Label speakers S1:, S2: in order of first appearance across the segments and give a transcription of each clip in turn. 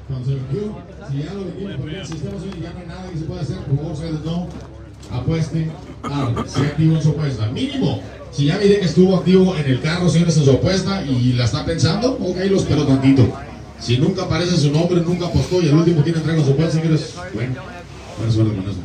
S1: Si ya lo vendimos por el sistema, ya no hay nada que se pueda hacer. Por favor, ustedes no apuesten. Se activó en su apuesta. Mínimo. Si ya miren que estuvo activo en el carro, señores, en su apuesta y la está pensando, ok, lo espero tantito. Si nunca aparece su nombre, nunca apostó y al último tiene entrega su apuesta, señores, bueno, buena suerte con eso.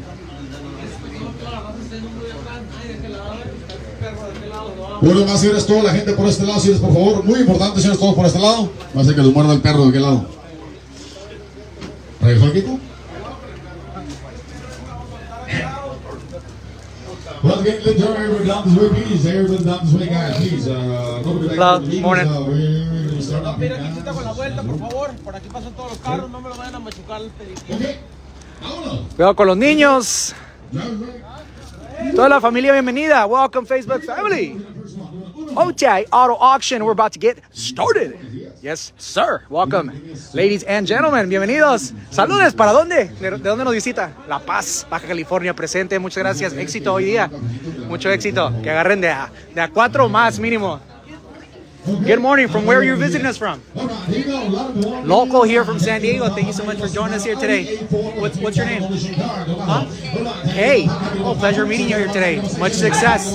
S1: Bueno, más señores, toda la gente por este lado, señores, por favor, muy importante, señores, todos por este lado. Va a ser que los muerda el perro de aquel lado. ¿Regresó el Kiko? Once again, let's turn everyone down this way, please. Everyone down this way, guys, please.
S2: Morning.
S3: Mira, aquí está con la vuelta, por favor. Por aquí pasan todos los carros, no me lo vayan a machucar el pedicure.
S1: Okay, vámonos.
S2: Cuidado con los niños. Toda la familia, bienvenida. Welcome, Facebook family. Otay Auto Auction. We're about to get started. Yes, sir. Welcome, ladies and gentlemen. Bienvenidos. Saludes. ¿Para dónde? ¿De dónde nos visita? La Paz, Baja California, presente. Muchas gracias. Éxito hoy día. Mucho éxito. Que agarren de a 4 más mínimo. Good morning. From where you're visiting us from? Local here from San Diego. Thank you so much for joining us here today. What's your name? Huh? Hey. Oh, pleasure meeting you here today. Much success.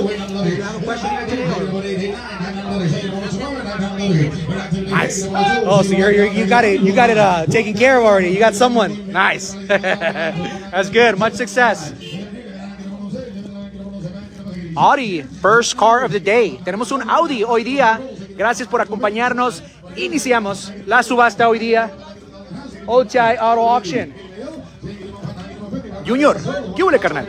S2: Nice. Oh, so you got it taken care of already. You got someone. Nice. That's good. Much success. Audi, first car of the day. Tenemos un Audi hoy día. Gracias por acompañarnos. Iniciamos la subasta hoy día. Otay Auto Auction. Junior, ¿qué huele, carnal?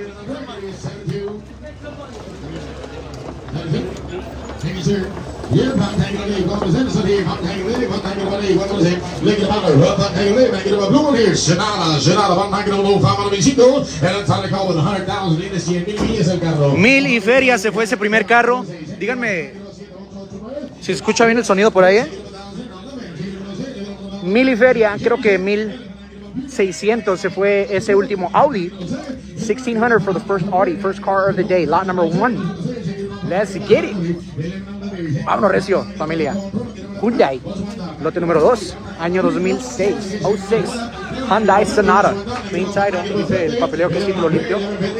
S2: Mil y feria se fue ese primer carro. Díganme si se escucha bien el sonido por ahí, ¿eh? Mil y feria, creo que 1600 se fue ese último Audi. 1600 for the first Audi, first car of the day, lot number 1. Let's get it. Vámonos, recio, familia. Hyundai, lote número 2, año 2006. 06. Hyundai Sonata. Main title, dice el papeleo que es título limpio.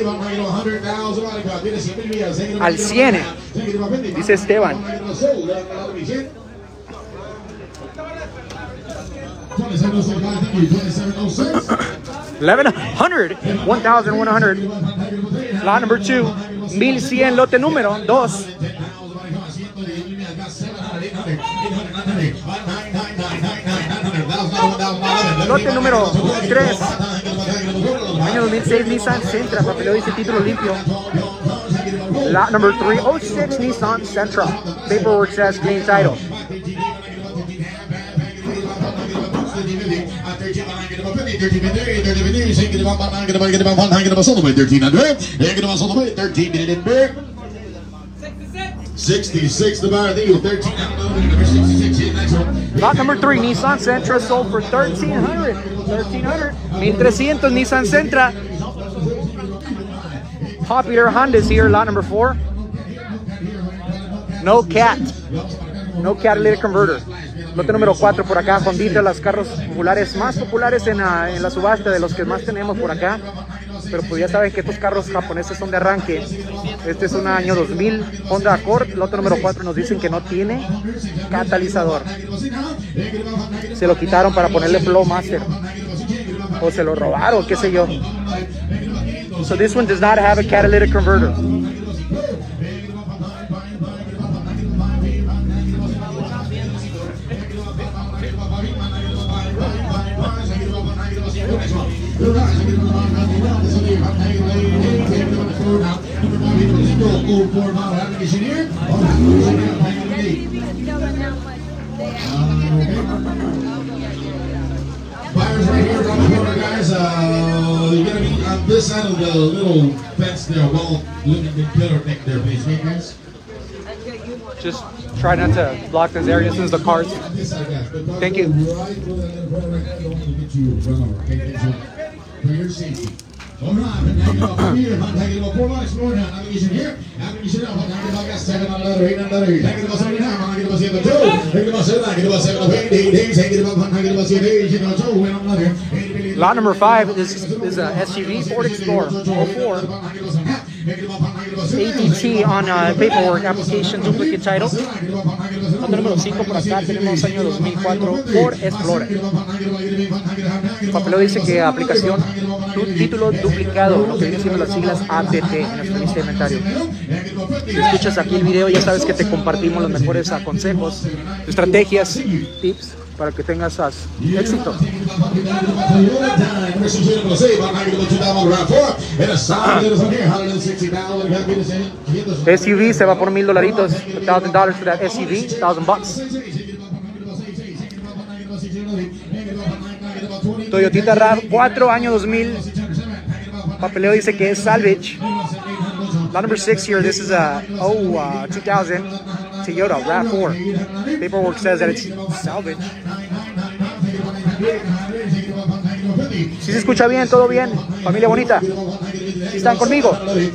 S2: Al 100, dice Esteban. 1100. Lot number 2. 1100, lote número 2. Lote número 3. Año 2006 Nissan Sentra. Papeleo dice título limpio. Lot number 3. 06 Nissan Sentra. Paperwork says clean title. Lot number 3, Nissan Sentra sold for $1,300. 1,300 Nissan Sentra. Popular Honda's here. Lot number 4. No catalytic converter. Lote número 4 por acá, Hondita, los carros populares más populares en la subasta, de los que más tenemos por acá. Pero pues ya saben que estos carros japoneses son de arranque. Este es un año 2000 Honda Accord, lote número 4, nos dicen que no tiene catalizador. Se lo quitaron para ponerle Flow Master. O se lo robaron, qué sé yo. So this one does not have a catalytic converter.
S1: Buyers right here around the corner, guys. You're gonna be on this side of the little fence there, wall, looking pillar thing there, please, okay, guys?
S2: Just try not to block this area since the cars. Thank you.
S1: For your safety.
S2: Lot number 5 is a SUV Ford Explorer 04. ADT on paperwork, application, duplicate title. Lot número 5 por acá tenemos año 2004 Ford Explorer. El papeleo dice que aplicación, título duplicado, lo que viene siendo las siglas ATT en nuestra lista de inventario. Si escuchas aquí el video, ya sabes que te compartimos los mejores consejos, estrategias, tips para que tengas éxito. SUV se va por $1,000, $1,000 for that SUV, $1,000. Toyotita RAV4, año 2000. Papeleo dice que es salvage. Lot number 6 here. This is a 2000 Toyota RAV4. Paperwork says that it's salvage. Si se escucha bien, todo bien, familia bonita. Si están conmigo,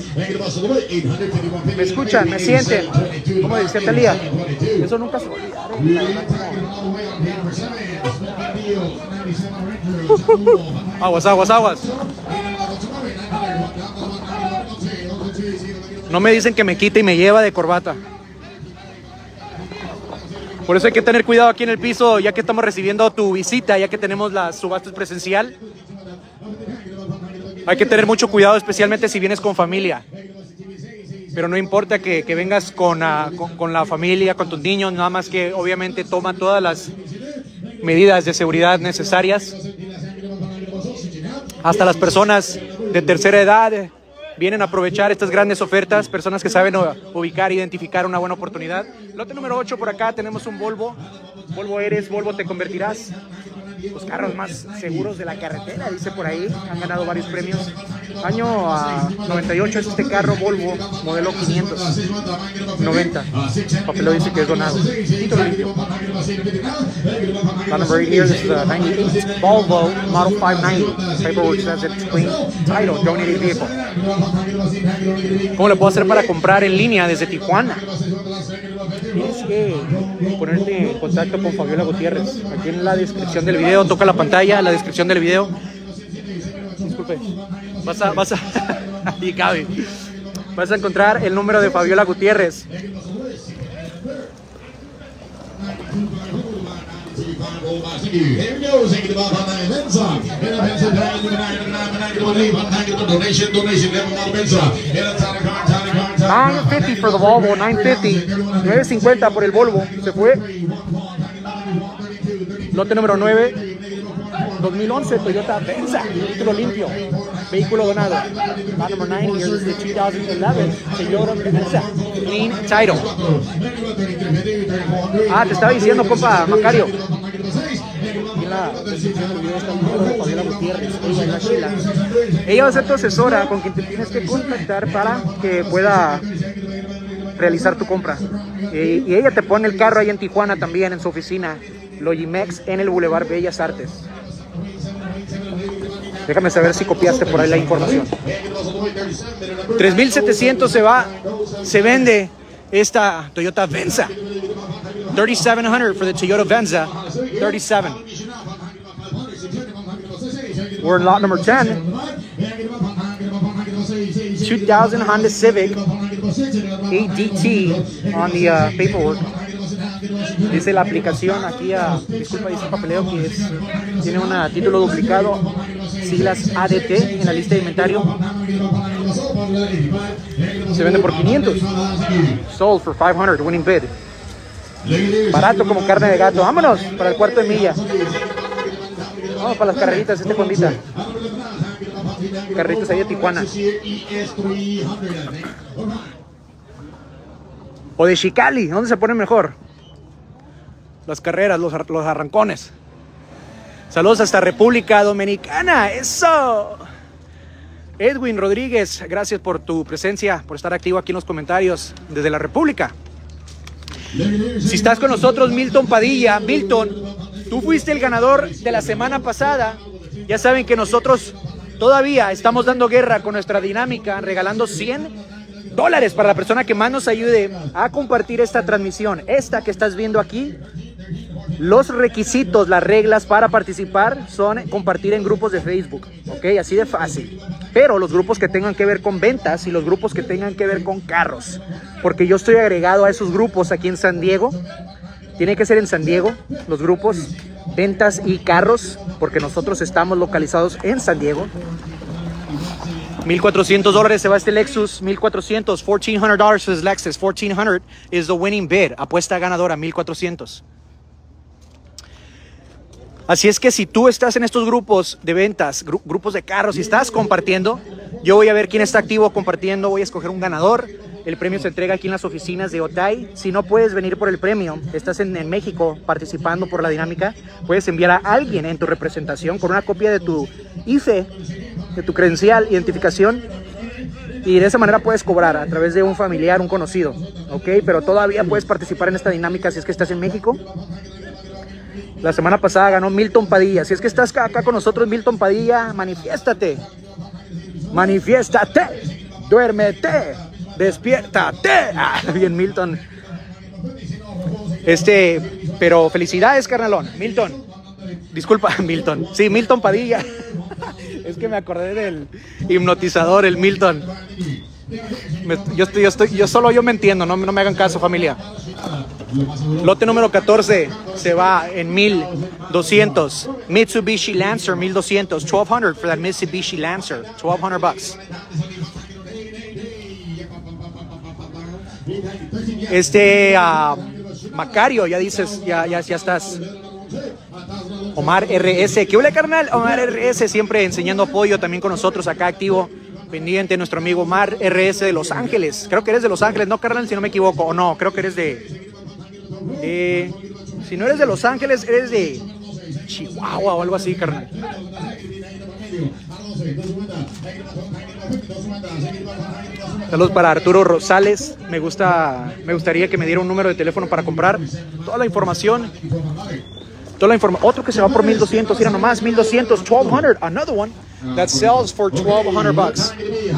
S2: me escuchan, me sienten. Como decía Talía, eso nunca se va a olvidar. Aguas, aguas, aguas. No me dicen que me quite y me lleva de corbata. Por eso hay que tener cuidado aquí en el piso, ya que estamos recibiendo tu visita, ya que tenemos las subastas presencial. Hay que tener mucho cuidado, especialmente si vienes con familia. Pero no importa que vengas con la familia, con tus niños, nada más que obviamente toma todas las medidas de seguridad necesarias. Hasta las personas de tercera edad vienen a aprovechar estas grandes ofertas, personas que saben ubicar e identificar una buena oportunidad. Lote número 8 por acá tenemos un Volvo. Volvo eres, Volvo te convertirás. Los carros más seguros de la carretera, dice por ahí. Han ganado varios premios. Año 98 es este carro Volvo, modelo 590. El papel dice que es donado. Título limpio. Number 8 here, this is a 98 Volvo Model 590. Paperwork says it's clean. Title, donated vehicle. ¿Cómo le puedo hacer para comprar en línea desde Tijuana? Tienes que ponerte en contacto con Fabiola Gutiérrez. Aquí en la descripción del video, toca la pantalla, la descripción del video. Disculpe. Ahí cabe. Vas a encontrar el número de Fabiola Gutiérrez. $950 for the Volvo, $950 por el Volvo, se fue. Lote número 9, 2011 Toyota Venza, título limpio, vehículo donado. Lot number 9 here is the 2011 Toyota Venza, clean title. Te estaba diciendo, compa Macario. Aquí en la descripción del video está el número de Fabiola Gutiérrez. Ella va a ser tu asesora con quien te tienes que contactar para que pueda realizar tu compra. Y ella te pone el carro ahí en Tijuana también, en su oficina, Logimex, en el Boulevard Bellas Artes. Déjame saber si copiaste por ahí la información. 3,700 se vende esta Toyota Venza. 3,700 for the Toyota Venza. 37. We're in lot number 10. 2000 Honda Civic ADT on the paperwork. Dice la aplicación aquí, disculpa, dice el papeleo que tiene un título duplicado, siglas ADT en la lista de inventario. Se vende por 500. Sold for 500, winning bid. Barato como carne de gato. Vámonos para el cuarto de milla. Vamos para las carreritas, Hondita. Carreritas ahí de Tijuana. O de Chicali, ¿dónde se pone mejor? Las carreras, los arrancones. Saludos hasta República Dominicana. ¡Eso! Edwin Rodríguez, gracias por tu presencia, por estar activo aquí en los comentarios desde la República. Si estás con nosotros, Milton Padilla. Milton, tú fuiste el ganador de la semana pasada. Ya saben que nosotros Todavía estamos dando guerra con nuestra dinámica, regalando $100 para la persona que más nos ayude a compartir esta transmisión. Esta que estás viendo aquí, los requisitos, las reglas para participar son compartir en grupos de Facebook, ¿ok? Así de fácil. Pero los grupos que tengan que ver con ventas y los grupos que tengan que ver con carros, porque yo estoy agregado a esos grupos aquí en San Diego. Tiene que ser en San Diego, los grupos ventas y carros, porque nosotros estamos localizados en San Diego. $1,400 se va este Lexus, $1,400, $1,400 for this Lexus, $1,400 is the winning bid, apuesta ganadora, $1,400. Así es que si tú estás en estos grupos de ventas, grupos de carros y estás compartiendo, yo voy a ver quién está activo compartiendo, voy a escoger un ganador. El premio se entrega aquí en las oficinas de Otay. Si no puedes venir por el premio, estás en México participando por la dinámica, puedes enviar a alguien en tu representación con una copia de tu IFE, de tu credencial, identificación, y de esa manera puedes cobrar a través de un familiar, un conocido, ¿ok? Pero todavía puedes participar en esta dinámica si es que estás en México. La semana pasada ganó Milton Padilla. Si es que estás acá con nosotros, Milton Padilla, manifiéstate. Manifiéstate. Duérmete. Despiértate. Ah, bien, Milton. Pero felicidades, carnalón. Milton. Disculpa, Milton. Sí, Milton Padilla. Es que me acordé del hipnotizador, el Milton. Yo me entiendo, no me hagan caso, familia. Lote número 14 se va en 1,200. Mitsubishi Lancer 1,200. 1,200 for that Mitsubishi Lancer. $1,200. Macario, ya dices, ya estás. Omar RS, ¿qué hola, carnal? Omar RS, siempre enseñando apoyo también con nosotros acá activo. Pendiente, nuestro amigo Omar RS de Los Ángeles. Creo que eres de Los Ángeles, ¿no, carnal? Si no me equivoco. O no, creo que eres si no eres de Los Ángeles, eres de Chihuahua o algo así, carnal. Saludos para Arturo Rosales. Me gustaría que me diera un número de teléfono para comprar toda la información. Otro que se va por 1,200, mira nomás, 1,200, 1,200, another one that sells for $1,200.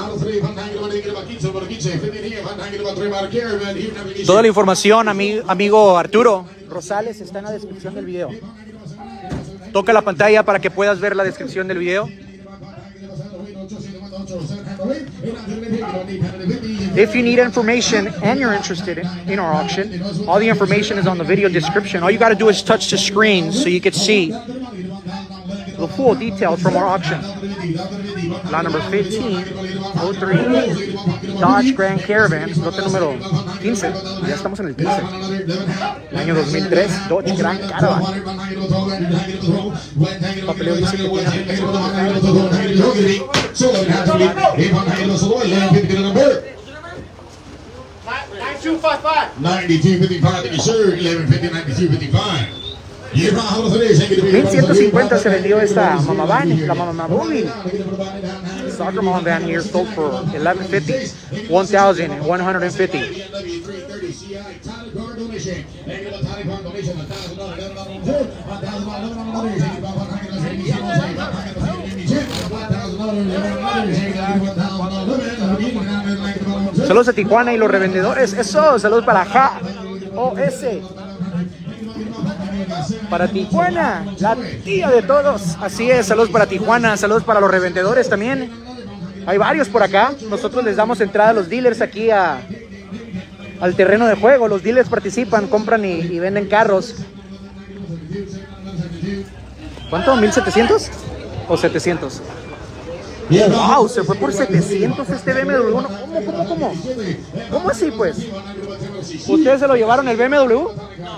S2: Toda la información, amigo Arturo Rosales, está en la descripción del video. Toca la pantalla para que puedas ver la descripción del video. If you need information and you're interested in our auction, all the information is on the video description. All you got to do is touch the screen so you can see the full details from our auction. Lot number 1503, Dodge Grand Caravan, lote número 15. Ya estamos en el 15. El año 2003, Dodge Grand Caravan. Papeleo dice que tiene 1,150 se vendió esta Mama Van, la Mama Booming. Soccer Mama Van here sold for $1,150, $1,150. Saludos a Tijuana y los revendedores. Eso, saludos para JOS. Para Tijuana, la tía de todos. Así es, saludos para Tijuana, saludos para los revendedores también. Hay varios por acá. Nosotros les damos entrada a los dealers aquí al terreno de juego. Los dealers participan, compran y venden carros. ¿Cuánto? ¿1,700? ¿O 700? Wow, se fue por 700 este BMW. ¿Cómo así, pues? ¿Ustedes se lo llevaron el BMW? Wow.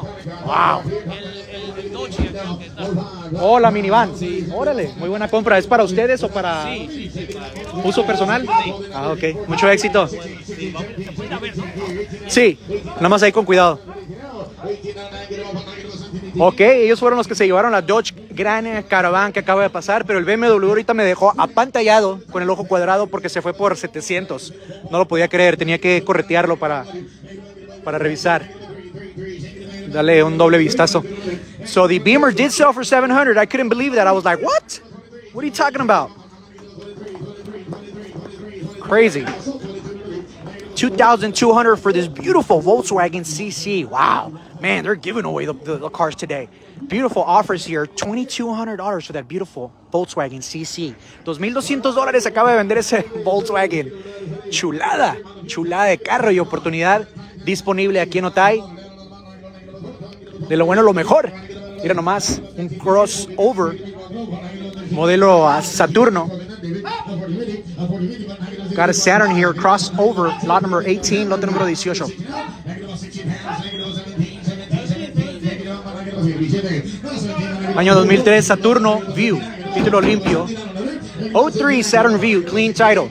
S2: Oh, la minivan. Órale, muy buena compra. ¿Es para ustedes o para uso personal? Ah, ok. Mucho éxito. Sí, nada más ahí con cuidado. Ok, ellos fueron los que se llevaron la Dodge Grand Caravan que acaba de pasar, pero el BMW ahorita me dejó apantallado con el ojo cuadrado porque se fue por 700. No lo podía creer, tenía que corretearlo para revisar. Dale un doble vistazo. So the Beamer did sell for 700. I couldn't believe that. I was like, what? What are you talking about? Crazy. $2,200 for this beautiful Volkswagen CC. Wow. Man, they're giving away the cars today. Beautiful offers here. $2,200 for that beautiful Volkswagen CC. $2,200 acaba de vender ese Volkswagen. Chulada. Chulada de carro y oportunidad disponible aquí en Otay. De lo bueno, lo mejor. Mira nomás, un crossover. Modelo Saturno. Got a Saturn here, crossover, lot number 18, lote número 18. Año 2003, Saturno View, título limpio. 03 Saturn View, clean title.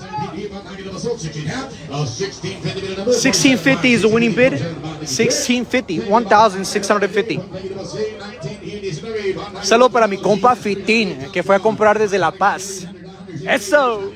S2: 1650 is the winning bid. 1650, 1,650. Saludo para mi compa Fitín, que fue a comprar desde La Paz. Eso.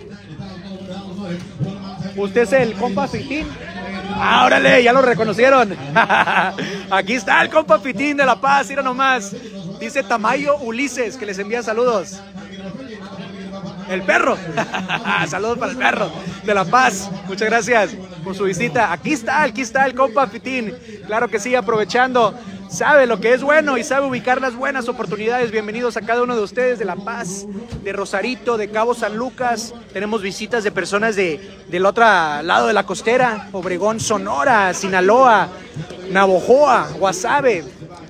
S2: ¿Usted es el compa Fitín? Ah, órale, ya lo reconocieron. Aquí está el compa Fitín de La Paz, mira nomás. Dice Tamayo Ulises, que les envía saludos. El perro. Saludos para el perro de La Paz. Muchas gracias por su visita. Aquí está el compa Fitín. Claro que sí, aprovechando. Sabe lo que es bueno y sabe ubicar las buenas oportunidades. Bienvenidos a cada uno de ustedes de La Paz, de Rosarito, de Cabo San Lucas. Tenemos visitas de personas del otro lado de la costera. Obregón, Sonora, Sinaloa, Navojoa, Guasave.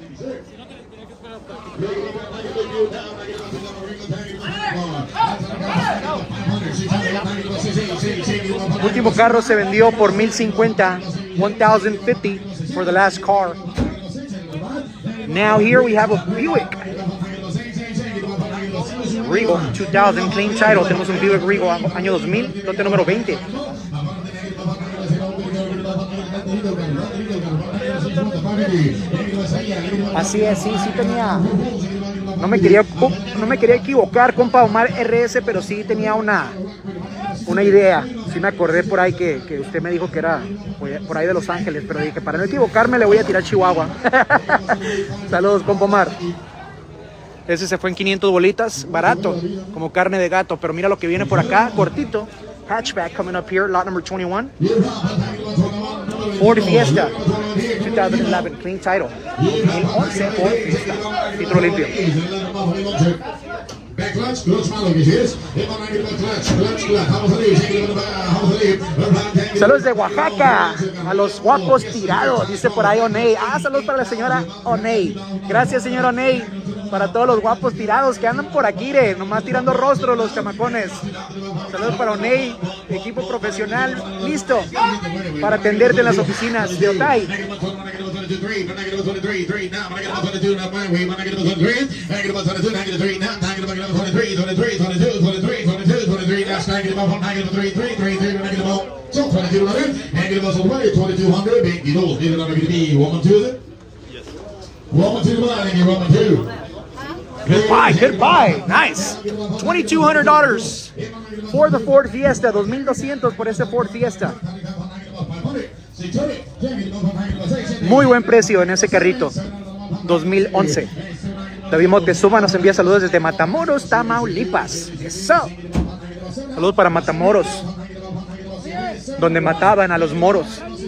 S2: Último carro se vendió por 1,050, 1,050 for the last car. Now here we have a Buick Regal 2000 clean title. Tenemos un Buick Regal año 2000, lote número 20. Así es, sí tenía. No me quería equivocar, compa Omar RS, pero sí tenía una idea. Sí me acordé por ahí que usted me dijo que era por ahí de Los Ángeles, pero dije, para no equivocarme le voy a tirar Chihuahua. Saludos, compa Omar. Ese se fue en 500 bolitas, barato, como carne de gato, pero mira lo que viene por acá, cortito. Hatchback coming up here, lot number 21. Ford Fiesta, 2011, clean title. 2011 Ford Fiesta, título limpio. Saludos de Oaxaca, a los guapos tirados, dice por ahí Oney. Saludos para la señora Oney. Gracias, señora Oney. Para todos los guapos tirados que andan por aquí, nomás tirando rostro los chamacones. Saludos para Oney, equipo profesional, listo para atenderte en las oficinas de Otay. Good buy, nice. $2,200 for the Ford Fiesta, $2,200 por este Ford Fiesta. Muy buen precio en ese carrito, 2011. David Moctezuma nos envía saludos desde Matamoros, Tamaulipas. Eso. Saludos para Matamoros, donde mataban a los moros.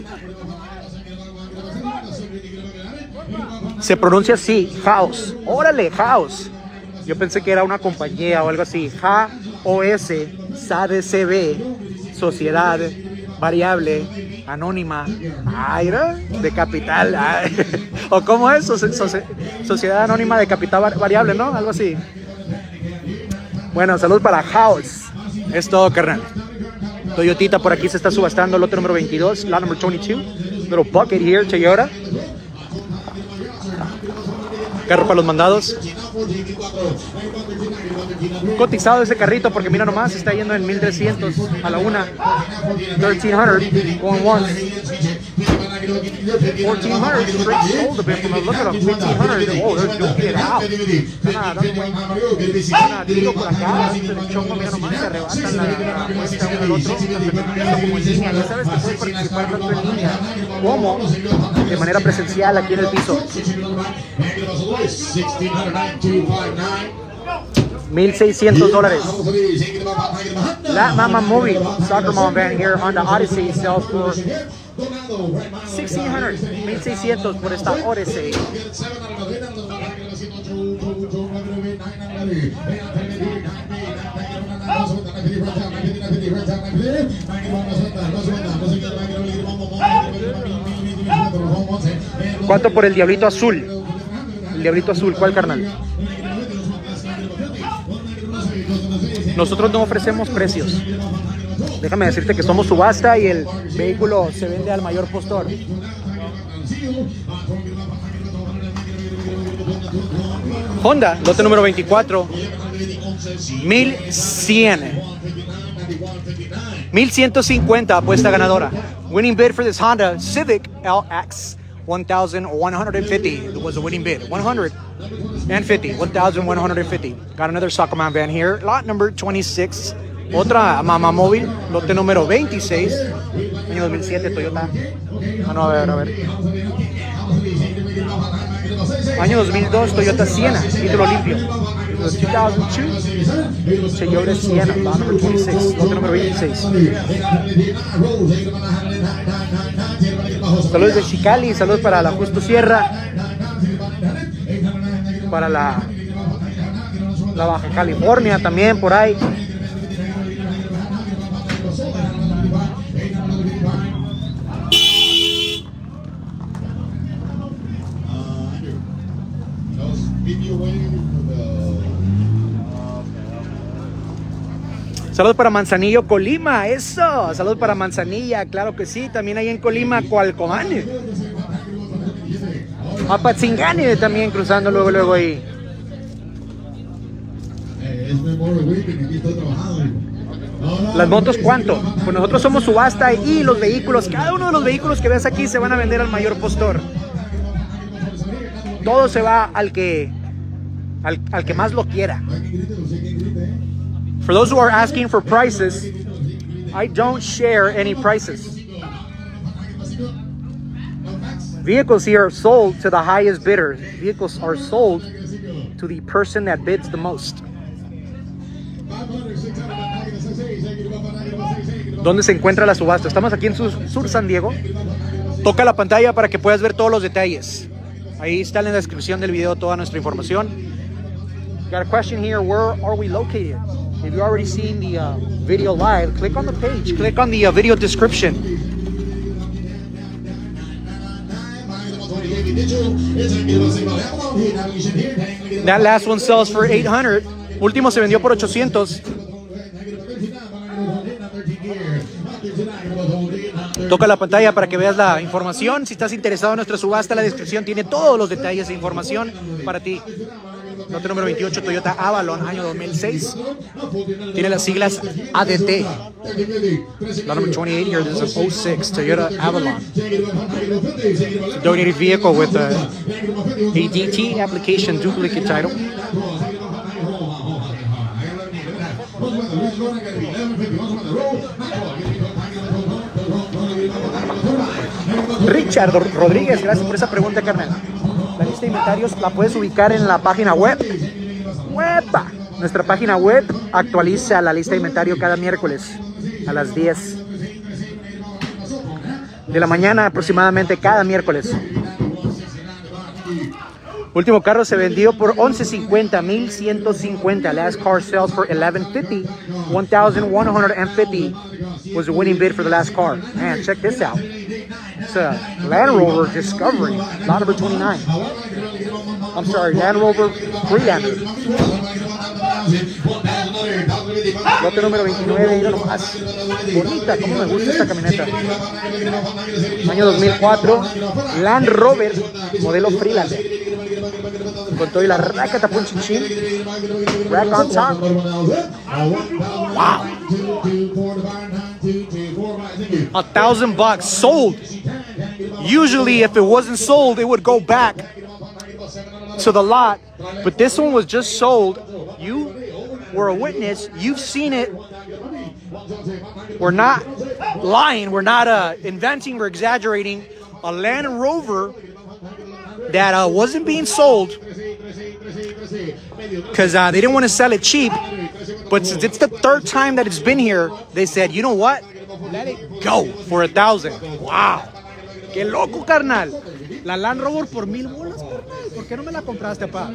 S2: Se pronuncia así, House. Órale, House. Yo pensé que era una compañía o algo así. HOS, SADCB, Sociedad Variable Anónima. De capital. ¿O cómo es? Sociedad Anónima de Capital Variable, ¿no? Algo así. Bueno, salud para House. Es todo, carnal. Toyotita por aquí se está subastando, lote número 22, lot number 22. Little bucket here, Toyota. Carro para los mandados. Cotizado ese carrito porque mira nomás, está yendo en 1,300 a la una. 1,300 going once. 1,400 straight sold a bit from a look at them. 1,500. Oh, they're duking it out. Tiro por acá. El chongo, mira nomás, se arrebatan la muestra uno al otro. Como en línea. Ya sabes que puedes participar tanto en línea como de manera presencial aquí en el piso. $1,600. That Mama Movie soccer mom van here, Honda Odyssey, sells for $1,600. $1,600 por esta Odyssey. ¿Cuánto por el Diablito Azul? El Diablito Azul, ¿cuál, carnal? Nosotros no ofrecemos precios. Déjame decirte que somos subasta y el vehículo se vende al mayor postor. Honda, lote número 24, 1,100. 1,150 apuesta ganadora. Winning bid for this Honda Civic LX, 1,150 was the winning bid. 1,150. Got another soccer mom van here. Lot number 26. Otra Mama Móvil, lote número 26, año 2007, Toyota. No, a ver. Año 2002, Toyota Sienna, título limpio. 2002, Toyota Sienna, lot number 26, lote número 26. Saludos de Chicali, saludos para la Justo Sierra, para la Baja California también, por ahí. Saludos para Manzanillo, Colima, eso. Saludos para Manzanilla, claro que sí. También hay en Colima, Cualcomán. Apatzingán también cruzando luego ahí. Las motos, ¿cuánto? Pues nosotros somos subasta y los vehículos, cada uno de los vehículos que ves aquí se van a vender al mayor postor. Todo se va al que más lo quiera. For those who are asking for prices, I don't share any prices. Vehicles here are sold to the highest bidder. Vehicles are sold to the person that bids the most. ¿Dónde se encuentra la subasta? Estamos aquí en Sur San Diego. Toca la pantalla para que puedas ver todos los detalles. Ahí está en la descripción del video toda nuestra información. Got a question here, where are we located? If you've already seen the video live, click on the page, click on the video description. That last one sells for $800. Último se vendió por $800. Toca la pantalla para que veas la información. Si estás interesado en nuestra subasta, la descripción tiene todos los detalles e información para ti. Lote número 28, Toyota Avalon, año 2006. Tiene las siglas ADT. Lot number 28 here, this is a 06 Toyota Avalon. It's a donated vehicle with a DT application duplicate title. Richard Rodríguez, gracias por esa pregunta, carnal. La lista de inventarios la puedes ubicar en la página web. Nuestra página web actualiza la lista de inventario cada miércoles a las 10 de la mañana aproximadamente cada miércoles. Último carro se vendió por $1,150, 1,150. Last car sells for $1,150. 1,150 was the winning bid for the last car. Man, check this out. It's a Land Rover Discovery, lot number 29. I'm sorry, Land Rover Freelander. Lote número 29, mira nomás. Bonita, cómo me gusta esta camioneta. Año 2004, Land Rover, modelo Freelander. Con todo y la raca tapón chinchín. Rack on top. Wow. $1,000 sold. Usually if it wasn't sold, it would go back to the lot. But this one was just sold. You were a witness. You've seen it. We're not lying. We're not inventing or exaggerating. A Land Rover that wasn't being sold because they didn't want to sell it cheap. But since it's the third time that it's been here, they said, you know what? Let it go for $1,000. Wow. Qué loco, carnal. La Land Rover por $1,000 bolas, carnal. ¿Por qué no me la compraste, pa?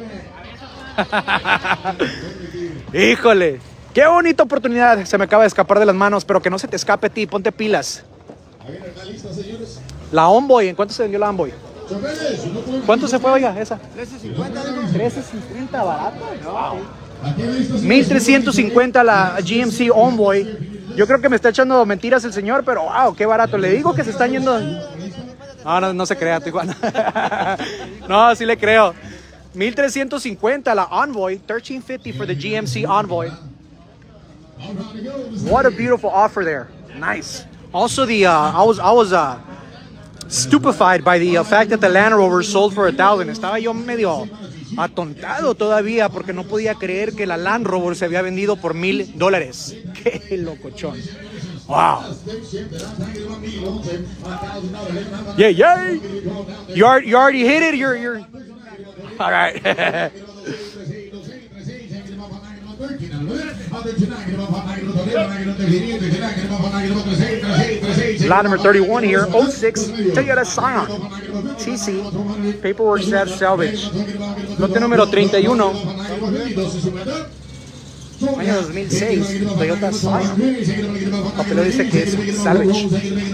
S2: Híjole. Qué bonita oportunidad. Se me acaba de escapar de las manos, pero que no se te escape a ti. Ponte pilas. La Envoy. ¿En cuánto se vendió la Envoy? ¿Cuánto se fue, oiga, esa? 13.50, barato. Wow. 1,350 la GMC Envoy. Yo creo que me está echando mentiras el señor, pero wow, qué barato. Le digo que se están yendo. No se crea, Tijuana. No, sí le creo. 1,350 la Envoy, 1350 for the GMC Envoy. What a beautiful offer there. Nice. Also, I was stupefied by the fact that the Land Rover sold for $1,000. Estaba yo medio atontado todavía porque no podía creer que la Land Rover se había vendido por $1,000. Qué locochón. Wow. Yeah. You already hit it. You're all right. Lot number 31 here, 06 Toyota Scion TC, paperwork says salvage. Lote número 31, año 2006, Toyota Scion. Papel dice que es salvage.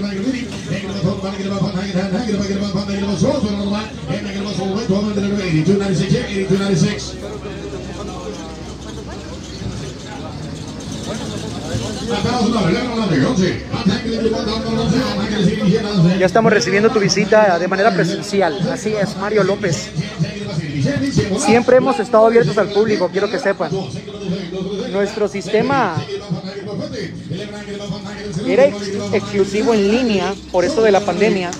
S2: Ya estamos recibiendo tu visita de manera presencial. Así es, Mario López. Siempre hemos estado abiertos al público, quiero que sepan. Nuestro sistema era exclusivo en línea por esto de la pandemia.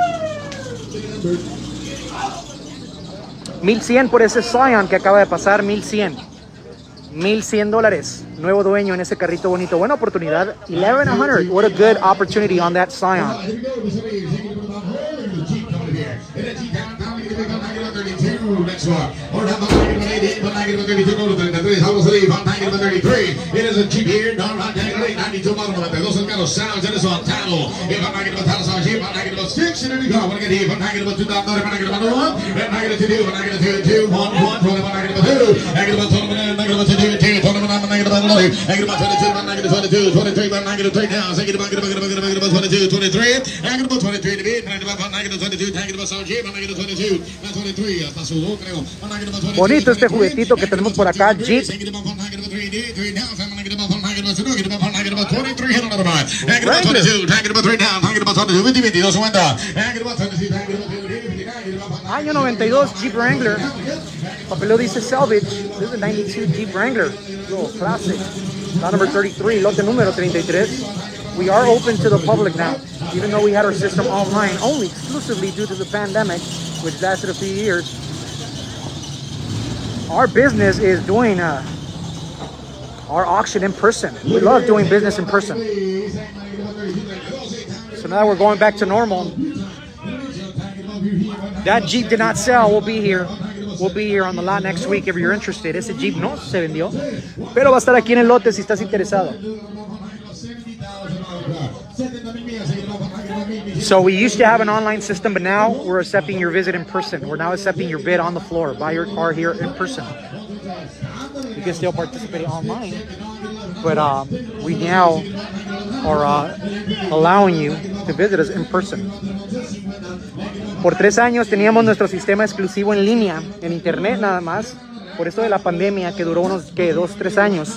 S2: 1,100 por ese Scion que acaba de pasar, 1,100. $1,100. Nuevo dueño en ese carrito bonito. Buena oportunidad. 1,100. What a good opportunity on that Scion.
S1: Next one. Or down the negative 32 go to 33. How was it? Negative 33. It is a Jeep here. No, not negative 92 model. 92 el carro sounds. It is on Tano. If I'm negative 1,000, Jeep, I'm negative 6. And then you go. Want to get here from negative 2,000. Negative 1. Negative 2. Negative 2. 1. 1. Negative 2. Negative 2. Negative 2. Negative 1. Negative 22. Negative 22. 23. Negative 3 now. Negative 22. 23. Negative 23 to be. Negative 22. Negative 7. Jeep. Negative 22. 23. Hasta sudó, creo.
S2: Bonito este juguetito que tenemos por acá, Jeep. Año 92, Jeep Wrangler. Papeleo dice salvage. This is a 92 Jeep Wrangler. Little classic. Lot number 33, lote número 33. We are open to the public now, even though we had our system online only exclusively due to the pandemic, which lasted a few years. Our business is doing our auction in person. We love doing business in person. So now we're going back to normal. That Jeep did not sell. We'll be here. We'll be here on the lot next week if you're interested. Ese Jeep no se vendió, pero va a estar aquí en el lote si estás interesado. So we used to have an online system, but now we're accepting your visit in person. We're now accepting your bid on the floor. Buy your car here in person. You can still participate online, but we now are allowing you to visit us in person. Por 3 años teníamos nuestro sistema exclusivo en línea, en internet nada más, por esto de la pandemia que duró unos 2-3 años.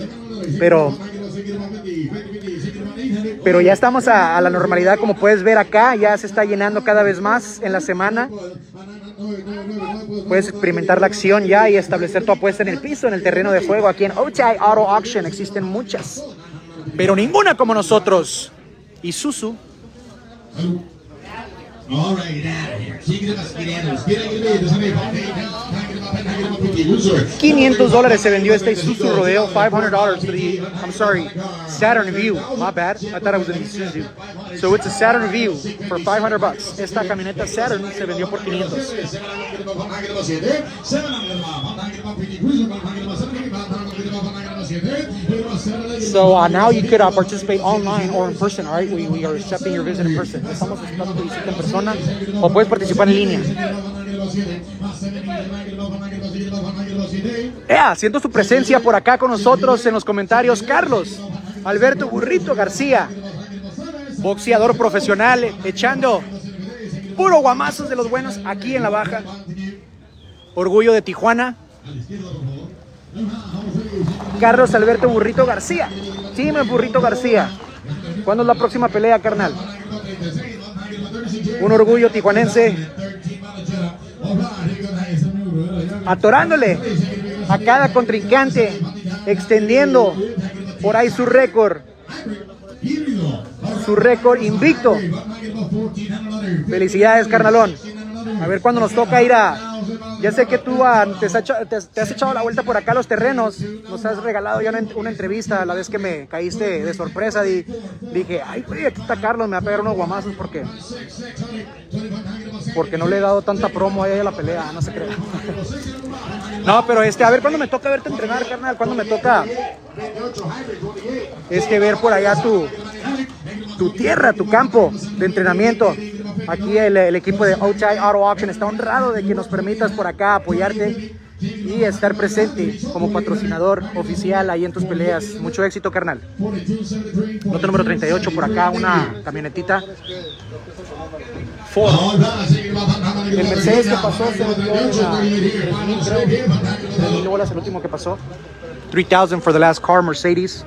S2: Pero ya estamos a la normalidad, como puedes ver acá, ya se está llenando cada vez más en la semana. Puedes experimentar la acción ya y establecer tu apuesta en el piso, en el terreno de juego. Aquí en OTI Auto Auction existen muchas, pero ninguna como nosotros. Isuzu. $500 se vendió este Isuzu Rodeo. $500 for the, I'm sorry, Saturn View. My bad. I thought it was an Isuzu. So it's a Saturn View for $500. Esta camioneta Saturn se vendió por 500. So now you could participate online or in person, all right? We are accepting your visit in person. Estamos aceptando tu visita en persona o puedes participar en línea. Siento su presencia por acá con nosotros en los comentarios. Carlos Alberto Burrito García, boxeador profesional, echando puro guamazos de los buenos aquí en la baja. Orgullo de Tijuana. Carlos Alberto Burrito García. Sí, Burrito García. ¿Cuándo es la próxima pelea, carnal? Un orgullo tijuanense. Atorándole a cada contrincante, extendiendo por ahí su récord invicto. Felicidades, carnalón. A ver cuándo nos toca ir a... Ya sé que tú te has echado la vuelta por acá a los terrenos. Nos has regalado ya una entrevista la vez que me caíste de sorpresa. Dije, ay, güey, aquí está Carlos, me va a pegar unos guamazos porque no le he dado tanta promo ahí a la pelea, no se crea. No, pero a ver cuándo me toca verte entrenar, carnal. Cuándo me toca ver por allá tu tierra, tu campo de entrenamiento. Aquí el equipo de OTI Auto Auction está honrado de que nos permitas por acá apoyarte y estar presente como patrocinador oficial ahí en tus peleas. Mucho éxito, carnal. Lote número 38 por acá, una camionetita Ford. El Mercedes que pasó se vendió en $3,000, el último que pasó. $3,000 for the last car, Mercedes.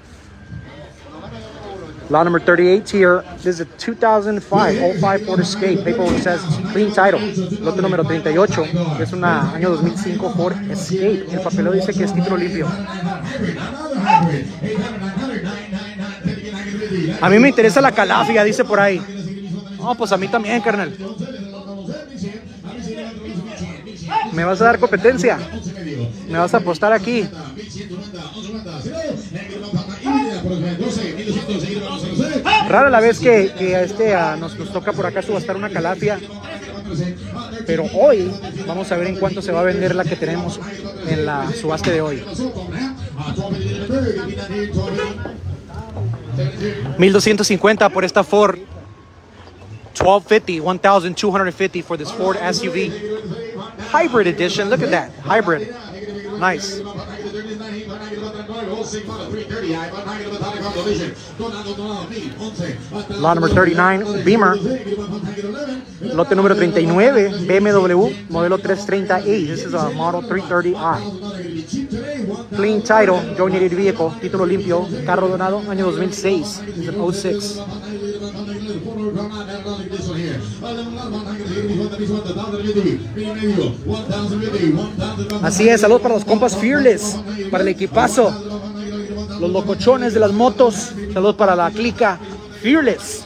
S2: Lot number 38 here. This is a 2005 05 Ford Escape. Paperwork says clean title. Lote número 38. Es una año 2005 Ford Escape. El papeleo dice que es título limpio. A mí me interesa la calafia, dice por ahí. No, pues a mí también, carnal. ¿Me vas a dar competencia? ¿Me vas a apostar aquí? Rara la vez que nos toca por acá subastar una calafia. Pero hoy vamos a ver en cuánto se va a vender la que tenemos en la subasta de hoy. $1,250 por esta Ford 1,250 for this Ford SUV hybrid edition. Look at that, hybrid, nice. Lot number 39 Beamer. Lote número 39 BMW modelo 330i. This is a model 330i. Clean title, donated vehicle, título limpio, carro donado, año 2006. It's an 06. Así es, saludos para los compas Fearless, para el equipazo, los locochones de las motos. Saludos para la clica Fearless.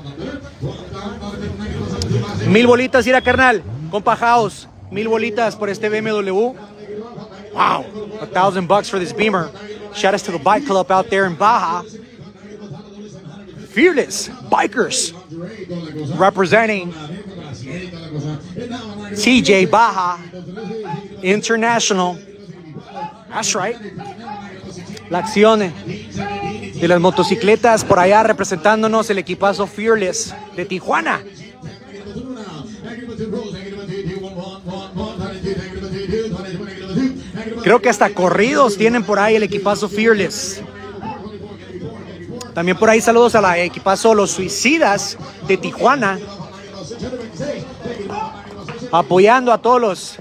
S2: 1000 bolitas, ir a carnal, compa House, 1000 bolitas por este BMW. Wow, $1,000 for this Beamer. Shout out to the bike club out there in Baja. Fearless Bikers representing TJ Baja International. That's right. La acción de las motocicletas por allá representándonos el equipazo Fearless de Tijuana. Creo que hasta corridos tienen por ahí el equipazo Fearless. También por ahí saludos a la equipazo Los Suicidas de Tijuana, apoyando a todos los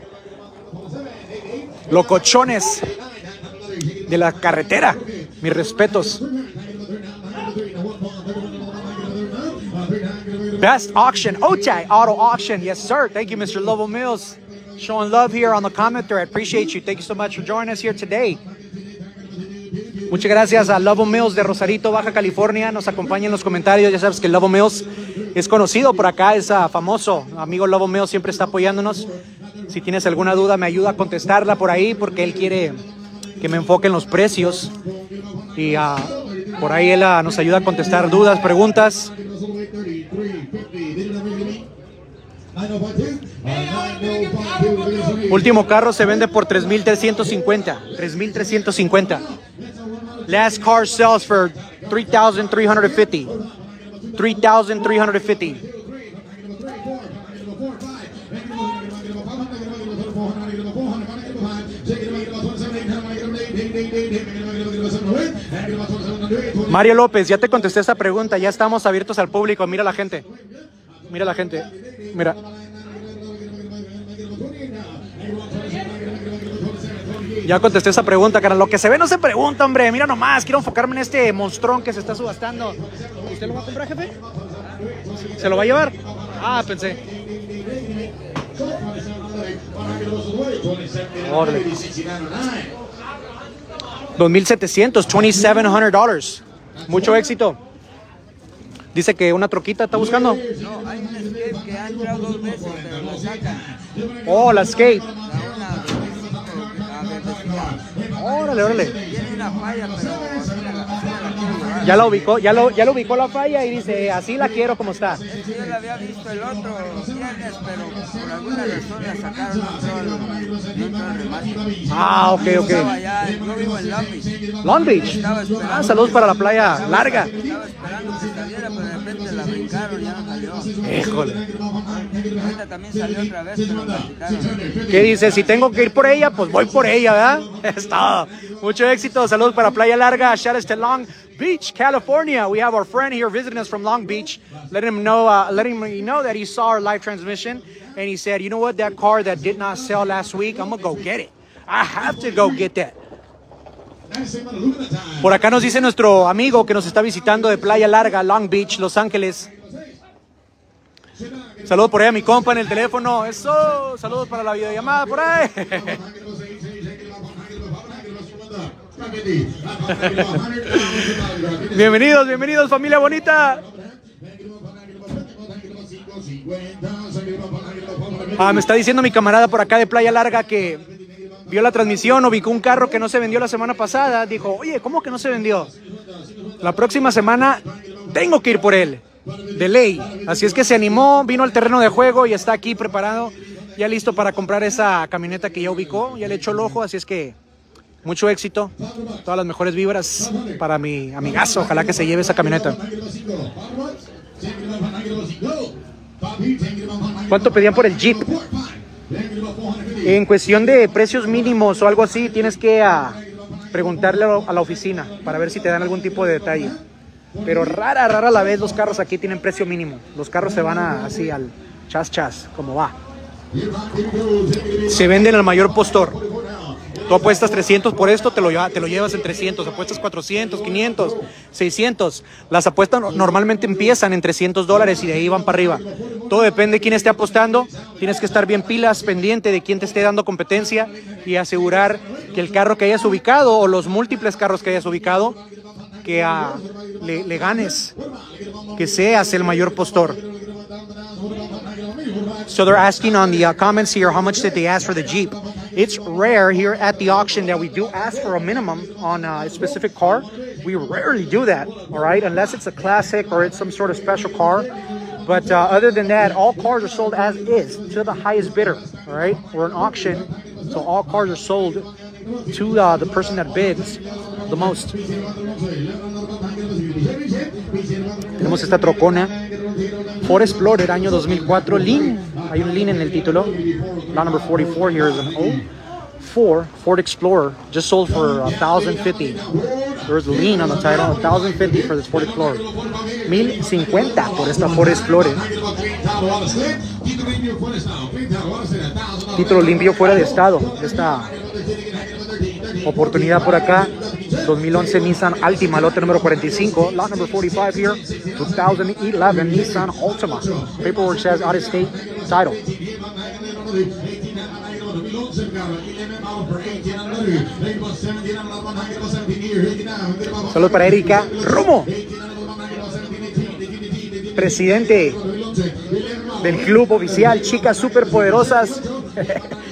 S2: locochones de la carretera. Mis respetos. Best auction, OTI Auto Auction. Yes, sir. Thank you, Mr. Lovell Mills. Showing love here on the commenter. I appreciate you. Thank you so much for joining us here today. Muchas gracias a Lovell Mills de Rosarito, Baja California. Nos acompaña en los comentarios. Ya sabes que Lovell Mills es conocido por acá, es famoso. Amigo Lovell Mills siempre está apoyándonos. Si tienes alguna duda, me ayuda a contestarla por ahí porque él quiere que me enfoque en los precios. Y por ahí él nos ayuda a contestar dudas, preguntas. Último carro se vende por $3,350. $3,350. Last car sells for $3,350. $3,350. Mario López, ya te contesté esta pregunta. Ya estamos abiertos al público. Mira la gente. Mira la gente. Mira. Ya contesté esa pregunta, carnal. Lo que se ve no se pregunta, hombre. Mira nomás. Quiero enfocarme en este monstrón que se está subastando. ¿Usted lo va a comprar, jefe? ¿Se lo va a llevar? Ah, pensé. Órale. $2,700, $2,700. Mucho éxito. Dice que una troquita está buscando.
S4: No, hay un skate que ha entrado 2 veces, pero la sacan.
S2: Oh, la skate.
S4: La una,
S2: Órale, órale.
S4: tiene una falla, pero la quiero llevar.
S2: Ya la ubicó, ya lo ubicó la falla y dice, así la quiero como está.
S4: Sí, yo la había visto el otro viernes, pero por alguna razón la sacaron dentro del remate.
S2: Ah, ok, ok.
S4: Estaba allá, yo vivo en Long Beach.
S2: Long Beach.
S4: Estaba esperando.
S2: Ah, saludos para la playa larga.
S4: Estaba esperando que saliera, pero de repente la brincaron y ya no salió.
S2: Híjole.
S4: Ahorita también salió otra vez, pero la quitaron.
S2: ¿Qué dice? Si tengo que ir por ella, pues voy por ella, ¿verdad? Es todo. Mucho éxito. Saludos para Playa Larga. Shout out to Long Beach, California. We have our friend here visiting us from Long Beach. Let him know that he saw our live transmission, and he said, you know what, that car that did not sell last week, I'm gonna go get it. I have to go get that. Por acá nos dice nuestro amigo que nos está visitando de Playa Larga, Long Beach, Los Ángeles. Saludos por ahí a mi compa en el teléfono. Eso. Saludos para la videollamada por ahí. Bienvenidos, bienvenidos, familia bonita. Me está diciendo mi camarada por acá de Playa Larga que vio la transmisión, ubicó un carro que no se vendió la semana pasada. Dijo, oye, ¿cómo que no se vendió? La próxima semana tengo que ir por él, de ley. Así es que se animó, vino al terreno de juego y está aquí preparado, ya listo para comprar esa camioneta que ya ubicó, ya le echó el ojo. Así es que mucho éxito, todas las mejores vibras para mi amigazo. Ojalá que se lleve esa camioneta. ¿Cuánto pedían por el Jeep? En cuestión de precios mínimos o algo así, tienes que preguntarle a la oficina para ver si te dan algún tipo de detalle. Pero rara la vez los carros aquí tienen precio mínimo. Los carros se van así al chas, como va. Se venden al mayor postor. Tú apuestas 300 por esto, te lo llevas en 300. Apuestas 400, 500, 600. Las apuestas normalmente empiezan en $300 y de ahí van para arriba. Todo depende de quién esté apostando. Tienes que estar bien pilas, pendiente de quién te esté dando competencia y asegurar que el carro que hayas ubicado o los múltiples carros que hayas ubicado, que le ganes, que seas el mayor postor. So they're asking on the comments here, how much did they ask for the Jeep? It's rare here at the auction that we do ask for a minimum on a specific car. We rarely do that, all right, unless it's a classic or it's some sort of special car. But other than that, all cars are sold as is to the highest bidder, all right? We're an auction, so all cars are sold to the person that bids the most. Tenemos esta trocona Ford Explorer año 2004 Lean. Hay un Lean en el título. Lot number 44 here is an 04 Ford Explorer, just sold for $1,050. There's Lean on the title. $1,050 for this Ford Explorer. $1,050 por esta Ford Explorer. Título limpio fuera de estado. Esta oportunidad por acá. 2011 Nissan Altima, lote número 45. Lot number 45 here. 2011 Nissan Altima. Paperwork says out of state title. Saludos para Erika Romo, presidente del club oficial Chicas Superpoderosas.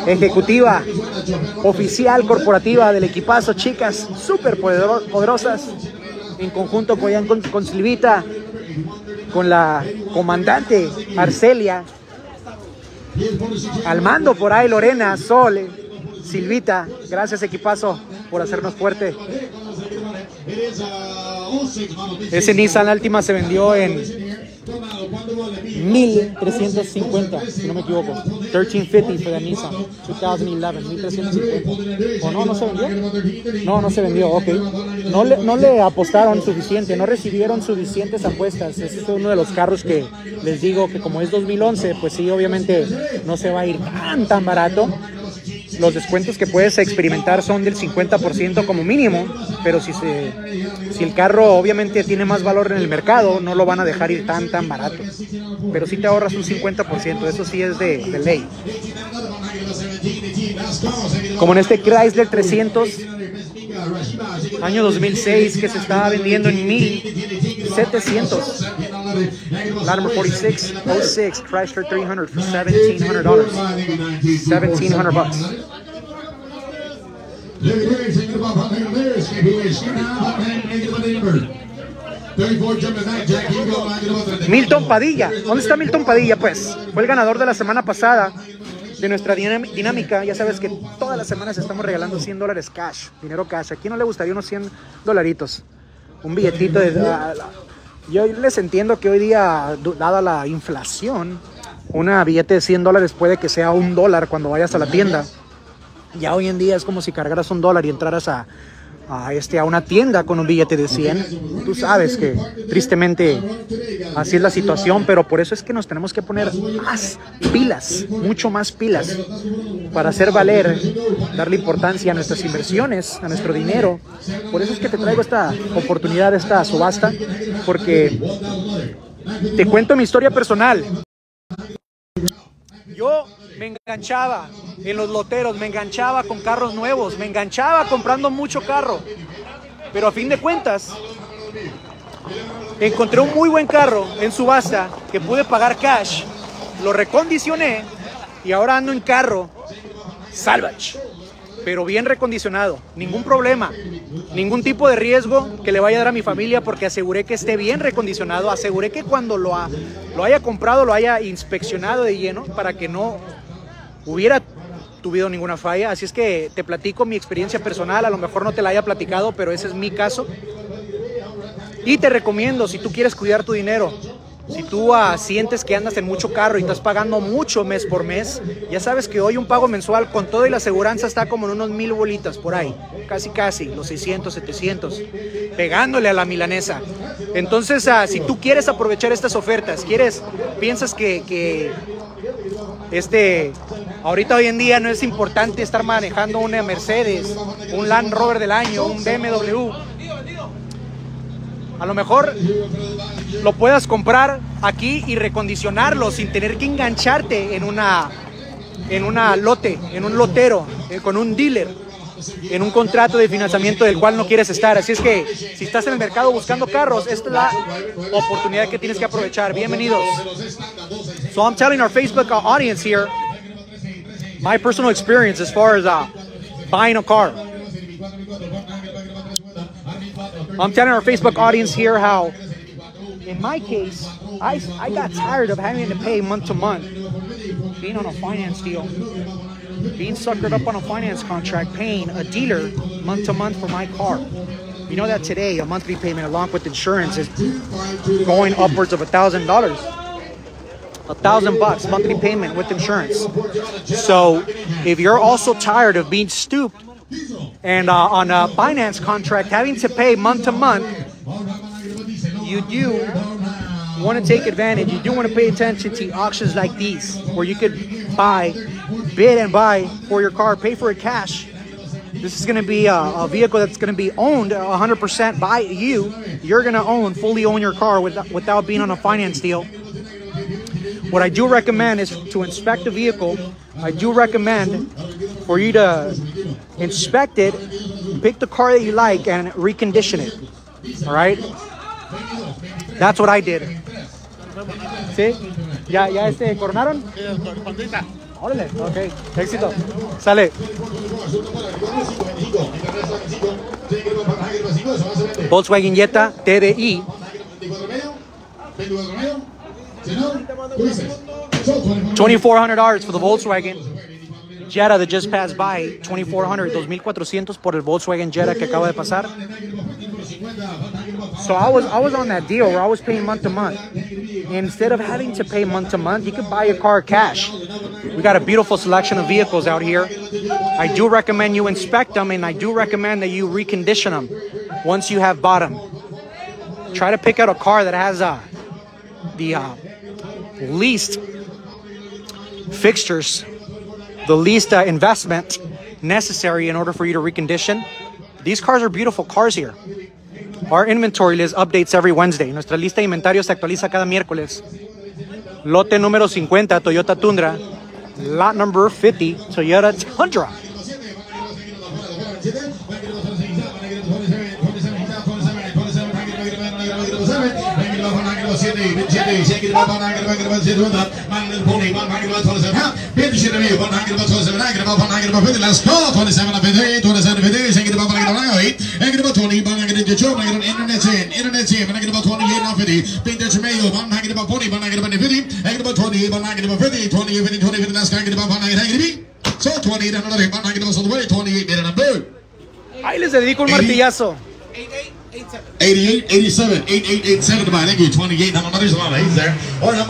S2: ejecutiva, oficial, corporativa del equipazo, chicas súper poderosas, en conjunto con Silvita, con la comandante Arcelia, al mando por ahí Lorena, Sol, Silvita. Gracias, equipazo, por hacernos fuerte. Ese Nissan Altima se vendió en 1,350, si no me equivoco. 1350 for the Nissan 2011, 1,350. ¿O no? ¿No se vendió? No se vendió, ok. No le apostaron suficiente, no recibieron suficientes apuestas. Ese es uno de los carros que les digo que como es 2011, pues sí, obviamente no se va a ir tan barato. Los descuentos que puedes experimentar son del 50% como mínimo, pero si el carro obviamente tiene más valor en el mercado, no lo van a dejar ir tan barato. Pero si te ahorras un 50%, eso sí es de ley. Como en este Chrysler 300, año 2006, que se estaba vendiendo en 1,700. Lot number 46, 06, Chrysler 300 for $1,700. $1,700. Milton Padilla. ¿Dónde está Milton Padilla? Pues fue el ganador de la semana pasada de nuestra dinámica. Ya sabes que todas las semanas estamos regalando $100 cash, dinero cash. ¿A quién no le gustaría unos $100? Un billetito de... Yo les entiendo que hoy día, dada la inflación, una billete de $100 puede que sea $1 cuando vayas a la tienda. Ya hoy en día es como si cargaras $1 y entraras a una tienda con un billete de 100. Tú sabes que tristemente así es la situación, pero por eso es que nos tenemos que poner más pilas, mucho más pilas, para hacer valer, darle importancia a nuestras inversiones, a nuestro dinero. Por eso es que te traigo esta oportunidad, esta subasta, porque te cuento mi historia personal. Yo me enganchaba en los loteros, me enganchaba con carros nuevos, me enganchaba comprando mucho carro. Pero a fin de cuentas, encontré un muy buen carro en subasta que pude pagar cash, lo recondicioné y ahora ando en carro salvage, pero bien recondicionado, ningún problema, ningún tipo de riesgo que le vaya a dar a mi familia, porque aseguré que esté bien recondicionado, aseguré que cuando lo haya comprado lo haya inspeccionado de lleno para que no hubiera tuvido ninguna falla. Así es que te platico mi experiencia personal, a lo mejor no te la haya platicado, pero ese es mi caso. Y te recomiendo, si tú quieres cuidar tu dinero, si tú sientes que andas en mucho carro y estás pagando mucho mes por mes, ya sabes que hoy un pago mensual con todo y la aseguranza está como en unos 1,000 bolitas por ahí, casi, los 600, 700, pegándole a la milanesa. Entonces, si tú quieres aprovechar estas ofertas, piensas que ahorita hoy en día no es importante estar manejando una Mercedes, un Land Rover del año, un BMW, a lo mejor lo puedas comprar aquí y recondicionarlo sin tener que engancharte en un lotero, con un dealer, en un contrato de financiamiento del cual no quieres estar. Así es que si estás en el mercado buscando carros, esta es la oportunidad que tienes que aprovechar. Bienvenidos. So I'm telling our Facebook audience here my personal experience as far as buying a car. I'm telling our Facebook audience here how, in my case, I got tired of having to pay month to month, being on a finance deal, being suckered up on a finance contract, paying a dealer month to month for my car. You know that today a monthly payment along with insurance is going upwards of $1,000. $1,000 monthly payment with insurance. So if you're also tired of being stooped and on a finance contract, having to pay month to month, you do want to take advantage. You do want to pay attention to auctions like these, where you could bid and buy for your car, pay for it cash. This is going to be a vehicle that's going to be owned 100% by you. You're going to fully own your car without being on a finance deal. What I do recommend is to inspect the vehicle. I do recommend for you to inspect it, pick the car that you like, and recondition it. All right? That's what I did. ¿Sí? ¿Ya coronaron? Órale, ok. Éxito. Sale. Volkswagen Jetta TDI. $2,400 for the Volkswagen Jetta that just passed by. $2,400, $2,400 por el Volkswagen Jetta que acaba de pasar. So I was on that deal where I was paying month to month. Instead of having to pay month to month, you could buy a car cash. We got a beautiful selection of vehicles out here. I do recommend you inspect them, and I do recommend that you recondition them once you have bought them. Try to pick out a car that has the least fixtures, the least investment necessary in order for you to recondition. These cars are beautiful cars here. Our inventory list updates every Wednesday. Nuestra lista de inventario se actualiza cada miércoles. Lote número 50, Toyota Tundra. Lot number 50, Toyota Tundra. Ahí les dedico un martillazo.
S1: 88, 87, 8887 by thank you, 28, there's a lot of 8s there.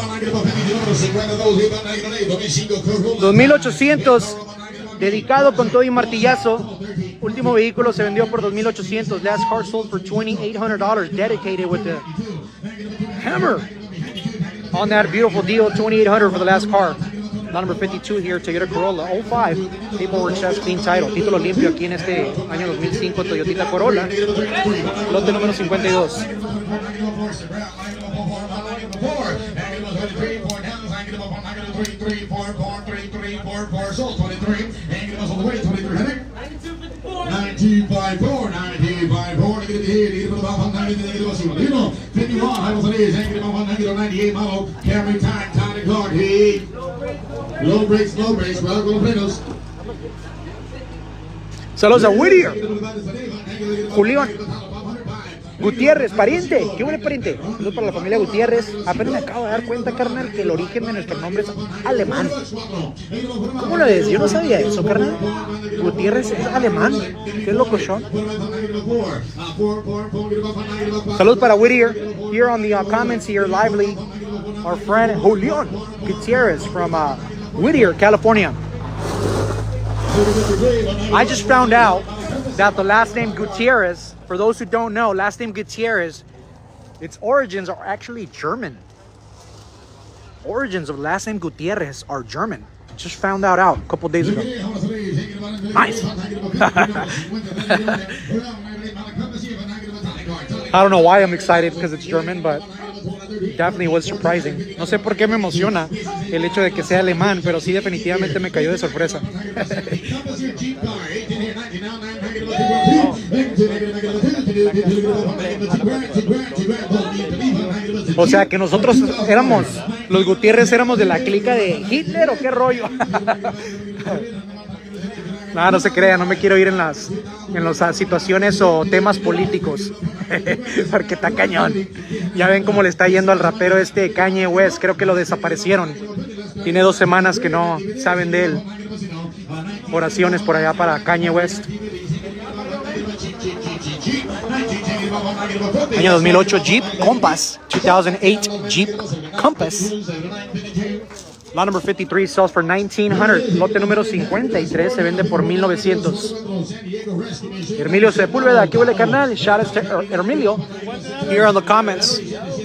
S2: 2,800 dedicado con todo y martillazo. Último vehículo se vendió por 2,800. Last car sold for $2,800, dedicated with the hammer on that beautiful deal. $2,800 for the last car. Number 52 here, Toyota Corolla 05. Paperwork says clean title. Título limpio aquí en este año 2005 Toyota Corolla. Lote número 52.
S1: Low brakes, well, con los frenos.
S2: Saludos a Whittier. Julián Gutiérrez, pariente. ¿Qué huele, pariente? Saludos para la familia Gutiérrez. Apenas me acabo de dar cuenta, carnal, que el origen de nuestro nombre es alemán. ¿Cómo lo ves? Yo no sabía eso, carnal. Gutiérrez es alemán. Qué locochón. Saludos para Whittier. Here on the comments here, lively, our friend Julián Gutiérrez from Whittier, California. I just found out that the last name Gutierrez, for those who don't know, last name Gutierrez, its origins are actually German. Origins of last name Gutierrez are German. Just found that out a couple days ago. Nice. I don't know why I'm excited because it's German, but definitely was surprising. No sé por qué me emociona el hecho de que sea alemán, pero sí definitivamente me cayó de sorpresa. O sea que nosotros éramos, los Gutiérrez éramos de la clica de Hitler o qué rollo. No, no se crea, no me quiero ir en las situaciones o temas políticos. Porque está cañón. Ya ven cómo le está yendo al rapero Kanye West. Creo que lo desaparecieron. Tiene 2 semanas que no saben de él. Oraciones por allá para Kanye West. Año 2008 Jeep Compass. 2008 Jeep Compass. Lot number 53 sells for $1,900. Lote número 53 se vende por $1,900. Hermilio Sepúlveda, ¿qué huele, carnal? Shout out to Hermilio here on the comments.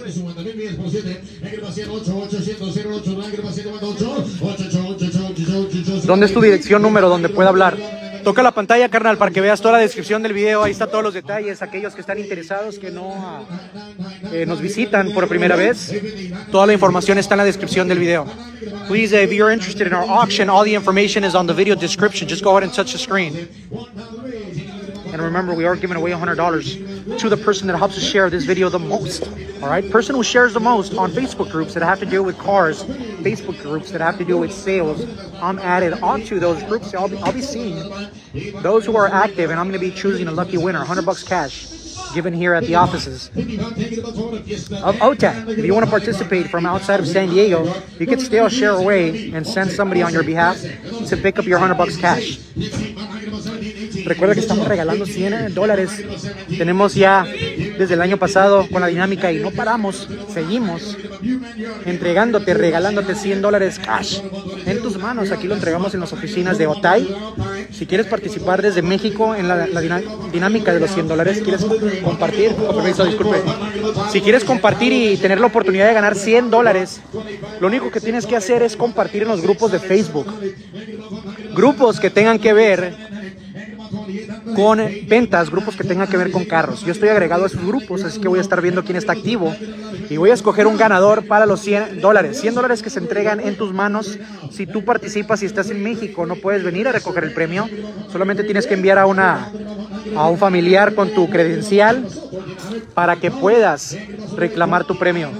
S2: ¿Dónde es tu dirección, número donde pueda hablar? Toca la pantalla, carnal, para que veas toda la descripción del video. Ahí está todos los detalles. Aquellos que están interesados, que no nos visitan por primera vez, toda la información está en la descripción del video. Please, if you're interested in our auction, all the information is on the video description. Just go ahead and touch the screen. And remember, we are giving away $100 to the person that helps us share this video the most. All right, person who shares the most on Facebook groups that have to do with cars, Facebook groups that have to do with sales. I'm added onto those groups. I'll be seeing those who are active, and I'm going to be choosing a lucky winner, $100 cash, given here at the offices of OTAG. If you want to participate from outside of San Diego, you could still share away and send somebody on your behalf to pick up your $100 cash. Recuerda que estamos regalando $100. Tenemos ya desde el año pasado con la dinámica y no paramos, seguimos entregándote, regalándote $100 cash en tus manos. Aquí lo entregamos en las oficinas de Otay. Si quieres participar desde México en la dinámica de los $100, quieres compartir, con permiso, disculpe. Si quieres compartir y tener la oportunidad de ganar $100, lo único que tienes que hacer es compartir en los grupos de Facebook. Grupos que tengan que ver con ventas, grupos que tengan que ver con carros. Yo estoy agregado a esos grupos, así que voy a estar viendo quién está activo y voy a escoger un ganador para los $100. $100 que se entregan en tus manos. Si tú participas y estás en México, no puedes venir a recoger el premio. Solamente tienes que enviar a un familiar con tu credencial para que puedas reclamar tu premio.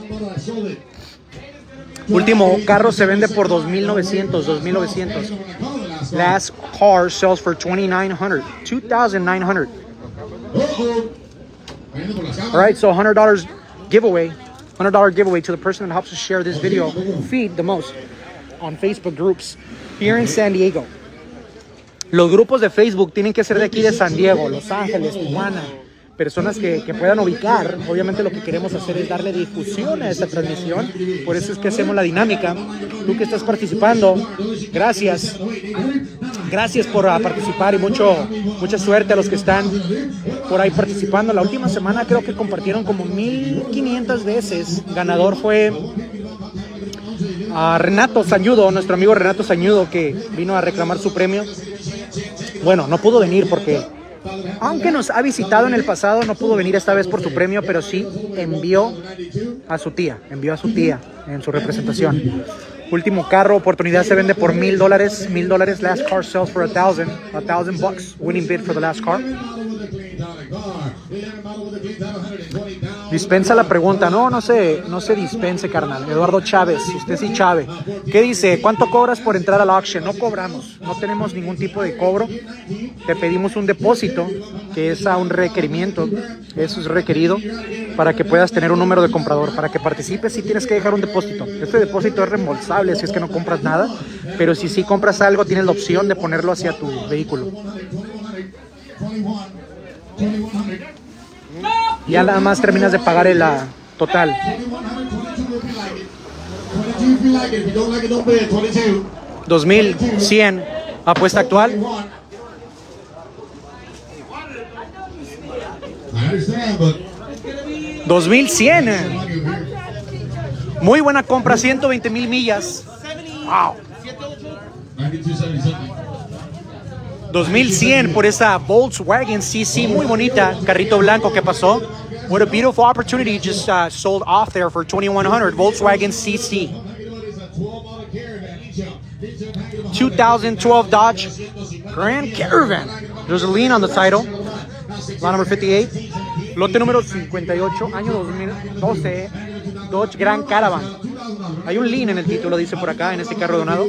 S2: Último carro se vende por $2,900. Last car sells for $2,900. All right, so $100 giveaway to the person that helps us share this video feed the most on Facebook groups here in San Diego. Los grupos de Facebook tienen que ser de aquí de San Diego, Los Ángeles, Tijuana. Personas que puedan ubicar. Obviamente lo que queremos hacer es darle difusión a esta transmisión. Por eso es que hacemos la dinámica. Tú que estás participando, gracias. Gracias por participar y mucha suerte a los que están por ahí participando. La última semana creo que compartieron como 1,500 veces. Ganador fue Renato Sañudo, nuestro amigo Renato Sañudo, que vino a reclamar su premio. Bueno, no pudo venir porque, aunque nos ha visitado en el pasado, no pudo venir esta vez por su premio, pero sí envió a su tía en su representación. Último carro, oportunidad se vende por $1,000. $1,000. Last car sells for $1,000. Winning bid for the last car. Dispensa la pregunta. No se dispense, carnal. Eduardo Chávez, usted sí Chávez. ¿Qué dice? ¿Cuánto cobras por entrar al auction? No cobramos, no tenemos ningún tipo de cobro. Te pedimos un depósito, que es a un requerimiento. Eso es requerido para que puedas tener un número de comprador. Para que participes sí tienes que dejar un depósito. Este depósito es reembolsable si es que no compras nada, pero si sí compras algo tienes la opción de ponerlo hacia tu vehículo. Ya nada más terminas de pagar el total. $2,100. Apuesta actual. $2,100. Muy buena compra, 120,000 millas. Wow. 2,100 por esa Volkswagen CC muy bonita, carrito blanco que pasó. What a beautiful opportunity, just sold off there for $2,100. Volkswagen CC. 2012 Dodge Grand Caravan. There's a lien on the title. Lot number 58. Lote número 58, año 2012. Dodge Grand Caravan. Hay un lien en el título, dice por acá, en este carro donado.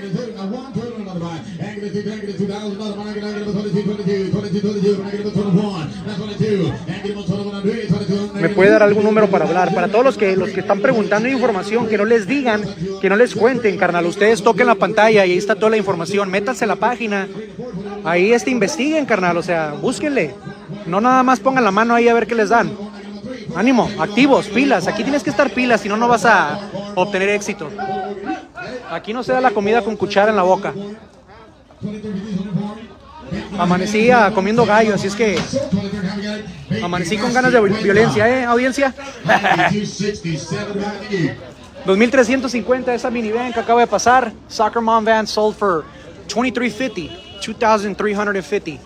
S2: ¿Me puede dar algún número para hablar? Para todos los que están preguntando información, que no les digan, que no les cuenten, carnal. Ustedes toquen la pantalla y ahí está toda la información. Métanse en la página. Ahí investiguen, carnal. O sea, búsquenle. No nada más pongan la mano ahí a ver qué les dan. Ánimo, activos, pilas. Aquí tienes que estar pilas, si no, no vas a obtener éxito. Aquí no se da la comida con cuchara en la boca. Amanecí comiendo gallo, así es que amanecí con ganas de violencia, audiencia. 2,350 esa minivan que acaba de pasar. Soccer Mom van sold for $2,350.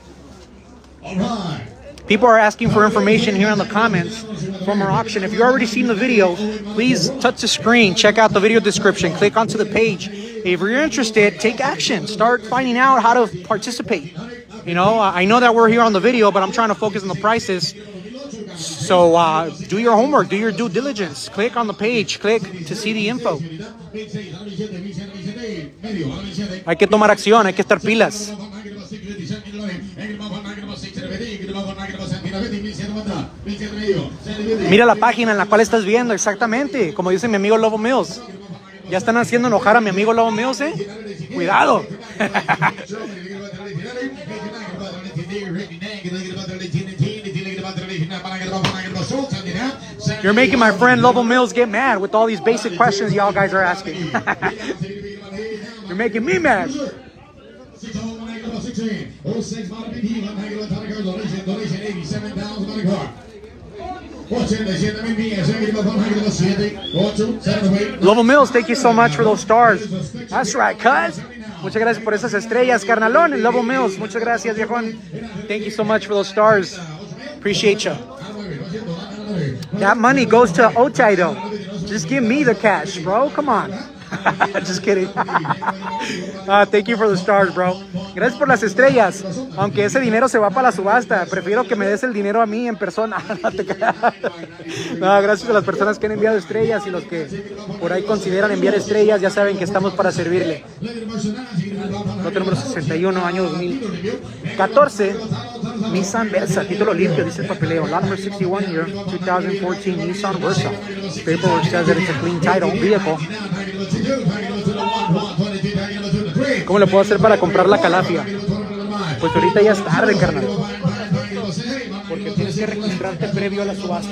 S2: People are asking for information here in the comments from our auction. If you've already seen the video, please touch the screen, check out the video description, click onto the page. If you're interested, take action. Start finding out how to participate. You know, I know that we're here on the video, but I'm trying to focus on the prices. So do your homework, do your due diligence. Click on the page, click to see the info. Hay que tomar acción, hay que estar pilas. Mira la página en la cual estás viendo, exactamente, como dice mi amigo Lobo Mills. Ya están haciendo enojar a mi amigo Lobo Mills, Cuidado. You're making my friend Lobo Mills get mad with all these basic questions y'all guys are asking. You're making me mad. Lobo Mills, thank you so much for those stars. That's right, cuz. Muchas gracias por esas estrellas, carnalón. Lobo Mills, muchas gracias, viejón. Thank you so much for those stars. Appreciate you. That money goes to Otay, though. Just give me the cash, bro. Come on. Just kidding. Thank you for the stars, bro. Gracias por las estrellas. Aunque ese dinero se va para la subasta, prefiero que me des el dinero a mí en persona. No, gracias a las personas que han enviado estrellas y los que por ahí consideran enviar estrellas. Ya saben que estamos para servirle. Lote número 61, año 2014. Nissan Versa, título limpio, dice el papeleo. Lot number 61 here, 2014 Nissan Versa. Paperwork says that it's a clean title vehicle. ¿Cómo le puedo hacer para comprar la Calafia? Pues ahorita ya es tarde, carnal. Porque tienes que registrarte previo a la subasta.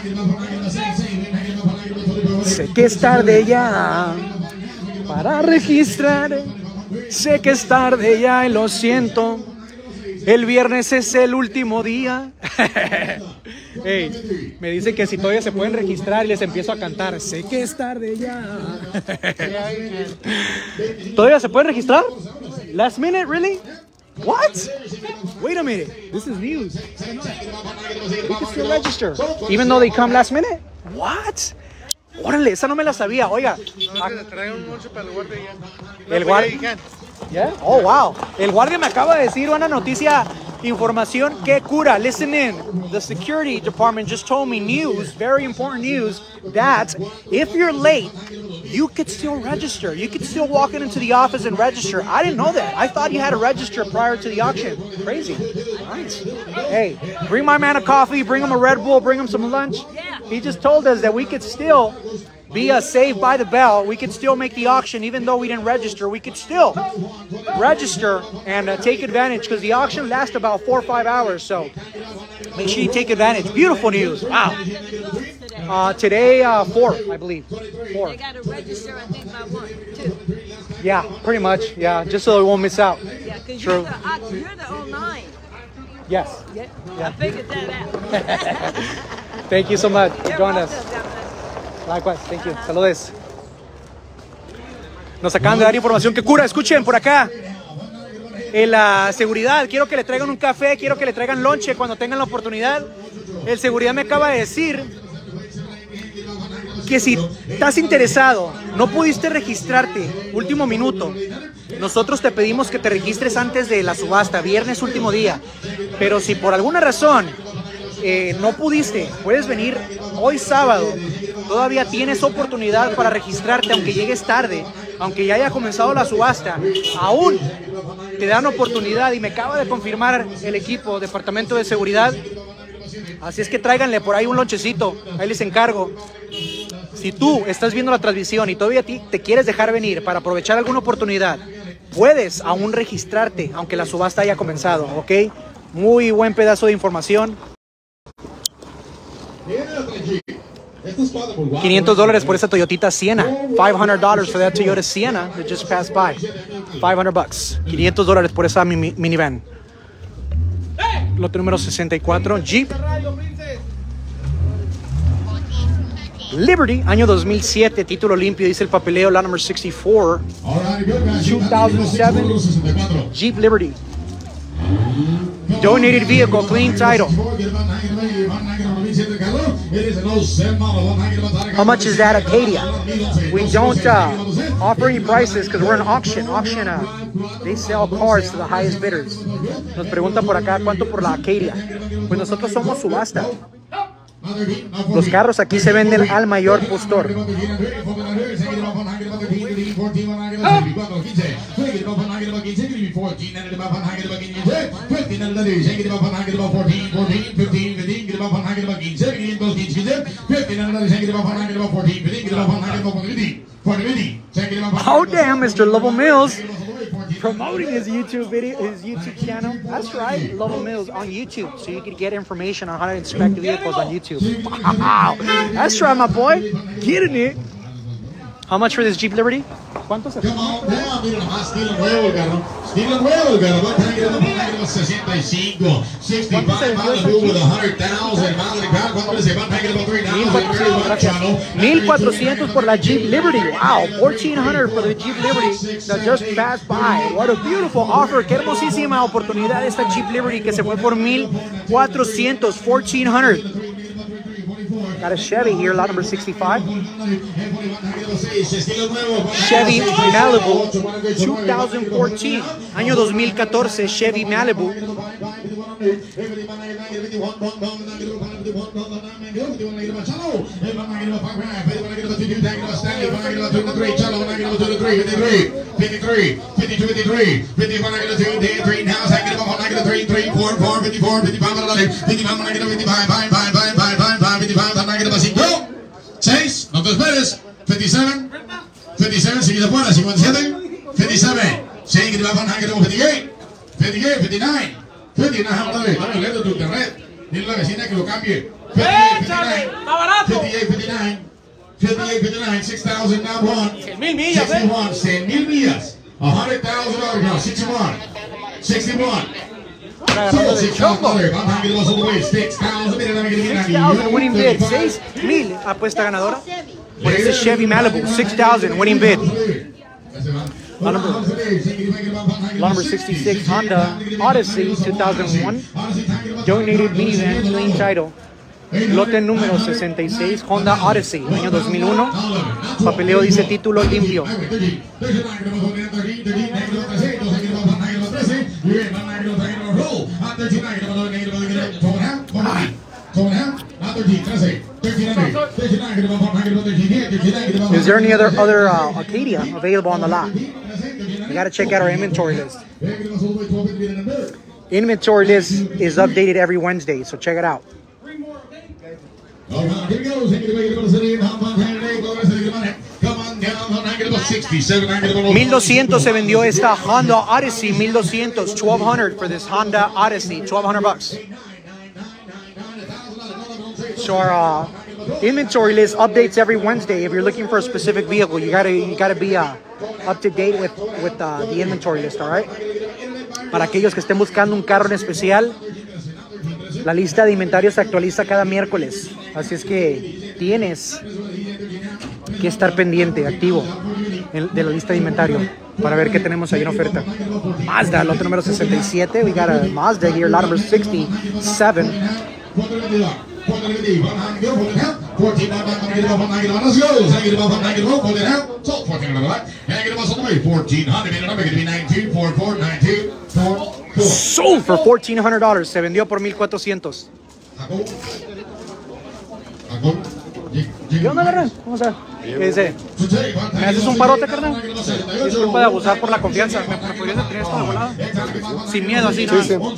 S2: Sé que es tarde ya para registrar. Sé que es tarde ya y lo siento. El viernes es el último día. Hey, me dice que si todavía se pueden registrar y les empiezo a cantar. Sé que es tarde ya. ¿Todavía se pueden registrar? Last minute, really? What? Wait a minute. This is news. We can still register, even though they come last minute. What? Órale, esa no me la sabía. Oiga. El guardia. Yeah? Oh, wow. El guardia me acaba de decir una noticia, información que cura. Listen in. The security department just told me news, very important news, that if you're late, you could still register. You could still walk into the office and register. I didn't know that. I thought you had to register prior to the auction. Crazy. Nice. Hey, bring my man a coffee, bring him a Red Bull, bring him some lunch. He just told us that we could still be saved by the bell. We could still make the auction even though we didn't register. We could still register and take advantage because the auction lasts about 4 or 5 hours. So make sure you take advantage. Beautiful news. Wow. Today, 4, I believe. 4.
S5: They got to register, I think, by 1, 2.
S2: Yeah, pretty much. Yeah, just so they won't miss out.
S5: Yeah, because
S2: True.
S5: you're the 09.
S2: Yes.
S5: Yeah,
S2: Yeah.
S5: I figured that out.
S2: Thank you so much for
S5: You're
S2: joining us.
S5: welcome, God bless.
S2: Likewise, thank you. Saludes. Nos acaban de dar información que cura. Escuchen por acá. En la seguridad, quiero que le traigan un café, quiero que le traigan lonche cuando tengan la oportunidad. El seguridad me acaba de decir que si estás interesado, no pudiste registrarte, último minuto, nosotros te pedimos que te registres antes de la subasta, viernes último día. Pero si por alguna razón no pudiste, puedes venir hoy sábado. Todavía tienes oportunidad para registrarte, aunque llegues tarde, aunque ya haya comenzado la subasta. Aún te dan oportunidad y me acaba de confirmar el equipo, departamento de seguridad. Así es que tráiganle por ahí un lonchecito, ahí les encargo. Si tú estás viendo la transmisión y todavía te quieres dejar venir para aprovechar alguna oportunidad, puedes aún registrarte, aunque la subasta haya comenzado, ¿ok? Muy buen pedazo de información. $500 por esa Toyotita Sienna. $500 for that Toyota Sienna that just passed by. $500. $500 por esa minivan. Lote número 64, Jeep Liberty, año 2007, título limpio, dice el papeleo, la number 64. 2007 Jeep Liberty. Donated vehicle, clean title. How much is that Acadia? We don't offer any prices because we're an auction. They sell cars to the highest bidders. Nos pregunta por acá cuánto por la Acadia. Pues nosotros somos subasta. Los carros aquí se venden al mayor postor. Oh damn, Mr. Lovell Mills promoting his YouTube video, his YouTube channel. That's right, Lovell Mills on YouTube, so you can get information on how to inspect the vehicles on YouTube. Wow, that's right, my boy, getting it. How much for this Jeep Liberty? ¿Cuánto se
S1: Come on down, mira nomás, estilo nuevo el carro. Estilo nuevo el carro. 65, 65 Malibu with 100,000 miles in car. ¿Cuánto se van a pagar about $3,000?
S2: 1,400 por la Jeep Liberty. Wow, 1,400 for the Jeep Liberty that just passed by. What a beautiful offer. Qué hermosísima oportunidad esta Jeep Liberty que se fue por 1,400, 1,400. Got a Chevy here, lot number 65. Chevy Malibu 2014. Año 2014, Chevy Malibu.
S1: No te esperes. 57, 57, seguida fuera, 57, 57, seguida va para 58, 58, 59, 59, dame leer tu internet, dile a la vecina que lo cambie. 58, 59, 58, 59, 6,000 now one,
S3: 100,000 millas,
S1: 61, 100,000 millas, $100,000, 61, 61.
S2: Agarrando del chombo. 6,000 winning bid. 6,000 apuesta ganadora por ese Chevy Malibu. 6,000 winning bid. Lot number 66 Honda Odyssey 2001. Donated minivan, clean title. Lote número 66 Honda Odyssey, año 2001. Papeleo dice título limpio. Is there any other Acadia available on the lot? You gotta check out our inventory list. Inventory list is updated every Wednesday, so check it out. 1,200 se vendió esta Honda Odyssey. 1,200, 1,200 for this Honda Odyssey. 1,200 bucks. So our inventory list updates every Wednesday. If you're looking for a specific vehicle, you gotta be up to date with the inventory list. All right. Para aquellos que estén buscando un carro en especial, la lista de inventario se actualiza cada miércoles. Así es que tienes que estar pendiente, activo de la lista de inventario para ver qué tenemos ahí en oferta. Mazda, lote número 67. We got a Mazda here, lot number 67. Sold for $1,400. Se vendió por 1,400. ¿Qué onda, carnal? ¿Cómo estás? ¿Qué dice? ¿Me haces un parote, carnal? Disculpa de abusar por la confianza. ¿Me podrías detener esto de volada? Sin miedo, así, ¿no? Sí, sí.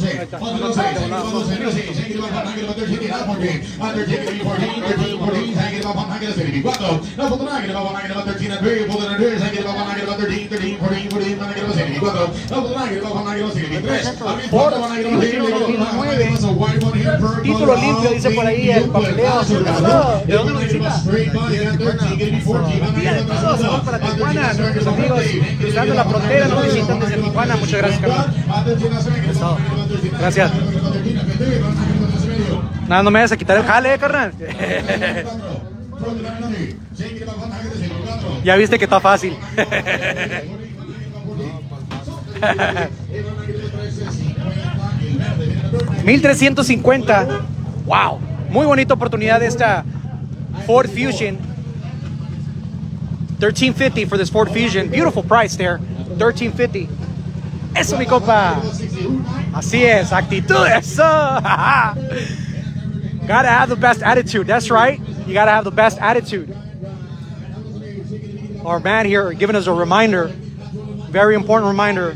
S2: Título limpio, dice por ahí el papeleo. ¿De dónde lo visitas? Saludos para Tijuana, nuestros amigos cruzando la frontera nos visitan desde Tijuana. Muchas gracias, carnal. Gracias. Nada, no me vayas a quitar el jale, carnal. Ya viste que está fácil. $1,350. Wow, muy bonita oportunidad esta Ford Fusion. $1,350 for this Ford Fusion. Beautiful price there. $1,350. Eso, mi compa. Así es, actitud, eso. Gotta have the best attitude. That's right. You gotta have the best attitude. Our man here giving us a reminder, very important reminder.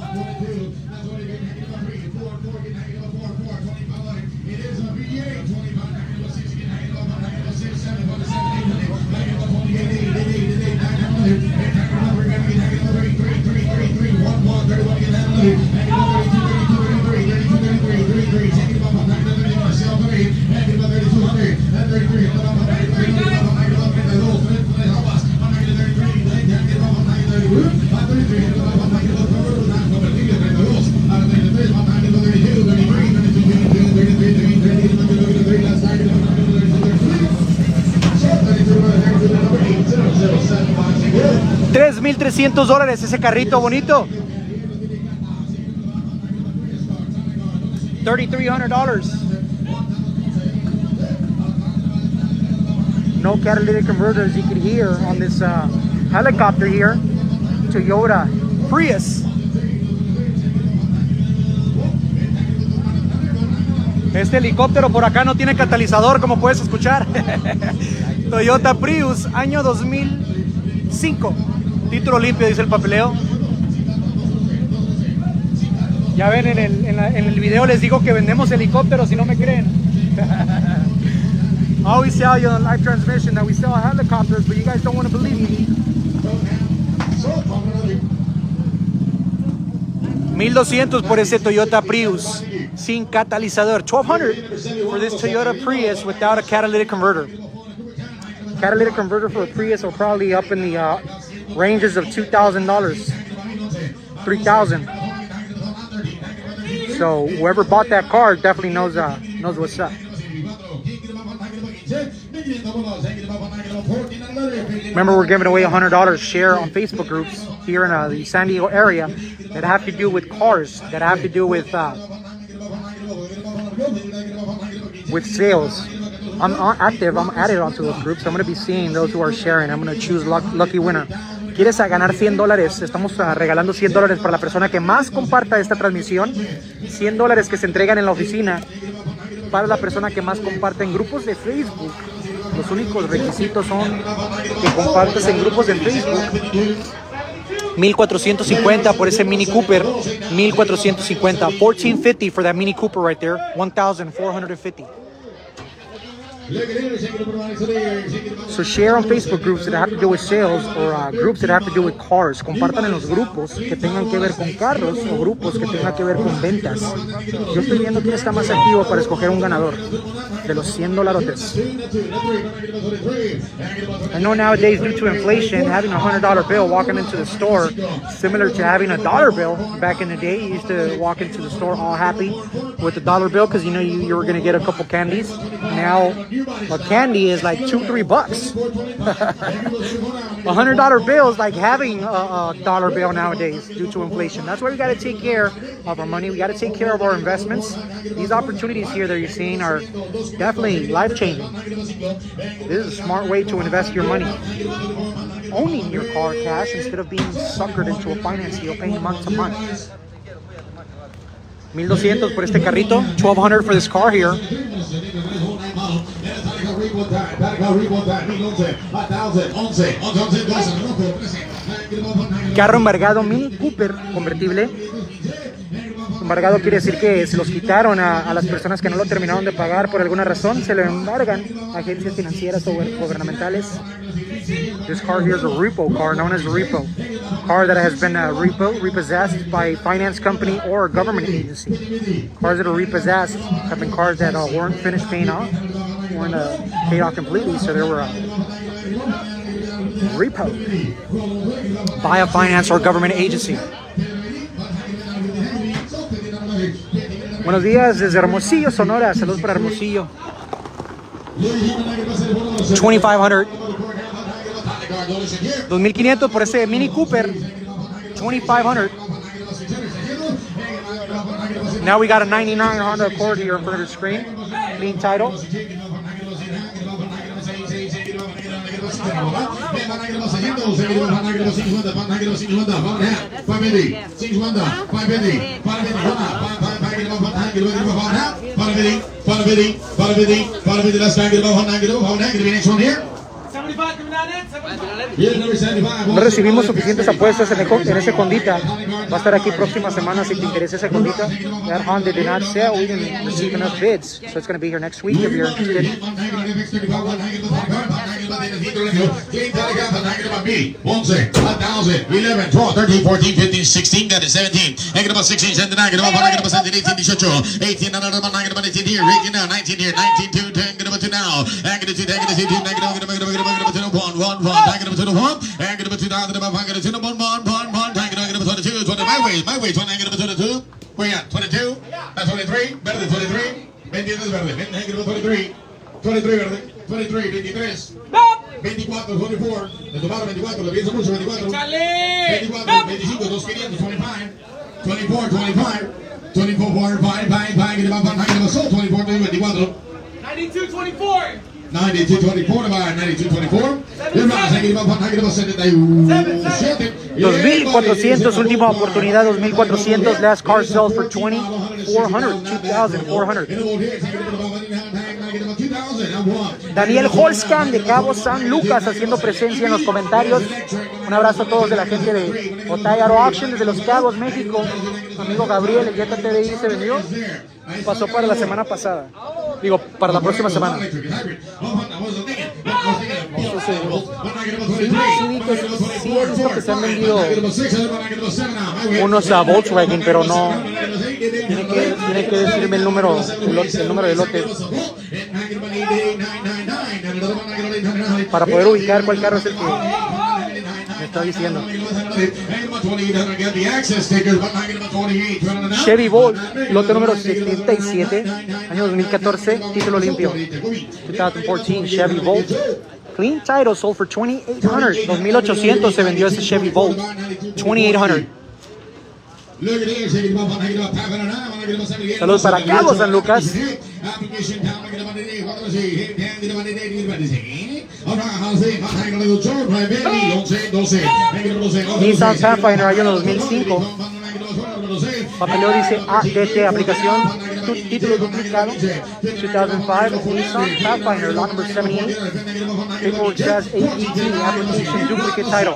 S2: $3,300 ese carrito bonito. $3,300. No catalytic converter, as you can hear on this helicopter here. Toyota Prius. Este helicóptero por acá no tiene catalizador, como puedes escuchar. Toyota Prius, año 2005. Título limpio, dice el papeleo. Ya ven, en el video les digo que vendemos helicópteros, si no me creen. I always tell you on live transmission that we sell helicopters, but you guys don't want to believe me. 1,200 por ese Toyota Prius sin catalizador. $1,200 for this Toyota Prius without a catalytic converter. Catalytic converter for a Prius are probably up in the ranges of $2,000, $3,000. So whoever bought that car definitely knows what's up. Remember, we're giving away $100 share on Facebook groups here in the San Diego area that have to do with cars, that have to do with sales. I'm active, I'm added onto those groups. I'm going to be seeing those who are sharing. I'm going to choose lucky winner. ¿Quieres ganar $100? Estamos regalando $100 para la persona que más comparta esta transmisión. $100 que se entregan en la oficina para la persona que más comparte en grupos de Facebook. Los únicos requisitos son que compartas en grupos de Facebook. 1,450 por ese Mini Cooper. 1,450. $1,450 for that Mini Cooper right there. 1,450. So share on Facebook groups that have to do with sales or groups that have to do with cars. Compartan en los grupos que tengan que ver con carros o grupos que tengan que ver con ventas. Yo estoy viendo quién está más activo para escoger un ganador de los $100. I know nowadays, due to inflation, having a $100 bill walking into the store, similar to having a dollar bill. Back in the day, you used to walk into the store all happy with the dollar bill because you know you were going to get a couple candies. Now, a candy is like $2-3. $100 bill is like having a dollar bill nowadays due to inflation. That's why we got to take care of our money. We got to take care of our investments. These opportunities here that you're seeing are definitely life-changing. This is a smart way to invest your money. Owning your car cash instead of being suckered into a finance deal, paying month to month. 1,200 por este carrito. $1,200 for this car here. Carro embargado Mini Cooper convertible. Embargado quiere decir que se los quitaron a las personas que no lo terminaron de pagar por alguna razón. Se lo embargan a agencias financieras o gubernamentales. This car here is a repo car, known as a repo. Car that has been repossessed by a finance company or a government agency. Cars that are repossessed have been cars that weren't finished paying off, weren't paid off completely, so they were repo by a finance or government agency. Buenos días desde Hermosillo, Sonora. Saludos para Hermosillo. $2,500. 2,500 por ese Mini Cooper. $2,500. Now we got a 99 Honda Accord here in front of the screen. Clean title.
S1: 50, 50, let's try and get about 100, how negative, next one here.
S3: 75, coming down in, 75.
S1: Yeah, number 75.
S2: No recibimos suficientes apuestas en ese condita. Va a estar aquí próxima semana si te interesa ese condita. That Honda did not sell. We didn't receive enough bids. So it's going to be here next week if you're interested.
S1: 11, 1,000, 11, 12, 13, 14, 15, 16, got it, 17. Negative about 16, 17, negative about 17, 18, 18, 18, negative about 18 here, 18 now, 19 here, 19, 2, 10, negative 2 now, negative 2, negative 2, negative, negative 1, 1, 1, negative 2, 1, negative 2, negative 1, negative 2, 1, 1, 1, negative 22, 20, my way, 20, negative 22, where you at, 22, that's 23, better than 23, 23 verde, negative 23, 23 verde, 23, 23, 24, 24, le tomaron 24, le pienso mucho, 24, 24, 25, 2,500, 25, 24, 25, 24, 5, get about 24, 24,
S3: 92, 24.
S1: 92, 24, 92, 24.
S2: 2,400, última oportunidad, 2,400. Last car sells for 2,400, 2,400. Daniel Holscan de Cabo San Lucas haciendo presencia en los comentarios. Un abrazo a todos de la gente de Otay Auto Auction desde Los Cabos, México. Mi amigo Gabriel, el Jetta TDI se vendió. Pasó para la semana pasada. Digo, para la próxima semana. Sí, es lo que se han vendido unos a Volkswagen, pero no. Tiene que decirme el número del lote para poder ubicar cuál carro es el que me está diciendo. Chevy Volt, lote número 77, año 2014, título limpio. 2014 Chevy Volt. Clean title, sold for 2,800. 2,800 se vendió ese Chevy Volt. 2,800. Saludos para Cabo San Lucas. Nissan Pathfinder, año 2005. Papeleo dice ADT, aplicación, título duplicado, 2005, Nissan Pathfinder, lot number 78. Paperwork says ADT, application duplicate title.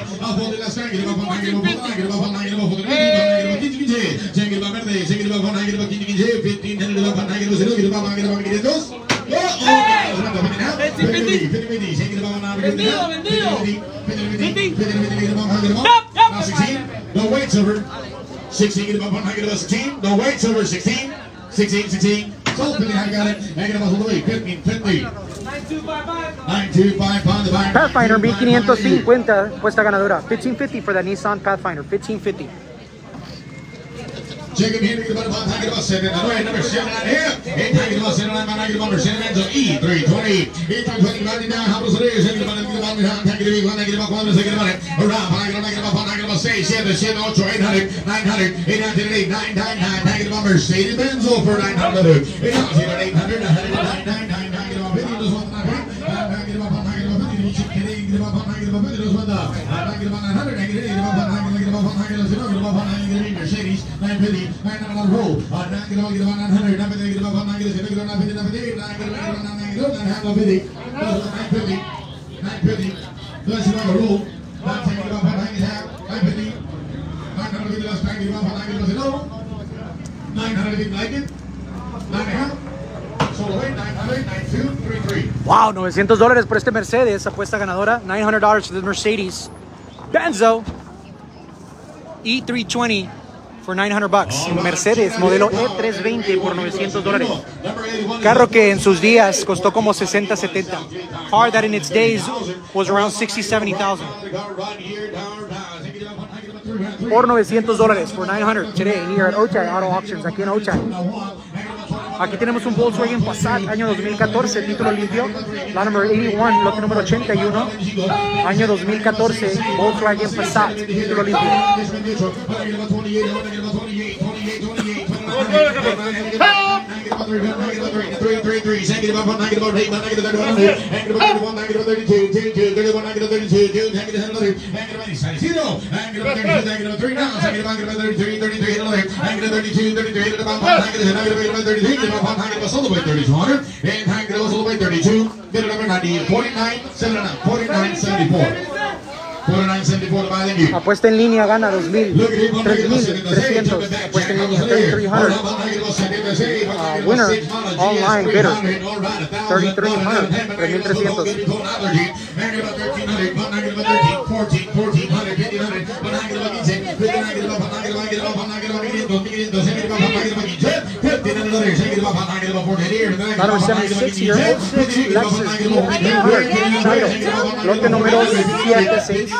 S1: No wait, silver. 16, get above 16. No wait, silver. 16. 16, 16. Sold, I got it. I got it all the way. 15, 50. 9255.
S2: Pathfinder 1550, puesta ganadora. 1550 for the Nissan Pathfinder. 1550.
S1: Jacob Henry, the bottom line, talking about 7. Number 7 out here. Talking about 7 on my number 7. So E320. E320, right now. How was it? Taking about it. Taking about 1. Taking about it. Around. Taking about 6, 7, 7, 8, 800, 900, 800, 999. Taking about Mercedes Benz over 900. 800, Mercedes 950, 900 on the roll. 900, 900, 950. That's on the roll. 950, 900, like it. 900.
S2: Wow, $900 por este Mercedes, apuesta ganadora. $900 for the Mercedes Benzo E320 for $900. Mercedes modelo E320 por $900. Carro que en sus días costó como 60, 70. Car that in its days was around 60, 70,000. Por $900, for $900 today here at Otay Auto Auctions, aquí en Otay. Aquí tenemos un Volkswagen Passat, año 2014, título limpio, la number 81, lote número 81, año 2014, Volkswagen Passat, título limpio. Apuesta en línea, gana 2,000, 3,300. Apuesta en línea, 3,300. Winner, online, bidder, 3,300, 3,300. Number 76, year 06, Lexus EX300 title. Lote número 76.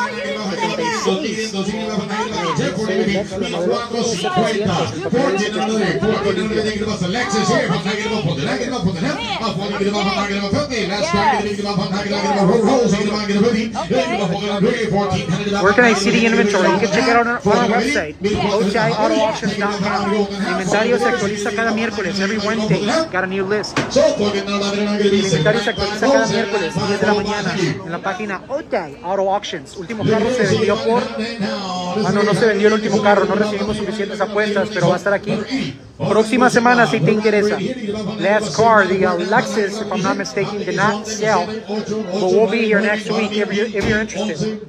S2: Where can I see the inventory? You can check it out on our website, OTIAutoAuctions.com. El inventario se actualiza cada miércoles, every Wednesday. Got a new list. El inventario se actualiza cada miércoles, 10 de la mañana, en la página OTI Auto Auctions. Último carro se vendió por... no se vendió el último carro, no recibimos suficientes apuestas, pero va a estar aquí. Próxima semana si te interesa. Last car, the Lexus, if I'm not mistaken, did not sell, but we'll be here next week if you're interested.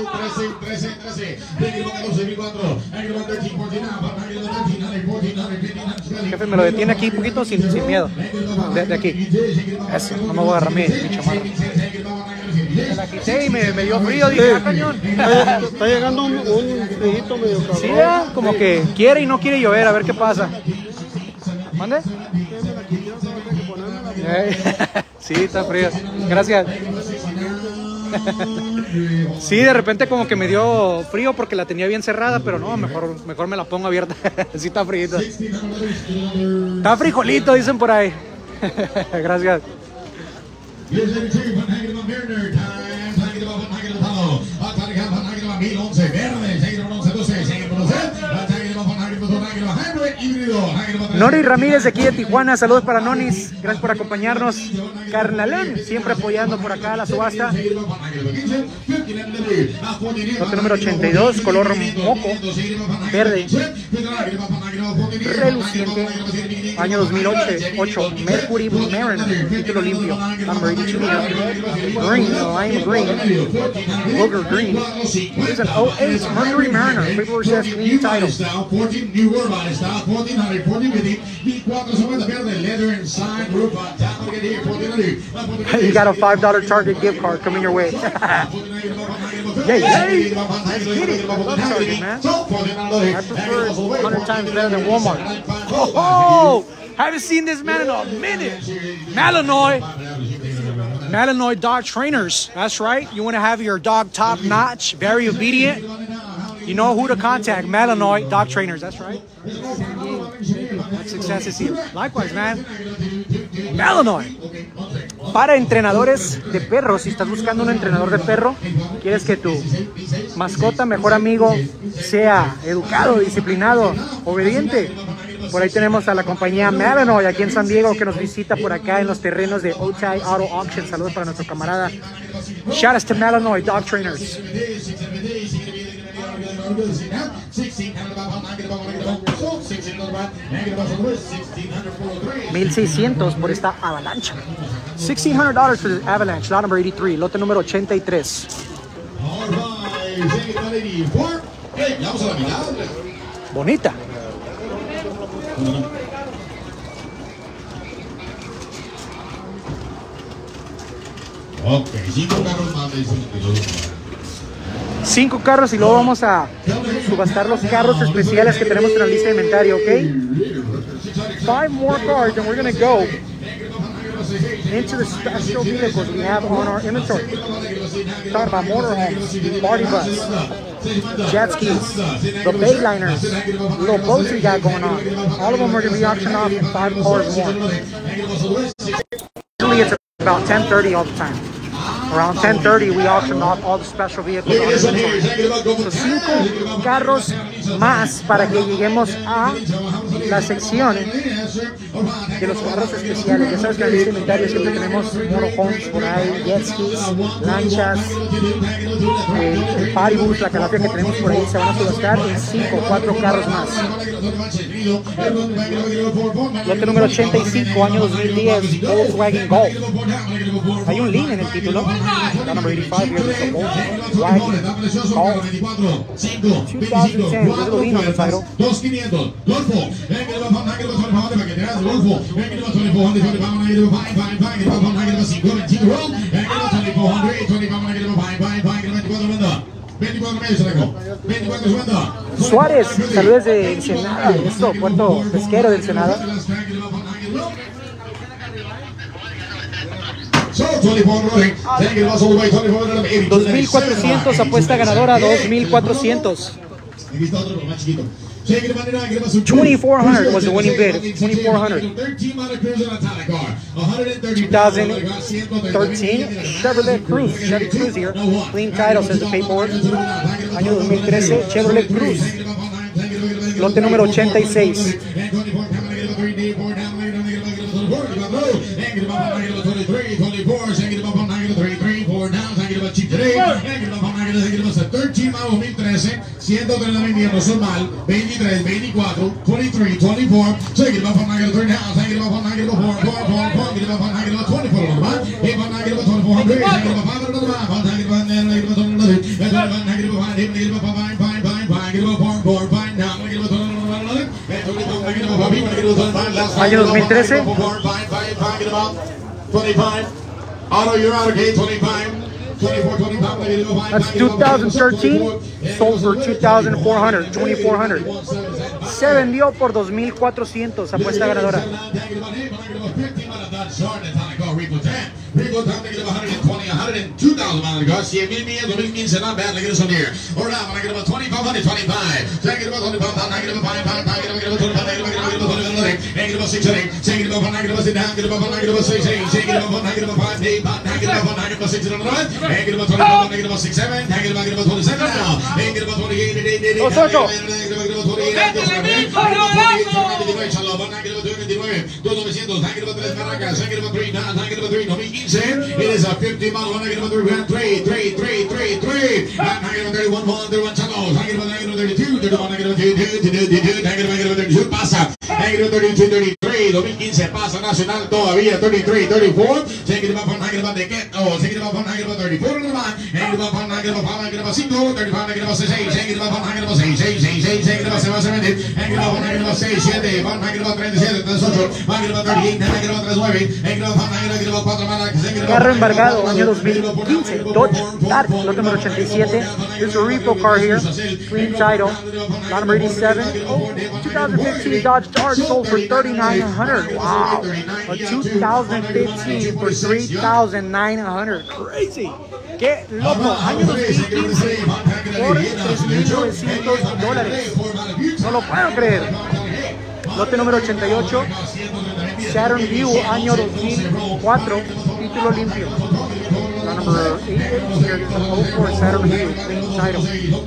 S2: Jefe, me lo detiene aquí un poquito sin miedo. De aquí. Eso, no me voy a agarrar mi chamarra. Me la quité y me dio frío, dije, cañón.
S6: Está llegando un frío medio cabrón.
S2: Sí, como que quiere y no quiere llover, a ver qué pasa. ¿Mande? Sí, está frío. Gracias. Sí, de repente como que me dio frío porque la tenía bien cerrada, pero no, mejor me la pongo abierta. Sí, está frío. Está frijolito, dicen por ahí. Gracias. Noni Ramírez de aquí de Tijuana, saludos para Nonis, gracias por acompañarnos. Carnalón, siempre apoyando por acá la subasta. Lote número 82, color moco, verde, reluciente, año 2008, Mercury Mariner, título limpio, number 82, green, lime green, booger green. It's an 08 Mercury Mariner, paperwork says clean title. You got a $5 Target gift card coming your way. Yay! Target, man. I prefer it 100 times better than Walmart. Oh! Haven't seen this man in a minute. Malinois dog trainers. That's right. You want to have your dog top notch, very obedient. You know who to contact. Malinois dog trainers. That's right. Much success is here. Likewise, man. Malinois. Para entrenadores de perros, si estás buscando un entrenador de perro, quieres que tu mascota, mejor amigo, sea educado, disciplinado, obediente. Por ahí tenemos a la compañía Malinois aquí en San Diego que nos visita por acá en los terrenos de OTI Auto Auction. Saludos para nuestro camarada. Shout out to Malinois Dog Trainers. $1,600 por esta avalancha. $1,600 for this avalanche, lot number 83, lote número 83. Bonita.
S1: Ok, 5 carros más de
S2: 5 carros y luego vamos a subastar los carros especiales que tenemos en la lista de inventario, ¿ok? 5 more cars and we're going to go into the special vehicles we have on our inventory. Talking about motorhomes, party bus, jet skis, the Bayliners, little boats we got going on. All of them are going to be auctioned off in 5 cars more. Usually it's about 10:30 all the time. Around 10:30, we auctioned off all the special vehicles on inventory. So 5 carros más para que lleguemos a la sección de los carros especiales. Ya sabes que en este inventario siempre tenemos motorhomes por ahí, jet skis, lanchas, el party bus, la calafia que tenemos por ahí se van a subastar en 4 carros más. Lote número 85, año 2010, Volkswagen Golf. Hay un lean en el título. Number 85 here is the Volkswagen Golf 2010. There's a lean on the title.
S1: 2500 Golfo, Golfo, 24
S2: Suárez, saludos de Ensenada, esto, puerto pesquero de Ensenada. 2,400, apuesta ganadora, 2,400. 2,400 was the winning bid. 2,400. 2013 Chevrolet Cruze. Chevy Cruze here. Clean title, says the paperwork. Año 2013 Chevrolet Cruze. Lote número 86.
S1: Normal, 23, 24, 23, 24, take it up on negative 3 now, take it up on negative 4, 4, 4, 4, get it up on negative 24 on the line, get on negative 2400, take it up on 5 on the line, on negative 1, negative 1, and then on negative 5, negative 5, 5, 5, 5, 5, get it up on 4, 5, now, negative 1,
S2: Año 2013.
S1: 25, auto, you're out, okay, 25.
S2: That's 2013, sold for 2,400, 2,400. Se vendió por 2,400, apuesta ganadora.
S1: It is a 50 model, negative 3, 3, 3, 3, 3, 31, 1, 32, 32, pasa, negative 32, 33, 2015 pasa nacional todavía, 33, 34, take it up on negative de get, oh, take it up on negative 34, negative up on negative 5, negative 5, 35, negative 6, take it up on negative 6, 6, 6, 6, take it up 7, 7, negative up on negative 6, 7, negative 37, 38, negative 38, negative 39, negative 4,
S2: Carro embargado, año 2015, Dodge Dart, lote número 87. There's a repo car here, clean title, lot number 87. 2015 Dodge Dart sold for 3,900. Wow, a 2015 for 3,900. Crazy. Qué loco. Año 2015 por $3,900. No lo puedo creer. Lote número 88. Saturn View, año 2004, título limpio. La number 88, Saturn View, title.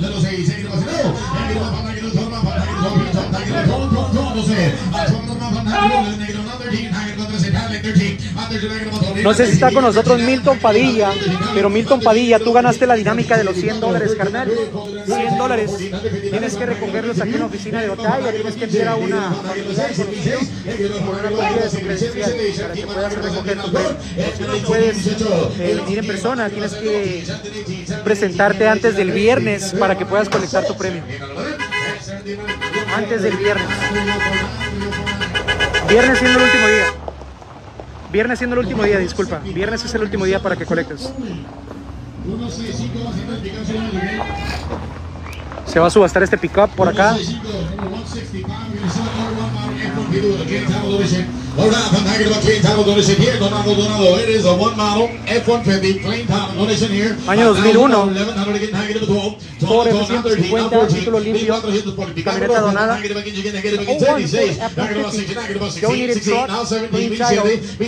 S2: No sé si está con nosotros Milton Padilla, pero Milton Padilla, tú ganaste la dinámica de los $100, carnal. $100. Tienes que recogerlos aquí en la oficina de Otay, tienes que enviar a una familiar con una copia de su credencial para que puedas recoger tu premio. Si no puedes venir en persona, tienes que presentarte antes del viernes para que puedas colectar tu premio. Antes del viernes. Viernes siendo el último día. Viernes siendo el último día, disculpa. Viernes es el último día para que colectes. Se va a subastar este pickup por acá.
S1: Hold on, I'm talking about clean title donation here. Donado. It is a one model F-150 clean title donation here.
S2: Año 2001. Ford F-150, título limpio, camioneta donada. Donated truck, clean title.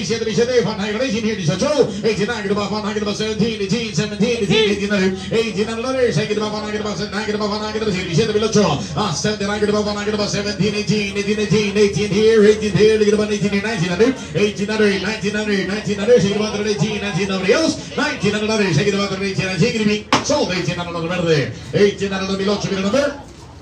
S1: verde. 2008, mira el number.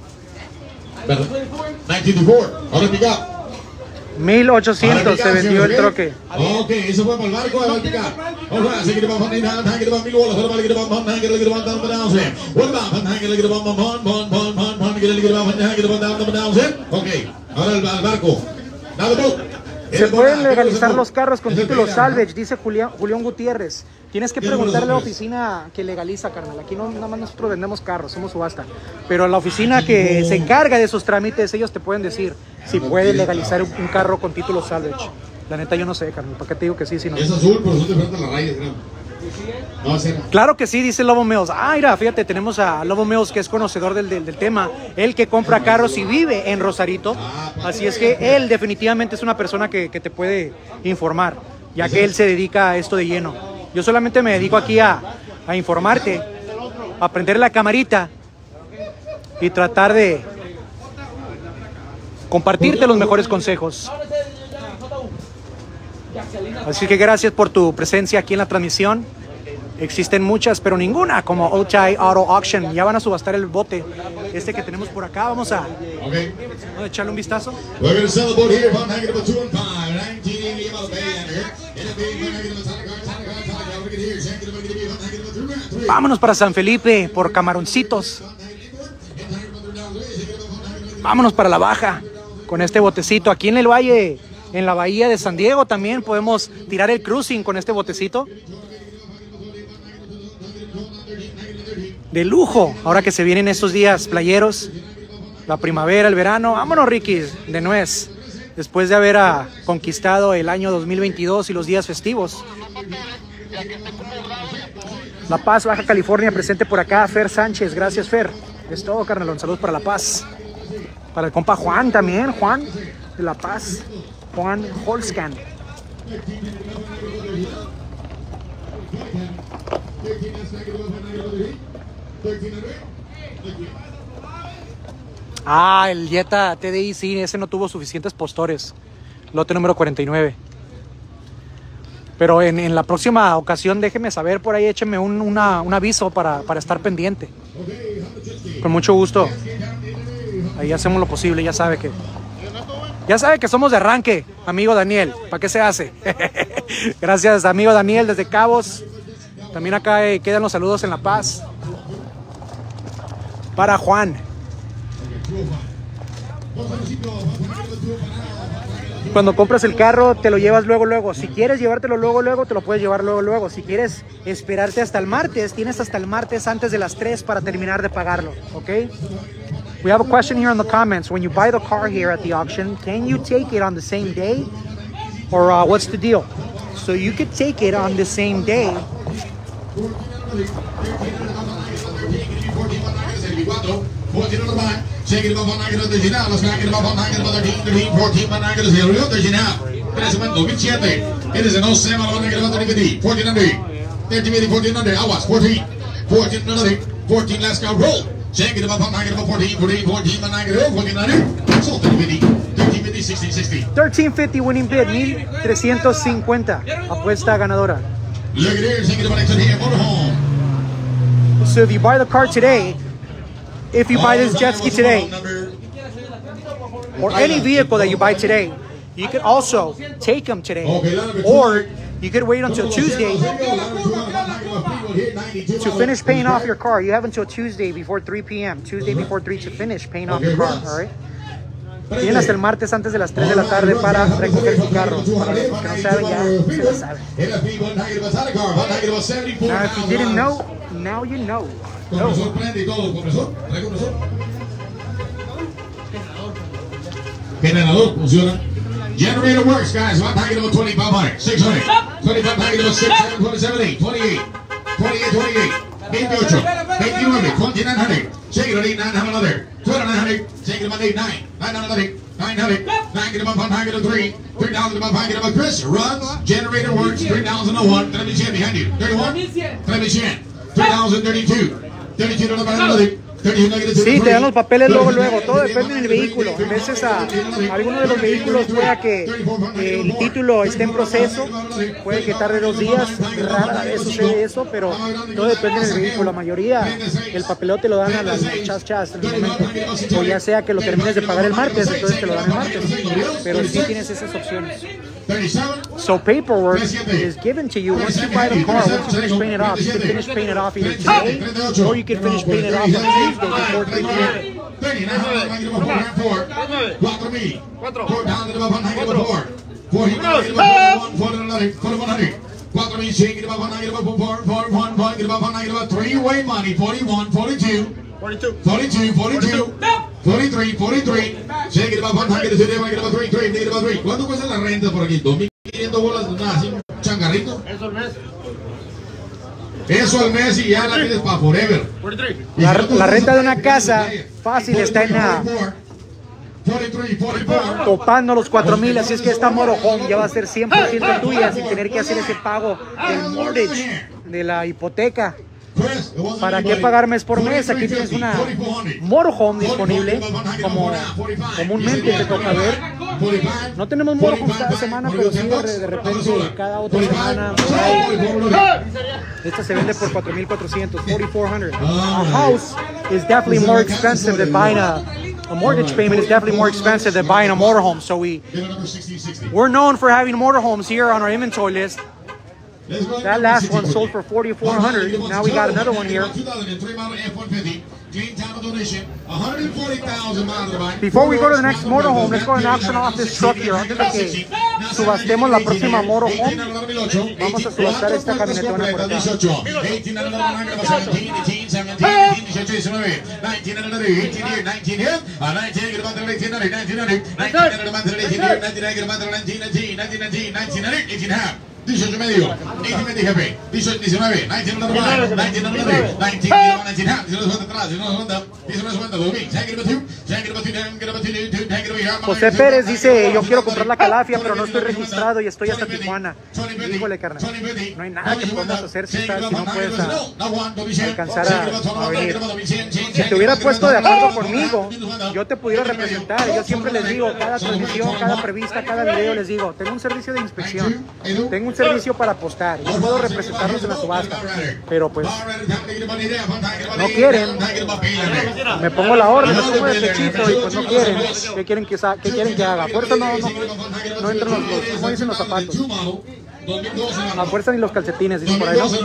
S1: 1924. Ahora el pick-up.
S2: 1800 se vendió el troque.
S1: Ok, eso fue para el barco, ahora el pick-up. Alright, so get about $100, get about $1,000, what about get about $100, get about down there. What about $100, get about get about down there. Ok, ahora el barco. Now the boat.
S2: Se pueden legalizar los carros con título salvage, dice Julián Gutiérrez. Tienes que preguntarle a la oficina que legaliza, carnal. Aquí no, nada más nosotros vendemos carros, somos subasta. Pero la oficina que se encarga de esos trámites, ellos te pueden decir si puedes legalizar un carro con título salvage. La neta yo no sé, carnal. ¿Para qué te digo que sí? Si no?
S1: Es azul, pero son diferentes las rayas, creo. No,
S2: claro que sí, dice Lobo Mills. Ah, mira, fíjate, tenemos a Lobo Mills, que es conocedor del tema. Él que compra carros y vive en Rosarito. Así es que él definitivamente es una persona que te puede informar, ya que él se dedica a esto de lleno. Yo solamente me dedico aquí a informarte, a prender la camarita y tratar de compartirte los mejores consejos. Así que gracias por tu presencia aquí en la transmisión. Existen muchas, pero ninguna como Otay Auto Auction. Ya van a subastar el bote este que tenemos por acá. Vamos a echarle un vistazo. Vámonos para San Felipe por camaroncitos. Vámonos para la baja con este botecito. Aquí en el valle, en la bahía de San Diego, también podemos tirar el cruising con este botecito. De lujo, ahora que se vienen estos días playeros, la primavera, el verano. Vámonos, Ricky, de nuez, después de haber conquistado el año 2022 y los días festivos. La Paz, Baja California, presente por acá. Fer Sánchez, gracias, Fer. Es todo, carnalón. Saludos para La Paz. Para el compa Juan también, Juan de La Paz. Juan Holscan. Ah, el Jetta TDI, sí, ese no tuvo suficientes postores. Lote número 49. Pero en la próxima ocasión déjeme saber por ahí, écheme un aviso para estar pendiente. Con mucho gusto. Ahí hacemos lo posible, ya sabe que somos de arranque, amigo Daniel. ¿Para qué se hace? Gracias, amigo Daniel, desde Cabos. También acá quedan los saludos en La Paz. Para Juan. Cuando compras el carro, te lo llevas luego. Si quieres llevártelo luego, te lo puedes llevar luego. Si quieres esperarte hasta el martes, tienes hasta el martes antes de las 3 para terminar de pagarlo, ¿ok? We have a question here in the comments. When you buy the car here at the auction, can you take it on the same day? Or what's the deal? So you could take it on the same day.
S1: Check it about 14,
S2: 1350 winning bid, 1350. Apuesta ganadora. So if you buy the car today, if you buy this jet ski today, or any vehicle that you buy today, you could also take them today, or you could wait until Tuesday to finish paying off your car. You have until Tuesday before 3 p.m. Tuesday before 3 to finish paying off your car, all right? Tienen hasta el martes antes de las 3 de la tarde para recoger tu carro. Para los que no saben, ya se lo saben. Now, if you didn't know, now you know.
S1: Generador funciona. Generator works, guys. One packet of 2,500, 600, 25 packet of 6, 7, 27, 8, 28, 28, 28, 28, 29, 2,900. Shake it on 8, 900, 2,900. Shake it about 8, 9, 900, 900, 9 get about 1 packet of 3, 3,000 about 5 get about Chris runs. Generator works, 3,001. Can I be Chan behind you? 31. Can I be Chan? 3,032. 32 to the another.
S2: Sí, te dan los papeles luego, todo depende del vehículo. A veces a alguno de los vehículos pueda que el título esté en proceso, puede que tarde 2 días, rara vez sucede eso, pero todo depende del vehículo. La mayoría, el papeleo te lo dan a las chas en el momento, o ya sea que lo termines de pagar el martes, entonces te lo dan el martes, pero sí tienes esas opciones. So paperwork is given to you once you buy the car, once you finish paying it off. You can finish paying it off either today, or you can finish paying it off on Tuesday before 3 p.m.
S1: 3-way money, 41, 42, 42, 42, 43, 43. Shake it about 100, get about 3, 3, get about 3. ¿Cuánto cuesta la renta por aquí? 2.500 bolas, nada, así un changarrito.
S3: Eso al mes.
S1: Eso al mes y ya la tienes para forever.
S2: La renta de una casa fácil está en topando los 4,000, así es que esta motorhome ya va a ser 100% tuya sin tener que hacer ese pago del mortgage, de la hipoteca. ¿Para qué pagar mes por mes? Aquí tienes una motorhome disponible, como comúnmente te toca ver. No tenemos motorhomes cada semana, pero sí de repente cada otra semana. Esta se vende por 4,400, 4,400. A house is definitely more expensive than buying a mortgage payment is definitely more expensive than buying a motorhome. So we're known for having motorhomes here on our inventory list. That last one sold for 4,400. Now we got another one here. Before we go to the next motorhome, let's go and auction off this truck here. Antes de que subastemos la próxima motorhome, vamos a subastar esta camionetona por acá.
S1: Dice medio, 19 jefe, 19, 19, 19, 19, 19,
S2: José Pérez dice, yo quiero comprar la Calafia, pero no estoy registrado y estoy hasta Tijuana. Híjole, carnal, no hay nada que podamos hacer si no puedes alcanzar a venir. Si te hubiera puesto de acuerdo conmigo, yo te pudiera representar. Yo siempre les digo, cada transmisión, cada prevista, cada video, les digo, tengo un servicio de inspección, tengo un servicio para apostar, yo puedo representarlos en la subasta, pero pues no quieren. Me pongo la orden, me pongo el pechito y pues no quieren. ¿Qué quieren que haga? Por eso no entran los, ¿cómo dicen los zapatos? A fuerza ni los calcetines, dicen por ahí, ¿no?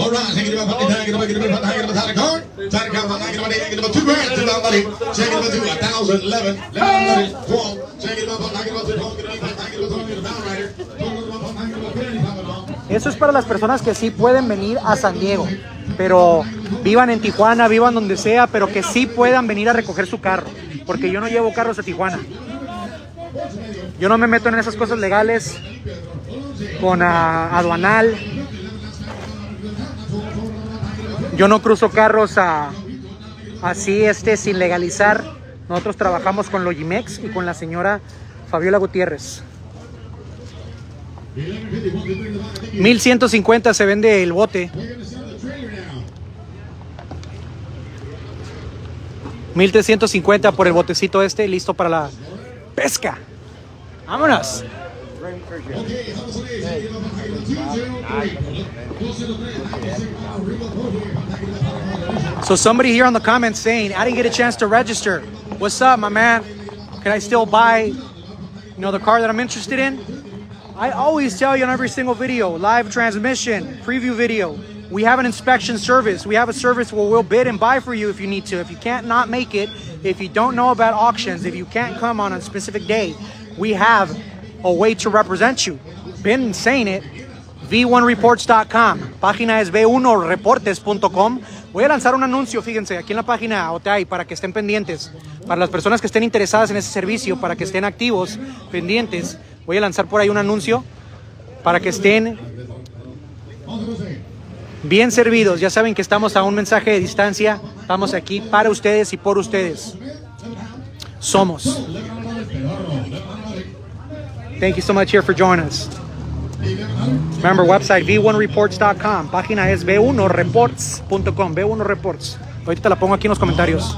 S2: Eso es para las personas que sí pueden venir a San Diego, pero vivan en Tijuana, vivan donde sea, pero que sí puedan venir a recoger su carro, porque yo no llevo carros a Tijuana. Yo no me meto en esas cosas legales con aduanal. Yo no cruzo carros así sin legalizar. Nosotros trabajamos con Logimex y con la señora Fabiola Gutiérrez. 1,150 se vende el bote. 1,350 por el botecito listo para la pesca. ¡Vámonos! So somebody here on the comments saying, I didn't get a chance to register. What's up, my man? Can I still buy, the car that I'm interested in? I always tell you on every single video, live transmission, preview video, we have an inspection service. We have a service where we'll bid and buy for you if you need to. If you can't not make it, if you don't know about auctions, if you can't come on a specific day, we have a way to represent you. Been saying it. V1reports.com. Página es v1reportes.com. Voy a lanzar un anuncio, fíjense, aquí en la página OTAI para que estén pendientes. Para las personas que estén interesadas en ese servicio, para que estén activos, pendientes. Voy a lanzar por ahí un anuncio para que estén bien servidos. Ya saben que estamos a un mensaje de distancia. Estamos aquí para ustedes y por ustedes. Somos. Thank you so much here for joining us. Remember, website v1reports.com. Página es v1reports.com. V1reports. Ahorita te la pongo aquí en los comentarios.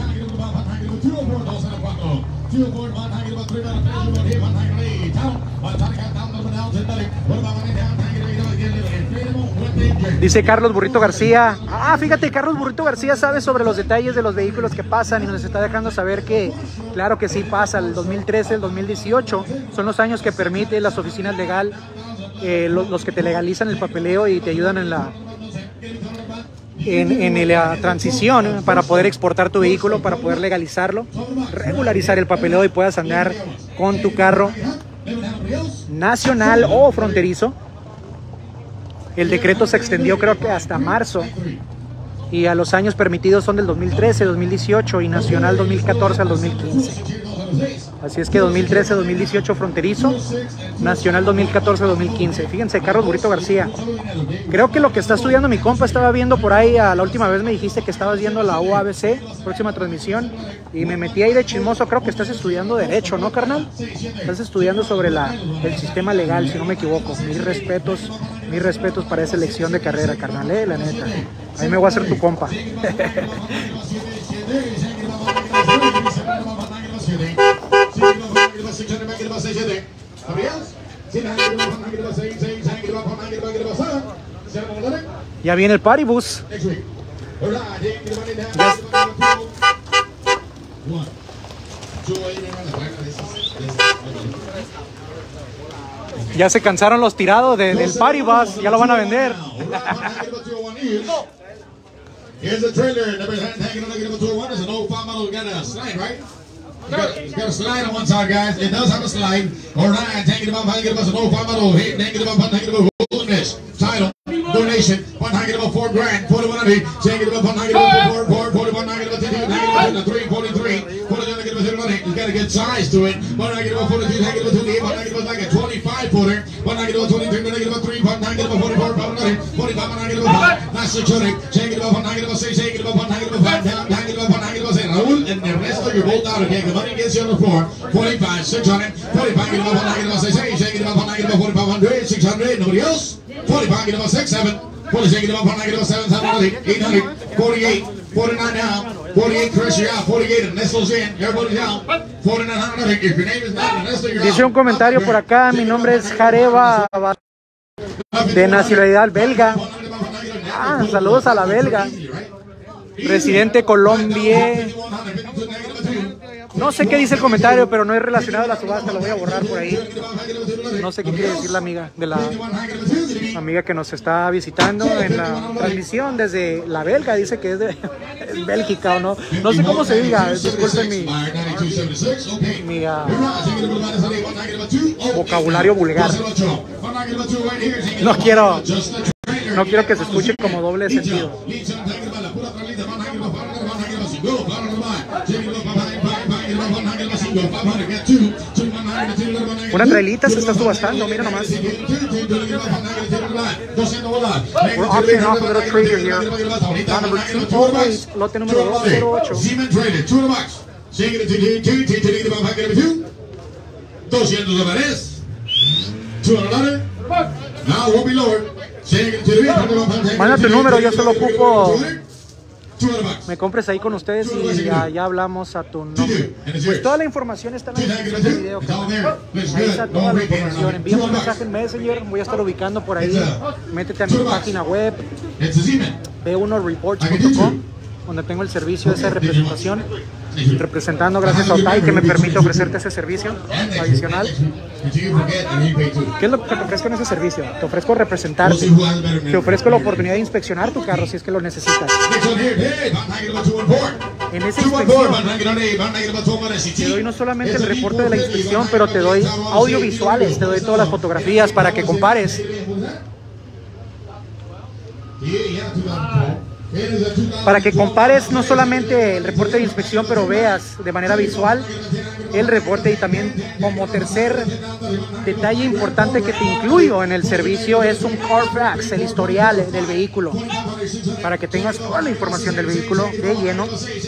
S2: Dice Carlos Burrito García. Fíjate, Carlos Burrito García sabe sobre los detalles de los vehículos que pasan y nos está dejando saber que, claro que sí pasa, el 2013, el 2018 son los años que permite las oficinas legal, los que te legalizan el papeleo y te ayudan en la transición para poder exportar tu vehículo, para poder legalizarlo, regularizar el papeleo y puedas andar con tu carro nacional o fronterizo. El decreto se extendió creo que hasta marzo y a los años permitidos son del 2013, 2018 y nacional 2014 al 2015. Así es que 2013, 2018 fronterizo, nacional 2014, 2015. Fíjense, Carlos Burrito García. Creo que lo que está estudiando mi compa, estaba viendo por ahí, la última vez me dijiste que estabas viendo la UABC, próxima transmisión, y me metí ahí de chismoso. Creo que estás estudiando Derecho, ¿no, carnal? Estás estudiando sobre el sistema legal, si no me equivoco. Mis respetos para esa elección de carrera, carnal, la neta. Ahí me voy a hacer tu compa. Ya viene el party bus. Ya se cansaron los tirados del party bus, ya lo van a vender.
S1: Here's the trailer. Number 10, taking on negative 201. It's an old farm model. Got a slide, right? It's got a slide on one side, guys. It does have a slide. All right, taking about negative an old farm model. Hey, negative about negative holiness. Title. Donation. One negative $4,000. 4100. Taking about negative 41 negative 3 43. 40 negative money. You got to get size to it. One negative 42 negative 28. One negative like a 25 footer. One negative 23 negative 3. One negative 44. 45 negative 5. That's the trick. Take it about one negative 6. Take it about one negative 5. Down. Negative 1 negative 6. Raúl, and the rest of your bolt out again. The money gets you on the floor. 45 600. 45 get about one negative 6. Take it about one negative 4500. 600. Nobody else. 45 get about 6 7. 46 get about one negative 7 700. 800. 48. 49 down. 48 Chris, you're out. 48 and Nestle's in. Everybody's out. 4900. If your name is not Nestle, you're out.
S2: Dice un comentario por acá. Mi nombre es Jareva, de nacionalidad belga. Saludos a la belga. Residente Colombia. No sé qué dice el comentario, pero no es relacionado a la subasta. Lo voy a borrar por ahí. No sé qué quiere decir la amiga que nos está visitando en la transmisión desde la belga. Dice que es de Bélgica o no. No sé cómo se diga. Disculpen mi vocabulario vulgar. No quiero que se escuche como doble sentido. Una trailita se está subastando, mira nomás. We're auctioning off a little trailer here. Number 208, lote número 208. Manda tu número, yo solo ocupo. Me compres ahí con ustedes y ya hablamos a tu nombre. Pues toda la información está en la descripción del video. Ahí está toda la información. Envíame un mensaje en Messenger, voy a estar ubicando por ahí. Métete a mi página web, v1reports.com, donde tengo el servicio de esa representación, representando gracias a Otay que me permite ofrecerte ese servicio adicional. ¿Qué es lo que te ofrezco en ese servicio? Te ofrezco representarte, te ofrezco la oportunidad de inspeccionar tu carro si es que lo necesitas. En esa inspección te doy no solamente el reporte de la inspección, pero te doy audiovisuales, te doy todas las fotografías para que compares para que compares no solamente el reporte de inspección, pero veas de manera visual el reporte. Y también, como tercer detalle importante que te incluyo en el servicio, es un Carfax, el historial del vehículo, para que tengas toda la información del vehículo de lleno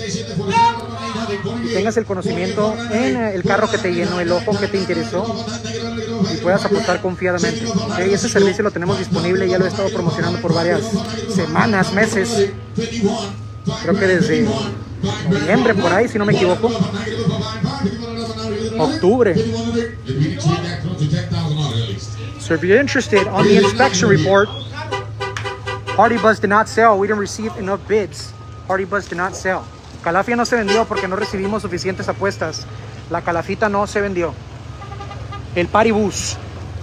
S2: y tengas el conocimiento en el carro que te llenó, el ojo que te interesó, y puedas apostar confiadamente. Y ese servicio lo tenemos disponible, ya lo he estado promocionando por varias semanas, meses, creo que desde noviembre por ahí, si no me equivoco, octubre. So if you're interested, on the inspection report, Party Bus did not sell. We didn't receive enough bids. Party Bus did not sell. Calafia no se vendió porque no recibimos suficientes apuestas. La Calafita no se vendió. El Party Bus.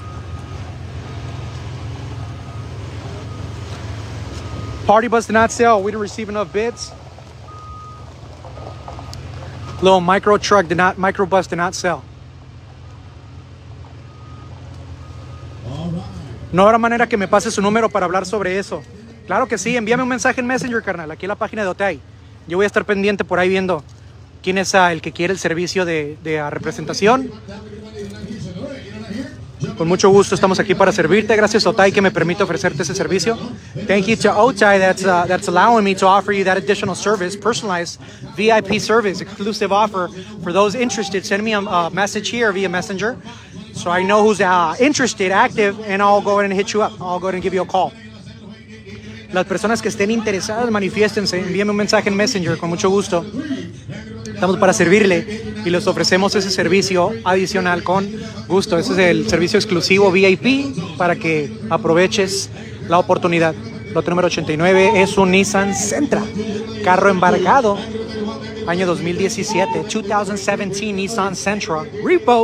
S2: Party Bus did not sell. We didn't receive enough bids. Little micro bus did not sell. No habrá manera que me pase su número para hablar sobre eso. Claro que sí, envíame un mensaje en Messenger, carnal, aquí en la página de Otay. Yo voy a estar pendiente por ahí viendo quién es el que quiere el servicio de representación. Con mucho gusto estamos aquí para servirte. Gracias, Otay, que me permite ofrecerte ese servicio. Thank you to Otay that's allowing me to offer you that additional service, personalized VIP service, exclusive offer for those interested. Send me a message here via Messenger, so I know who's interested, active, and I'll go ahead and hit you up. I'll go ahead and give you a call. Las personas que estén interesadas, manifiéstense, envíenme un mensaje en Messenger, con mucho gusto. Estamos para servirle y les ofrecemos ese servicio adicional con gusto. Ese es el servicio exclusivo VIP para que aproveches la oportunidad. Lote número 89 es un Nissan Sentra, carro embargado, año 2017, 2017 Nissan Sentra, repo.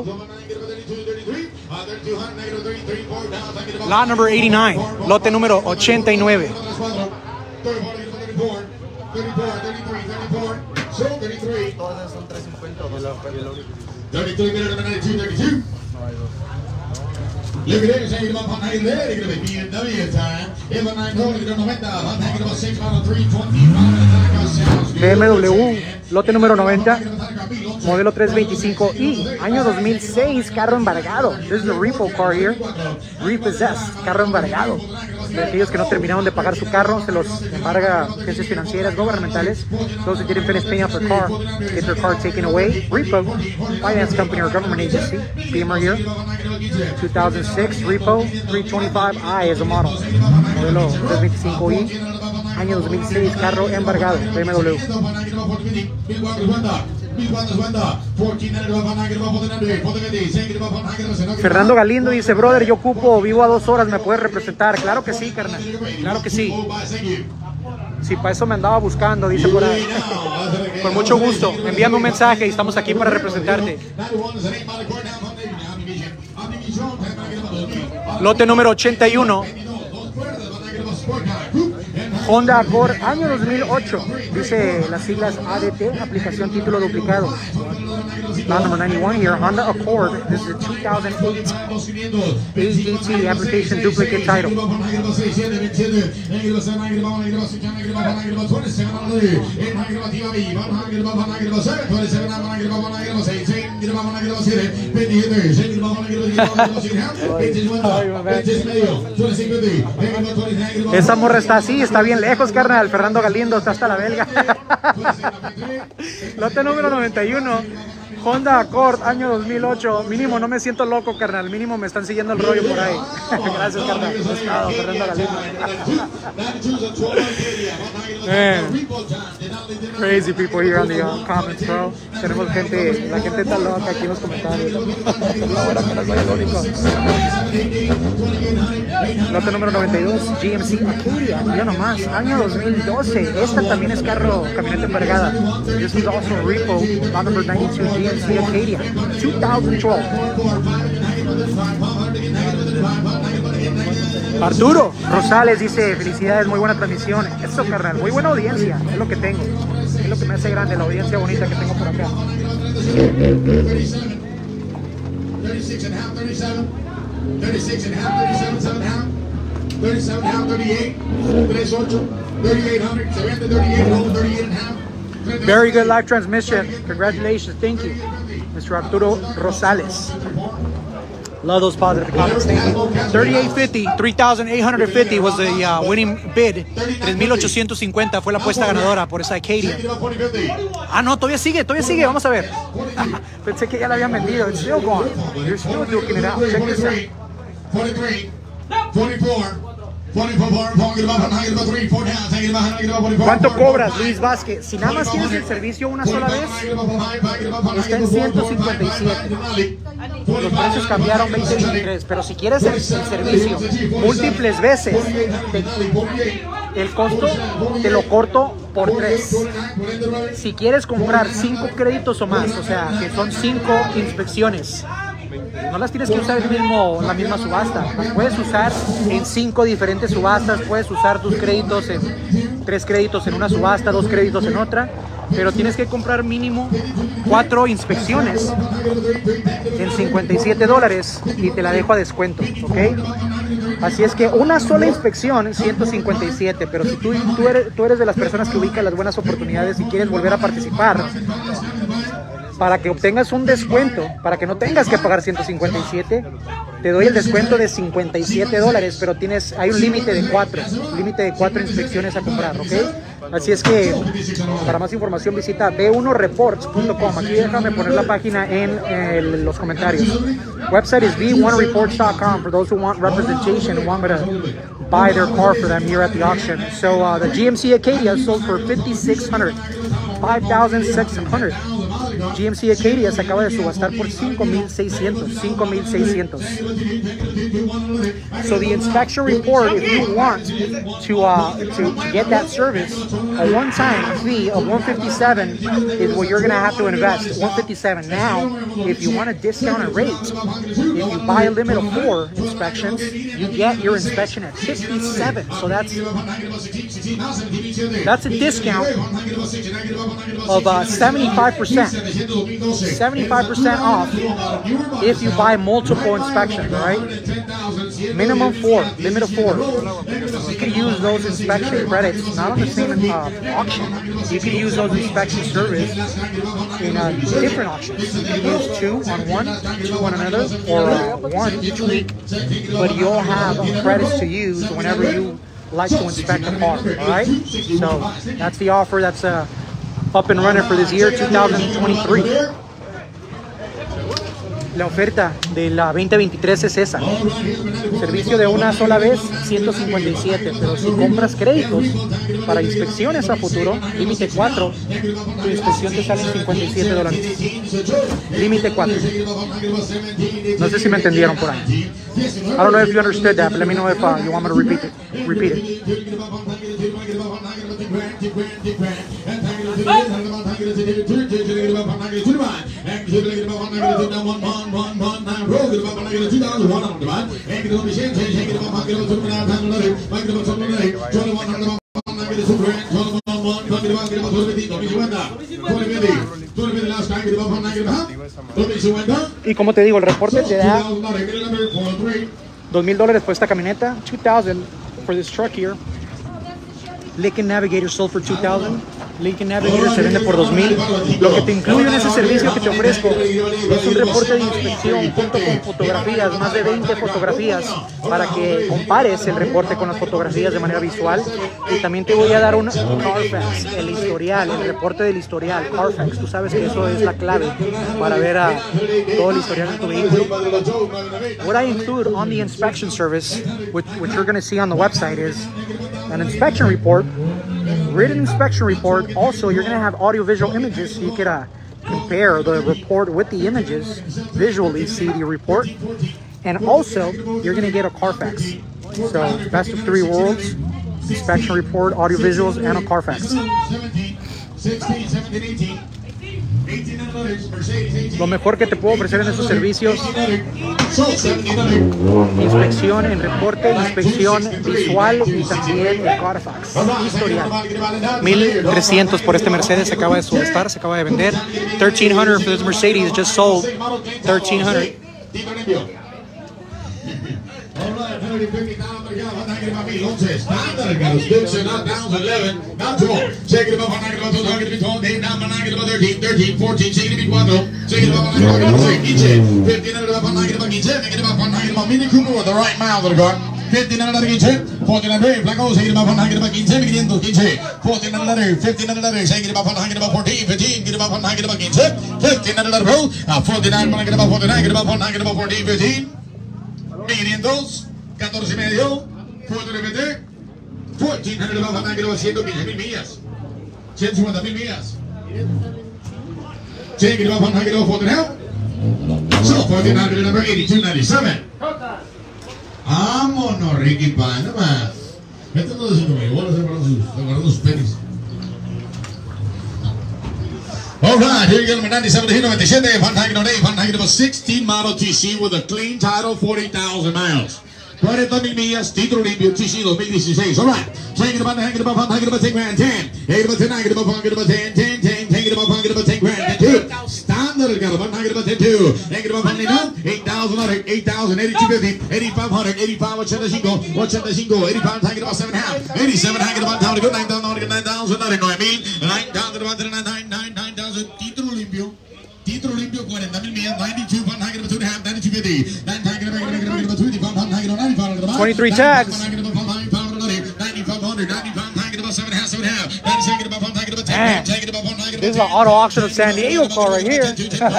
S2: Lot number 89, lote número 89.
S3: Todas son 350 o 250.
S2: BMW, lote número 90, modelo 325i, año 2006, carro embargado. This is a repo car here, repossessed, carro embargado. De aquellos que no terminaron de pagar su carro, se los embarga agencias financieras gubernamentales. Those that didn't finish paying off their car, get their car taken away. Repo, finance company or government agency. Beamer here, 2006 repo, 325i is a model. Modelo 325i, año 2006, carro embargado, BMW. Fernando Galindo dice, brother, yo ocupo, vivo a 2 horas, ¿me puedes representar? Claro que sí, carnal, claro que sí. Sí, para eso me andaba buscando, dice por ahí. Con mucho gusto, envíame un mensaje y estamos aquí para representarte. Lote número 81. Honda Accord, año 2008. Dice las siglas ADT, aplicación título duplicado. Lot number 91 here, Honda Accord. This is a 2008 ADT application duplicate title. Esa morra está así, está bien lejos, carnal. Fernando Galindo está hasta la belga. Lote número 91, Honda Accord, año 2008. Mínimo no me siento loco, carnal. Mínimo me están siguiendo el rollo por ahí. Gracias, carnal. Pescado, Fernando Galindo. Crazy people here on the comments, bro. Tenemos gente, la gente está loca aquí en los comentarios. Ahora que no soy el único. Lote número 92, GMC Acadia, ya nomás, año 2012. Esta también es carro, camioneta embargada. This is also a repo, lot number 92, GMC Acadia, 2012. Arturo Rosales dice, felicidades, muy buena transmisión. Eso, carnal, muy buena audiencia, es lo que tengo. Es lo que me hace grande, la audiencia bonita que tengo por acá.
S1: 36 and a half, 37 and a half, 37 and a half. 37.5, 38, 38, 3800, se vende 38, 38 and a half.
S2: Very good live transmission. Congratulations. Thank you, Mr. Arturo Rosales. Love those positive comments. Thank you. 3850, 3,850 was the winning bid. 3,850 fue la apuesta ganadora por esa Acadia. Ah, no, todavía sigue. Vamos a ver. Pensé que ya la habían vendido. It's still going. You're still duking it out. Check this out.
S1: 43, 44.
S2: ¿Cuánto cobras, Luis Vázquez? Si nada más tienes el servicio una sola vez, está en 157. Los precios cambiaron 2023, pero si quieres el servicio múltiples veces, el costo te lo corto por 3. Si quieres comprar 5 créditos o más, o sea, que son 5 inspecciones, no las tienes que usar la misma subasta. Las puedes usar en 5 diferentes subastas. Puedes usar tus créditos en 3 créditos en una subasta, 2 créditos en otra. Pero tienes que comprar mínimo 4 inspecciones en $57 y te la dejo a descuento, ¿ok? Así es que una sola inspección, 157. Pero si tú eres de las personas que ubican las buenas oportunidades y quieres volver a participar, para que obtengas un descuento, para que no tengas que pagar 157, te doy el descuento de $57, pero hay un límite de 4 inspecciones a comprar, ¿ok? Así es que para más información visita b1reports.com. Aquí déjame poner la página en los comentarios. Website is b1reports.com for those who want representation and want me to buy their car for them here at the auction. So the GMC Acadia sold for $5,600, $5,600. GMC Acadia se acaba de subastar por $5,600. So the inspection report, if you want to get that service, a one-time fee of $157 is what you're going to have to invest. $157. Now, if you want a discounted rate, if you buy a limit of 4 inspections, you get your inspection at $57. So that's a discount of 75%. 75% off if you buy multiple inspections, right? Minimum 4, limit of 4. You can use those inspection credits not on the same auction. You can use those inspection service in different auctions. You can use 2 on one, 2 on another, or 1 each week. But you'll have credits to use whenever you like to inspect a car, all right? So that's the offer. That's up and running for this year, 2023. La oferta de la 2023 es esa. Servicio de una sola vez, 157. Pero si compras créditos para inspecciones a futuro, límite 4, tu inspección te sale en $57. Límite 4. No sé si me entendieron por ahí. I don't know if you understood that, but let me know if you want me to repeat it. Y como te digo, el reporte te da $2,000 por esta camioneta, $2,000 for this truck here. Lincoln Navigator sold for $2,000. Lincoln Navigator se vende por $2,000. Lo que te incluye en ese servicio que te ofrezco es un reporte de inspección junto con fotografías, más de 20 fotografías, para que compares el reporte con las fotografías de manera visual. Y también te voy a dar un Carfax, el historial, el reporte del historial. Carfax, tú sabes que eso es la clave para ver todo el historial de tu vehículo. What I include on the inspection service, which you're going to see on the website, is an inspection report, written inspection report. Also, you're going to have audio-visual images so you can compare the report with the images, visually see the report. And also, you're going to get a Carfax. So, best of 3 worlds, inspection report, audio-visuals, and a Carfax.
S1: 16, 17, 18.
S2: Lo mejor que te puedo ofrecer en esos servicios: inspección en reporte, inspección visual y también el Carfax historial. 1,300 por este Mercedes, se acaba de subastar, se acaba de vender. 1,300 for this Mercedes, just sold. 1,300.
S1: All right, $150 per gallon. I'm not going to be Lonches. Standard got a stick, so not down to 11. Down to 1. Shake it up, I'm not going to be 12. Dave down, I'm not going to be 13, 14. Shake it up, 4. Shake it up, I'm not going to be 15. 15 up, I'm not going to be 15. Make it up, I'm not going to be Mini Cooper with the right miles of the car. 15 another 15. 14 another. Flaco, shake it up, I'm not going to be 15. 15. 14 another. 15 another. Shake it up, I'm not going to be 14. 15. Get it up, I'm not going to be 15. 15 another row. 49, I'm not going to be 49. Get it up, I'm not going to be 14. 15. 1500, 14 y medio, 420, 1400 vamos a ganar 115,000 millas, 150,000 millas. Take it up on hang it off for the help. So 1400 number 8297. Vámonos, Ricky Pan, no más. Esto no es un igual, guardar sus penis. Alright, here you go, number 97, Van Hagen 16 model TC with a clean title, 40,000 miles. 40,000 millas, título limpio, TC 2016. Alright, take it about, hang it about 10 grand, 10. Hang it about 10, hang it about 10, 10, 10, hang it about 10 grand, 2. Standard, got about, hang it about 10, 2. Hang it about 8,000, 8,000, 8,250, 8,500, 85, 85, 85, hang it about 7.5, 87, hang it about down to go 9,000, 9,000, 9,000, about 9,000, título limpio. Título limpio, 40,000 millas, 92, 2.5, 9250,
S2: 23 tags. This is an auto auction of San Diego car right here.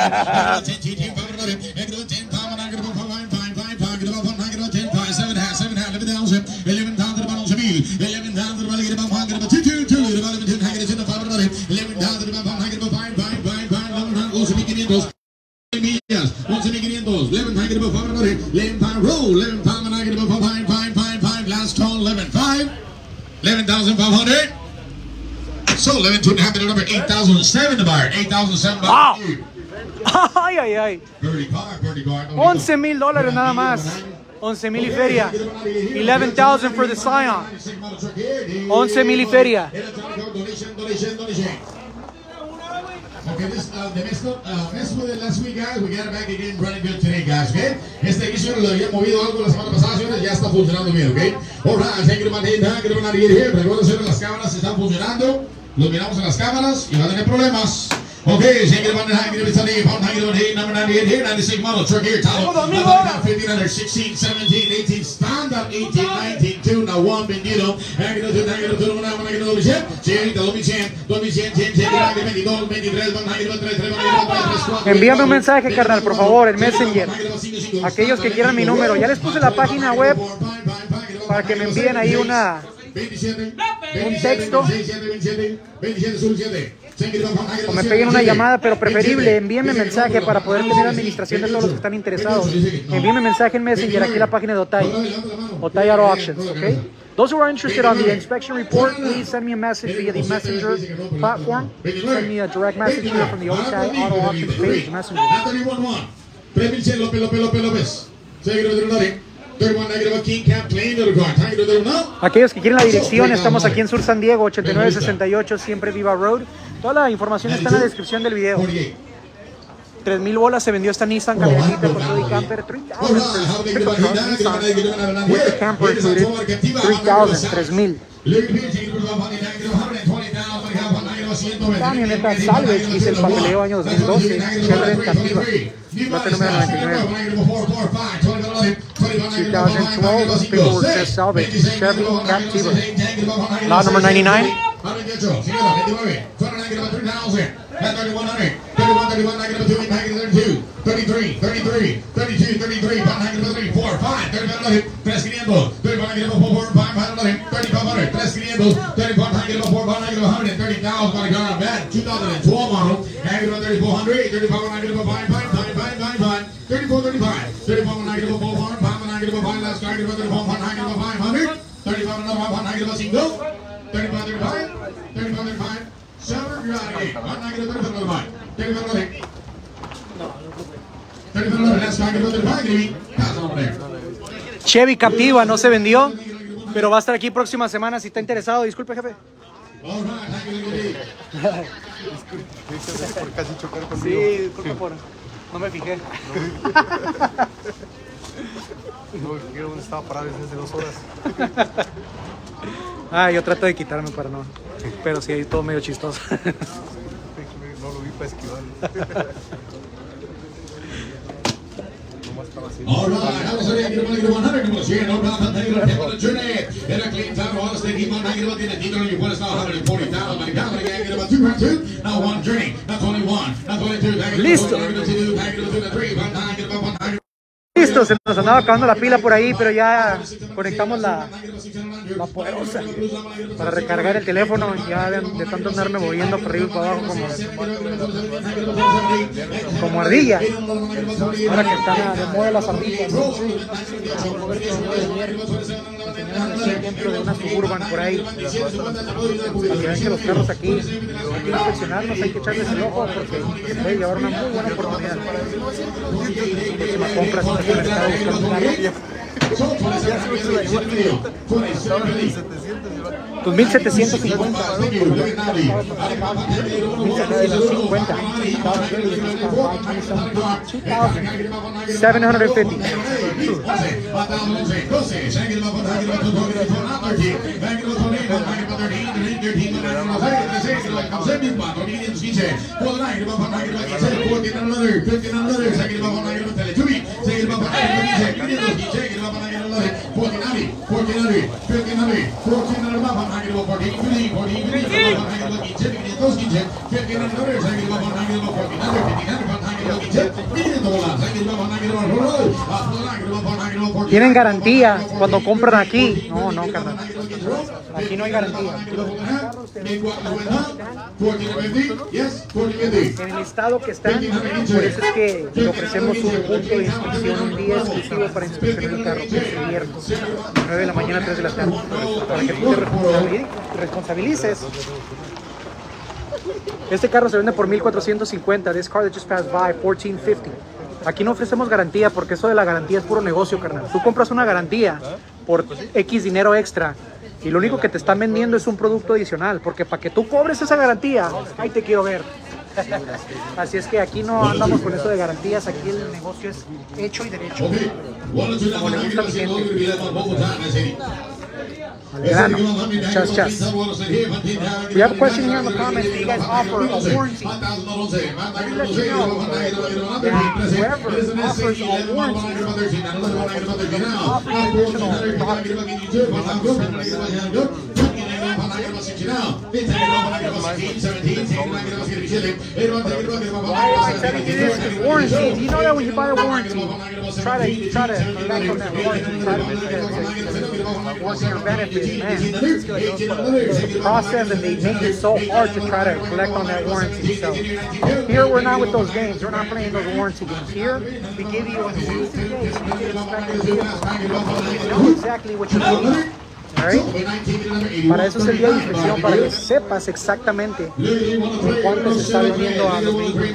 S1: Millas, 11,500, 11 above 500, 11 pound roll, 11 pound negative above 5, last tall 11,500, 11,500. So 11,200 number 8,007 to buy, 8,007 buy.
S2: Wow. Ay, ay, ay.
S1: 30
S2: $11,000 nada más. 11,000 y feria. 11,000 for the Scion. 11,000 y feria.
S1: Okay, this mess with it last week, guys. We got it back again running good today, guys. Okay. Este inicio lo había movido algo la semana pasada, señores. Ya está funcionando bien, okay. Alright, thank you to here. Recuerden, señores, las cámaras están funcionando. Lo miramos en las cámaras y va a tener problemas. Okay, take it about 9, number 98 here, 96 model truck here, title 1500, 16, 17, 18, standard 18, 19, 2, now 1 vendido, negative 2, negative 2, 1, negative 100, 100, 2100, 2100, 100, 22, 23, 23,
S2: Envíame un mensaje, carnal, por favor, en Messenger. Aquellos que quieran mi número, ya les puse la página web para que me envíen ahí un texto o me peguen una llamada, pero preferible envíenme mensaje para poder tener administración de todos los que están interesados. Envíenme mensaje en Messenger, aquí en la página de Otay Auto Auctions, okay? Those who are interested on the inspection report, please send me a message via the Messenger platform. Send me a direct message here from the Otay Auto Auctions page, Messenger. Aquellos que quieren la dirección, estamos aquí en Sur San Diego, 8968 Siempre Viva Road. Toda la información está en la descripción del video. 3,000 bolas se vendió esta Nissan camioneta con todo y camper. 3,000 with the camper included. 3,000, 3,000. Camioneta salvage, dice el papeleo año 2012. Chevrolet Captiva. Lote número 99. 2012, paperwork says salvage. Chevy Captiva. Lot number 99. 35. Chevy Captiva no se vendió, pero va a estar aquí próxima semana si está interesado. Disculpe, jefe.
S6: Casi chocar conmigo.
S2: Sí, disculpe por... No me fijé.
S6: ¿Dónde estaba parado desde hace 2 horas?
S2: Yo trato de quitarme para no. Pero sí, hay todo medio chistoso.
S6: No lo vi para esquivar.
S1: All right, vamos a ver aquí el 100, no pasa nada, el tiempo de journey. Era clean time, ahora se equipa, no hay que tiene título, y puede estar 140,000, marcado, que hay que about 2 round 2, now 1 journey, not 21, not 22,
S2: Listo. Listo, se nos andaba acabando la pila por ahí, pero ya conectamos la poderosa para recargar el teléfono, ya de tanto andarme moviendo por arriba y para abajo como ardilla. Ahora que están de moda las ardillas, ¿no? Dentro de una Suburban por ahí, para que vean que los carros aquí hay que inspeccionarlos, hay que echarles el ojo porque se puede llevar una muy buena oportunidad. La compra si en el mercado buscando un carro. Tus 1750. 750. ¿Tienen garantía cuando compran aquí? No, no, carnal. Aquí no hay garantía. En el estado que están, por eso es que le ofrecemos un punto de inspección, un día exclusivo para inspeccionar el carro, que es el viernes, 9 de la mañana a 3 de la tarde, para que tú te responsabilices. Este carro se vende por 1,450. This car that just passed by, 1,450. Aquí no ofrecemos garantía porque eso de la garantía es puro negocio, carnal. Tú compras una garantía por X dinero extra y lo único que te están vendiendo es un producto adicional, porque para que tú cobres esa garantía, ahí te quiero ver. Así es que aquí no andamos con eso de garantías, aquí el negocio es hecho y derecho. Como le gusta a mi gente. Chas, chas. We have a question here in the comments. Do you guys offer a warranty? Let me let you know that whoever offers a warranty offer additional Why am I telling you this? Warranty. Do you know that when you buy a warranty, try to collect on that warranty, try to make it work in your benefit, man. The process, and they make it so hard to try to collect on that warranty. So here we're not with those games. We're not playing those warranty games. Here we give you a exclusive date. You know exactly what you're getting. Right? Para eso es el día de inspección, para que sepas exactamente cuánto se está vendiendo a los vehículos.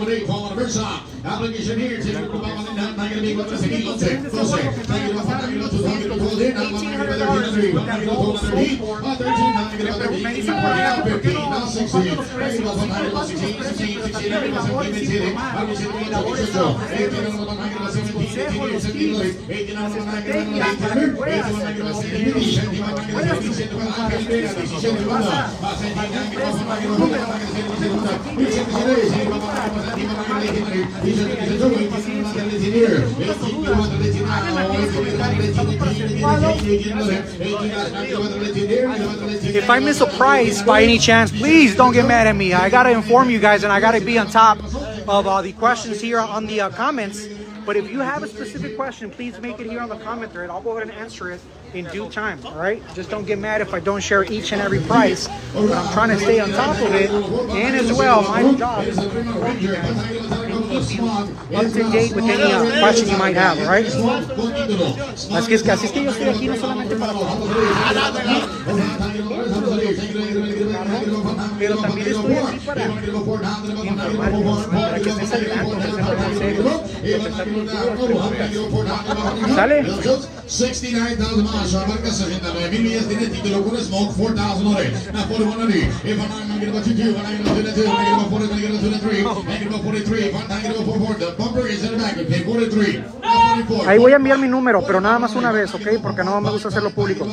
S2: If I miss a price by any chance, please don't get mad at me. I gotta inform you guys, and I gotta be on top of the questions here on the comments. But if you have a specific question, please make it here on the comment thread. I'll go ahead and answer it in due time, all right? Just don't get mad if I don't share each and every price, but I'm trying to stay on top of it. And as well, my job is to inform you guys and keep you up to date with any question you might have, all right? Así es que yo estoy aquí no solamente para amo, pero también estoy aquí para informarles, para que estés al tanto, que sepas en serio lo que está bien chido. ¿Sale?
S1: 69,000 miles, su marca 69,000 millas, tiene título con Smoke, 4,000 dólares. Now 4100, if I'm not get about 22, when I get about 22, when I get about 40, when I get about 23, when I get about 43, if I'm not get about 44, the bumper is in the back, okay, 43, 44.
S2: Ahí voy a enviar mi número, pero nada más una vez, ¿ok? Porque no me gusta hacerlo público.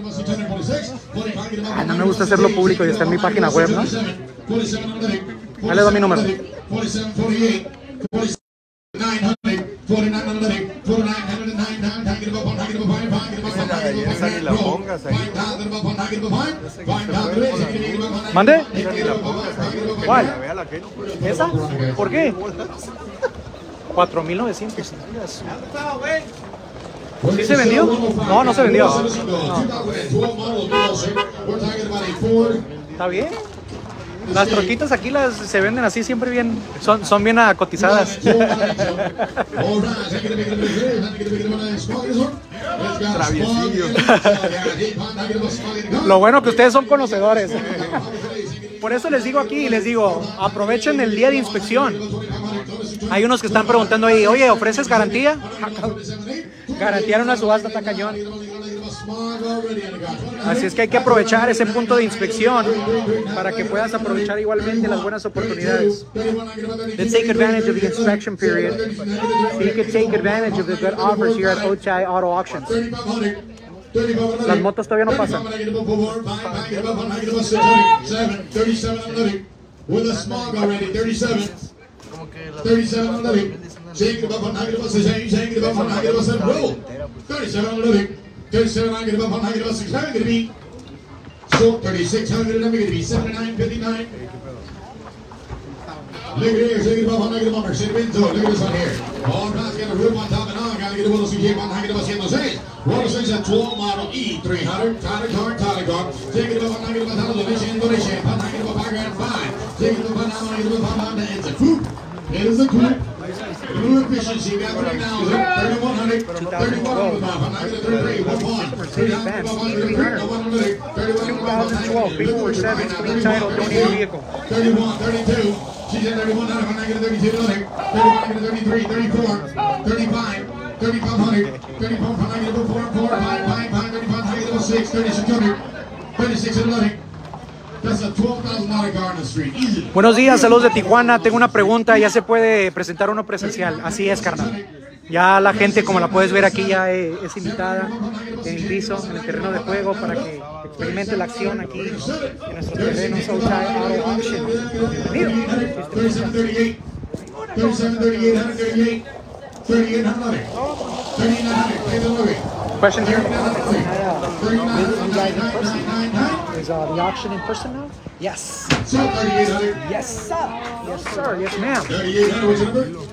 S2: No me gusta hacerlo público y está en mi página web, ¿no? Ahí le doy mi número.
S6: Esa ni la pongas ahí.
S2: ¿Mande? ¿Cuál?
S6: Vea la que.
S2: ¿Esa? ¿Por qué? 4,900. ¿Sí se vendió? No, no se vendió. No. Está bien. Las troquitas aquí se venden así siempre bien, son bien cotizadas. Lo bueno que ustedes son conocedores. Por eso les digo aquí, aprovechen el día de inspección. Hay unos que están preguntando ahí, oye, ¿ofreces garantía? Garantía en una subasta está cañón. Así es que hay que aprovechar ese punto de inspección para que puedas aprovechar igualmente las buenas oportunidades. Let's take advantage of the inspection period so you can take advantage of the good offers here at OTI Auto Auctions. Las motos todavía no pasan.
S1: With a smog already, 37. 37 on the living. Shake it up on negative 6, shake it up on negative 7. Roll. 37 on the living. 37 on negative on negative 6. How going to be? So 3,600 and I'm going to be 79.59. Look at here, shake it up on negative 1. Shake it into it. Look at this one here. All right, get a roof on top and on. Got to get a little CJ on negative 106. 106 at 12 model E300. Tyler car. Take it up on negative 1,000. Donation. On negative 5. Take it up on negative 5. It's a coupe. It is a coupe. New efficiency. Got 3,000. 3,100. 3,100. I'm not going to 33.
S2: 2012, before 7, clean title, donated vehicle.
S1: 31, 32. She's at 31. I'm not going to 32. 31, 33, 34, 35. 3,500, 3,500, 4, 5, 35, 6, 3600, 3600. That's a $12,000 car on the street. Easy.
S2: Buenos días, saludos de Tijuana. Tengo una pregunta. ¿Ya se puede presentar uno presencial? Así es, carnal. Ya la gente, como la puedes ver aquí, ya es invitada en el piso, en el terreno de juego, para que experimente la acción aquí en nuestros terrenos OTI Auto Auction. Bienvenido.
S1: 3738, 3738, 3800, 3900.
S2: Question here. Is the auction in person now? Yes.
S1: So 3800.
S2: Yes, sir. Yes, sir. Yes, ma'am.
S1: 3800. What's your number?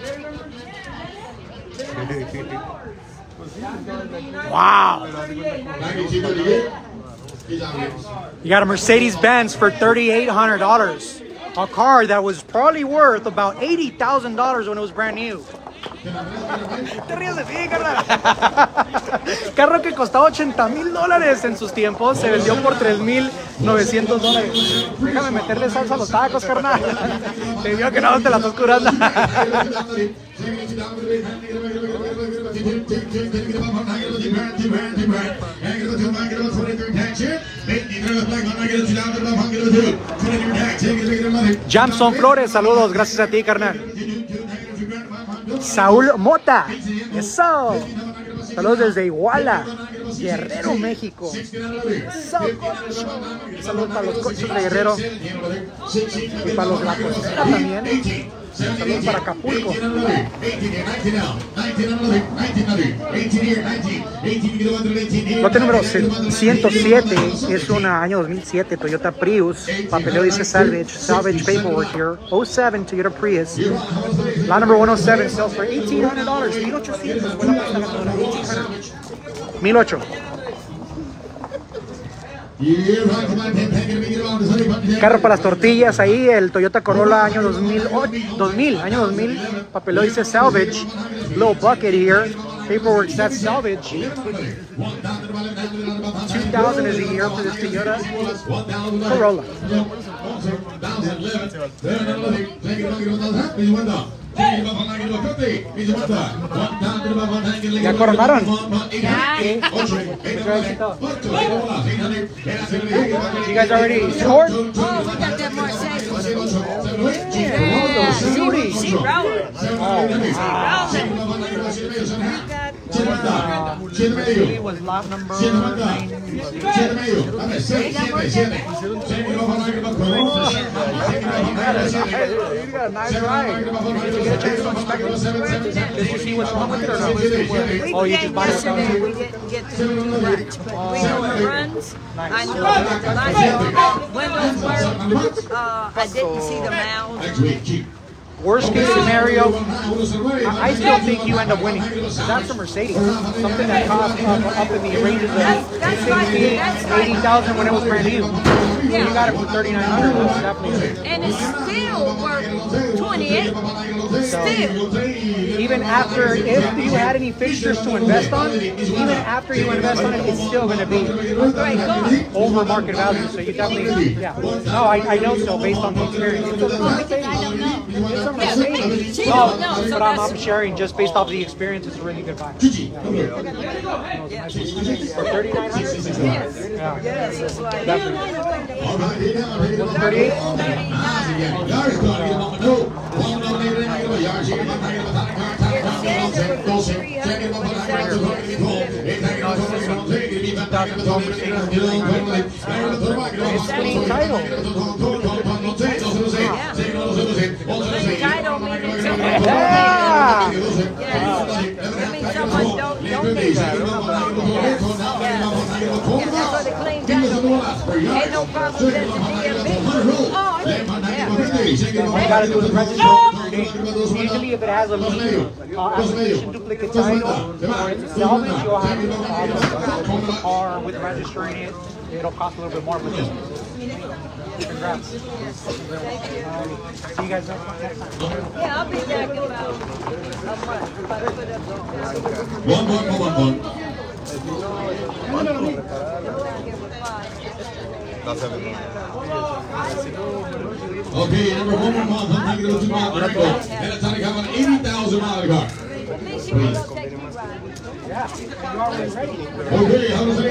S2: Wow.
S1: 9238.
S2: You got a Mercedes-Benz for $3,800. A car that was probably worth about $80,000 when it was brand new. Te ríes de ti, carnal. Carro que costaba $80,000 en sus tiempos, se vendió por $3,900. Déjame meterle salsa a los tacos, carnal. Te digo que no te la estás curando. Jamson Flores, saludos, gracias a ti, carnal. Saúl Mota, eso. Saludos desde Iguala, Guerrero, México. Eso. Saludos para los coches de Guerrero y para los de la costera también. Saludos para Acapulco. Lote número 107 es una año 2007 Toyota Prius. Papeleo dice salvage paperwork here. 07 Toyota Prius. La number 107 sells for $1,800. 1,800. $1,800. Carro para las tortillas ahí, el Toyota Corolla año 2000, papeleo dice salvage, little bucket here, Paperwork that's salvage. 2000 is the year for this Toyota Corolla. ¿Ya coronaron? You guys already scored?
S5: Oh, we got that Mercedes.
S2: Beauty.
S5: She rolling.
S2: He was lot number 9. You got a nice ride. Did you get a chance to inspect it? Did you see what's wrong with it or not? Oh, you just bought it without
S5: yesterday.
S2: it?
S5: We didn't get to do much, but we know it runs. I know windows work. I didn't see the mouths.
S2: Worst case scenario, I still think you end up winning. That's a Mercedes. Something that cost up in the ranges of 80,000 when it was brand new. You got it for 3,900. That's definitely.
S5: And it's still worth 28. Still.
S2: Even after, if you had any fixtures to invest on, even after you invest on it, it's still going to be over market value. So you definitely, yeah. No, I know so based on the experience. It's a Mercedes.
S5: I don't know.
S2: It's a Mercedes. No, but I'm sharing just based off the experience. It's a really good buy. For 3,900. Yeah.
S5: Yes, it's like
S2: 38. It's clean title.
S5: title means someone that means someone don't need that. That's what the clean title means. Ain't no problem with the DMV.
S2: You gotta do the registration. Usually if it has a application duplicate title or it's a salvage, you'll have to the car with registering it. It'll cost a little bit more for this. Congrats. See you guys next time.
S5: Yeah, I'll be back in about a month. If I put up
S1: Okay, number 1 month, I'm taking it to my and it's going to come an 80,000 mile car.
S5: at least you will take me right.
S2: Yeah, you're already ready.
S1: Okay, how does it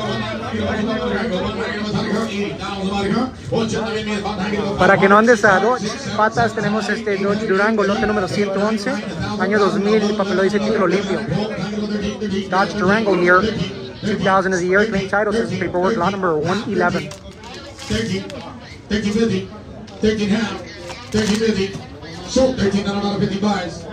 S2: Para que no andes a Dodge Patas, tenemos este Dodge Durango, lote número 111, año 2000, el papel lo dice título limpio. Dodge Durango year, 2000 is the year, clean title, says paperwork, lot number 111.
S1: 1350, 13 half, 1350, sold 13 out of 50 buys.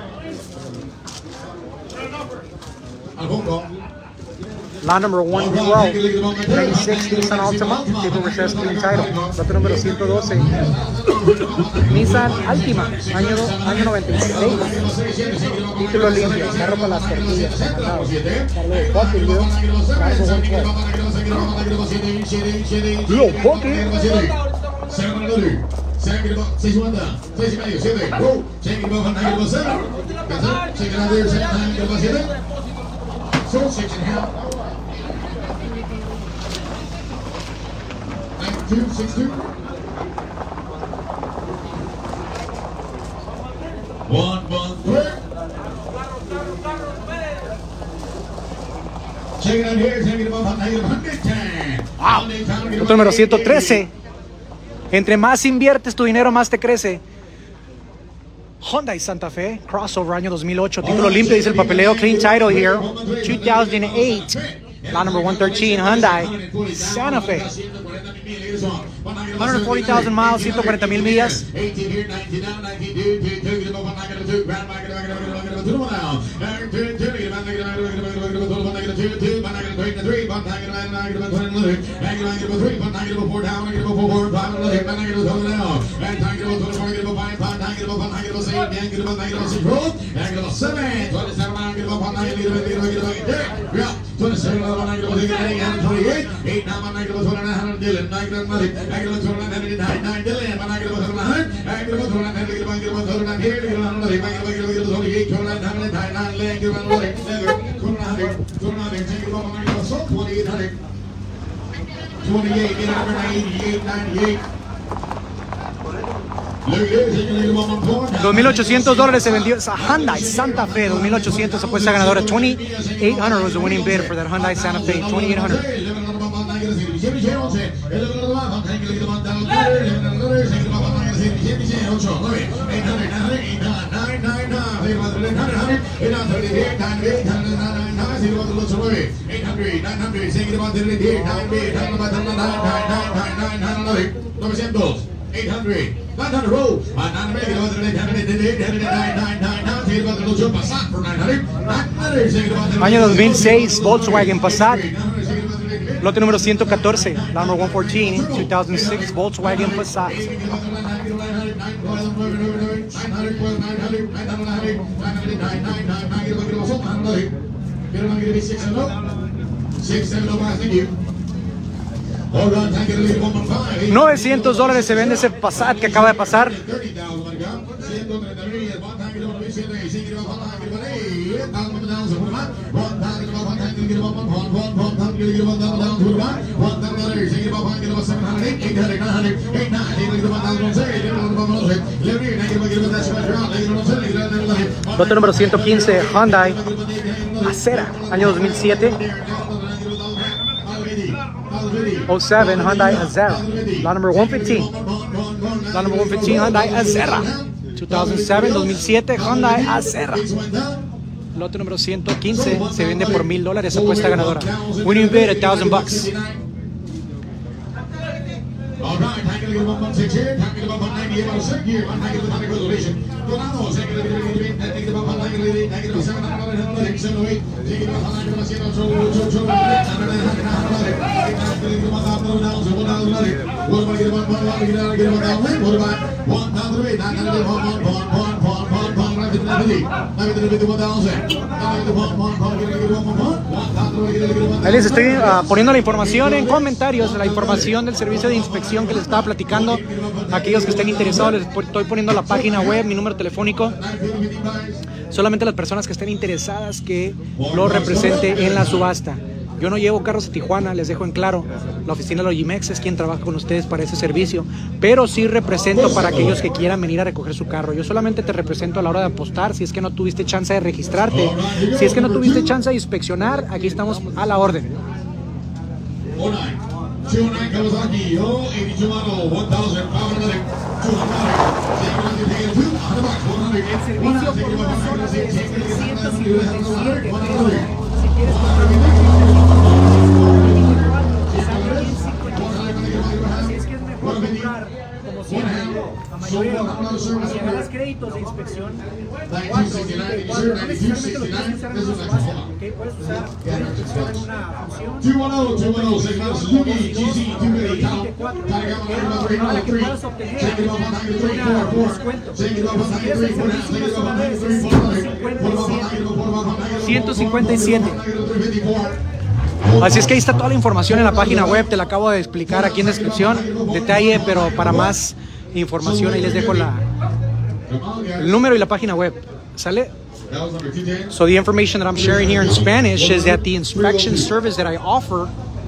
S2: Lot number 112, 96 Nissan Altima, paperwork says clean title, lote número 112. Nissan Altima, año 96, título limpio, carro para las tortillas, carro de pocket, cargo 112. Little pocket.
S1: 6 1 6 y medio, 7, go, check it above 7, check it out there, 7, so 6 and a half, 92, 6 2, 1 3, check it out here, check it above 110.
S2: Wow, punto número 113. Entre más inviertes tu dinero, más te crece. Hyundai Santa Fe, crossover año 2008, título limpio, dice el papeleo, clean title here, 2008, lot number 113, Hyundai Santa Fe. 140,000 miles, 140,000 millas. $2,800 se vendió esa Hyundai Santa Fe 2800, apuesta ganadora. 2,800 was the winning bid for that Hyundai Santa Fe. 2,800. Año 2006, Volkswagen Passat. Lote número 114, number 114, 2006 Volkswagen Passat. $900 se vende ese Passat que acaba de pasar. Lote número 115, Hyundai Acera, año 2007. 07 Hyundai Azera, lot number 115. Lot number 115 Hyundai Azera. 2007, 2007 Hyundai Acera. Lote número 115 se vende por $1,000, apuesta ganadora. Winning bid $1,000. Ahí les estoy poniendo la información en comentarios, la información del servicio de inspección que les estaba platicando. Aquellos que estén interesados, les estoy poniendo la página web, mi número telefónico. Solamente las personas que estén interesadas que lo represente en la subasta. Yo no llevo carros a Tijuana, les dejo en claro. La oficina de Logimex es quien trabaja con ustedes para ese servicio. Pero sí represento para aquellos que quieran venir a recoger su carro. Yo solamente te represento a la hora de apostar. Si es que no tuviste chance de registrarte, si es que no tuviste chance de inspeccionar, aquí estamos a la orden.
S7: El servicio por una sola vez es 357 pesos. Si quieres comprar así es que es mejor comprar, como siempre, a mayoría, si agarras créditos de inspección, 4 no necesariamente los puedes usar en una subasta, ¿ok? Puedes usar una inspección en una función, para que puedas obtener un descuento. Si quieres el servicio una sola vez es
S2: 157. Así es que ahí está toda la información en la página web, te la acabo de explicar aquí en descripción, detalle, pero para más información ahí les dejo el número y la página web. ¿Sale? So the information that I'm sharing here in Spanish is that the inspection service that I offer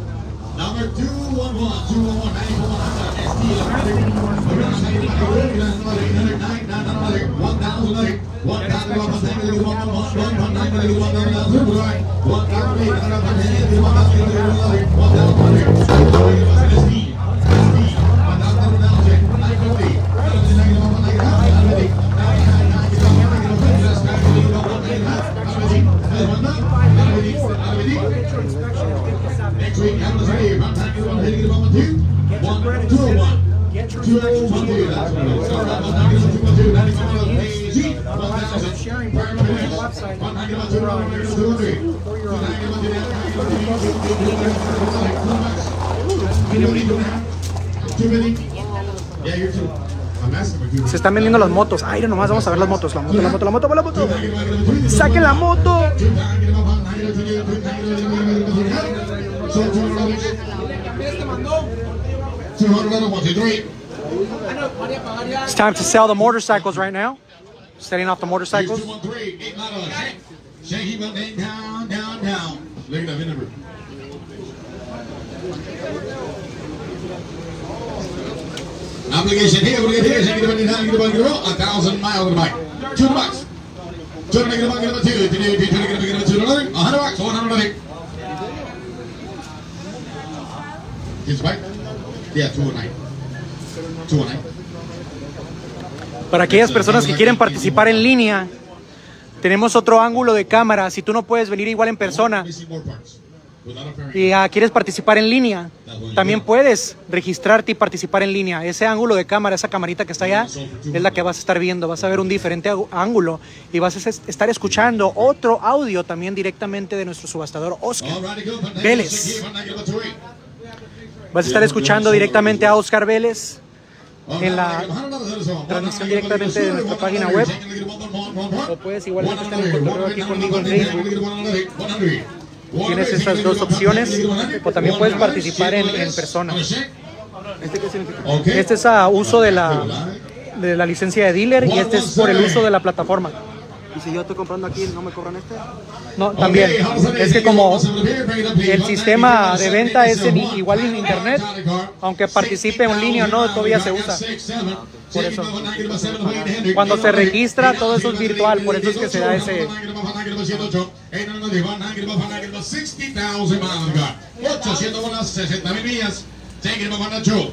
S2: se están vendiendo las motos. Ay, nomás vamos a ver las motos. La moto. ¡Saquen la moto! It's time to sell the motorcycles right now. Setting off the motorcycles.
S1: 213, 8 model, Shank, keep up, down, down, down. Look at that VIN number. Obligation here, Shank, get up, down, get up, 1,000 miles on the bike. $2. $2, get up, get up, $2, $100, $100. His bike? Yeah, 209. 209.
S2: Para aquellas personas que quieren participar en línea, tenemos otro ángulo de cámara. Si tú no puedes venir igual en persona y quieres participar en línea, también puedes registrarte y participar en línea. Ese ángulo de cámara, esa camarita que está allá, es la que vas a estar viendo. Vas a ver un diferente ángulo y vas a estar escuchando otro audio también directamente de nuestro subastador Oscar Vélez. Vas a estar escuchando directamente a Oscar Vélez en la transmisión directamente de nuestra página web, o puedes igualmente estar en contacto aquí conmigo en Facebook. Tienes estas dos opciones, o también puedes participar en persona. ¿Este qué significa? Este es a uso de la licencia de dealer y este es por el uso de la plataforma.
S3: ¿Y si yo estoy comprando aquí, no me cobran este?
S2: No, también. Es que como el sistema de venta es igual en internet, aunque participe en línea o no, todavía se usa. Por eso. Cuando se registra, todo eso es virtual, por eso es que se da ese...
S1: 860,000 millas. Take it up on the show.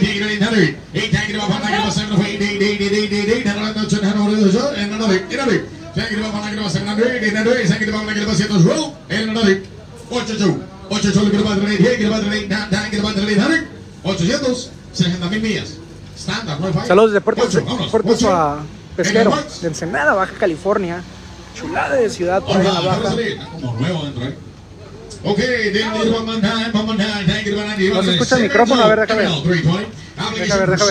S2: Saludos de Puerto a Pesquero, de Ensenada, Baja California. Chulada de ciudad por allá en la Baja. No se escucha el micrófono, a ver, déjame ver. Déjame ver.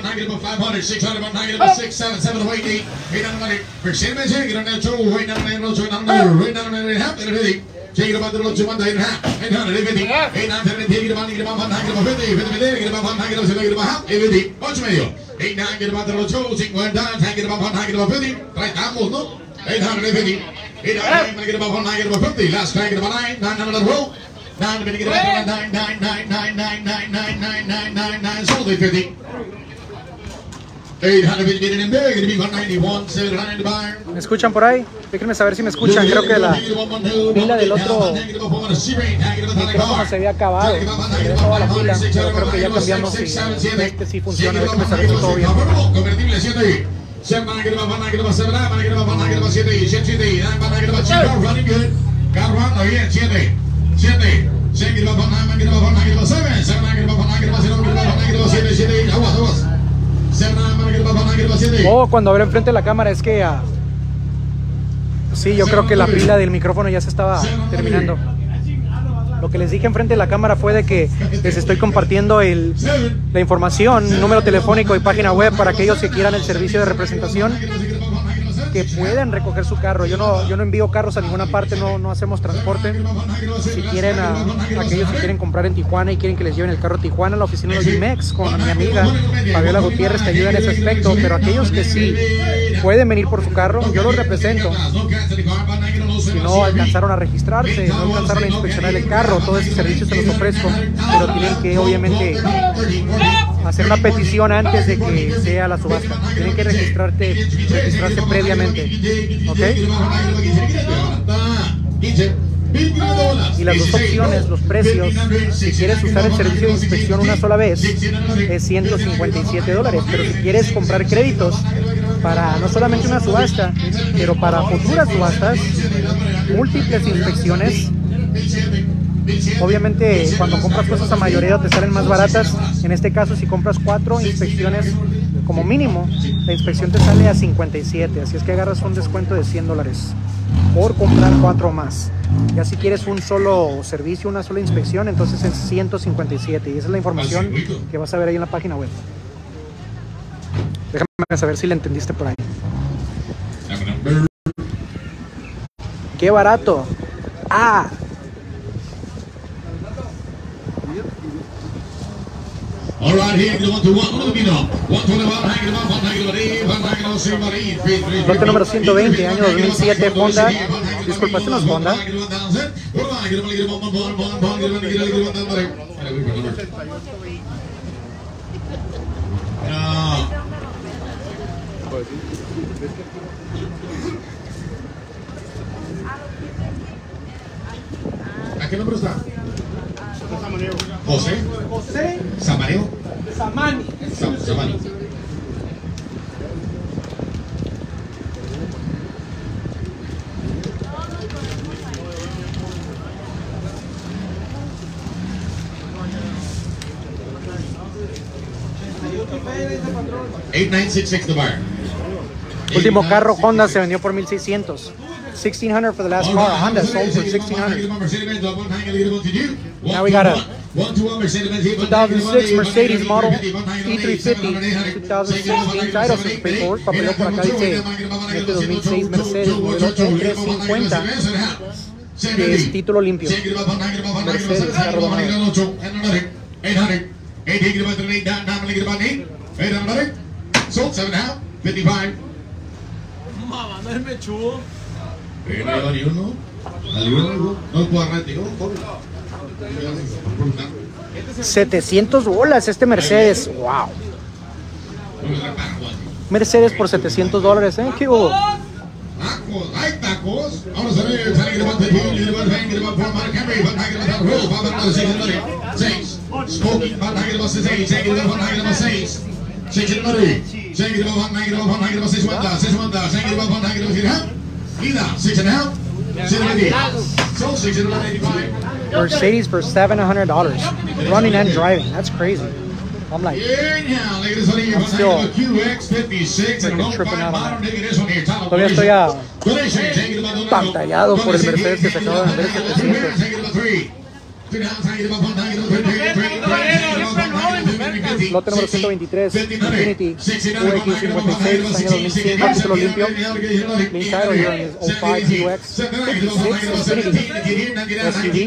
S1: Last tag about 900 roll. 9 sold 50. 850 in there, gonna be 191, 700 buyer.
S2: ¿Me escuchan por ahí? Déjenme saber si me escuchan. Creo que la pila del otro micrófono se había acabado. Se había acabado la pila, pero creo que ya cambiamos y este sí funciona. Déjenme saber si todo bien.
S1: Convertible 7. 7
S2: Oh, cuando abro enfrente de la cámara es que sí, yo creo que la pila del micrófono ya se estaba terminando. Lo que les dije enfrente de la cámara fue de que les estoy compartiendo la información, número telefónico y página web para aquellos que quieran el servicio de representación, que puedan recoger su carro. Yo no envío carros a ninguna parte, no hacemos transporte. Si quieren, aquellos que quieren comprar en Tijuana y quieren que les lleven el carro a Tijuana, a la oficina de G-Mex con mi amiga Fabiola Gutiérrez te ayuda en ese aspecto, pero aquellos que sí pueden venir por su carro, yo los represento. Si no alcanzaron a registrarse, no alcanzaron a inspeccionar el carro, todo ese servicio se los ofrezco, pero tienen que obviamente hacer una petición antes de que sea la subasta. Tienen que registrarse previamente, ¿ok? Y las dos opciones, los precios, si quieres usar el servicio de inspección una sola vez, es $157, pero si quieres comprar créditos para no solamente una subasta, pero para futuras subastas, múltiples inspecciones, obviamente cuando compras cosas a mayoreo te salen más baratas. En este caso, si compras 4 inspecciones como mínimo, la inspección te sale a 57, así es que agarras un descuento de $100 por comprar 4 más. Ya si quieres un solo servicio, una sola inspección, entonces es 157, y esa es la información que vas a ver ahí en la página web. Déjame saber si le entendiste por ahí. ¡Qué barato!
S1: All right, here, 1-1. Let me know. 121, hanging up, 1-3.
S2: Lote número 120, año 2007, Honda. Disculpa, este no es Honda.
S1: ¿A qué nombre está? José.
S3: José
S1: Samareo.
S3: Samani.
S1: Samani. $8,966 the buyer.
S2: Último carro Honda se vendió por 1,600. $1,600 for the last car. Honda sold for $1,600. Now we got a 2006 Mercedes model E350, 2016 title since paperwork. Papeleo por acá dice este 2006 Mercedes modelo 350, que es título limpio. Mercedes carro donado.
S1: 800 sold 7.5 55.
S3: Mamá, no es mechudo.
S2: $700 este Mercedes. Wow. Mercedes por $700, ¿eh? ¿Qué hubo?
S1: Hay tacos. Vamos a ver. Smoking, 6.
S2: Mercedes for $700, running and driving. That's crazy. I'm like, I'm still freaking tripping out on that. Todavía estoy pantallado por el Mercedes que se acaba de vender 700. Lote número 123, Infiniti QX56, año 2005, título limpio. Clean title here on his 05 QX 56 Infiniti SUV.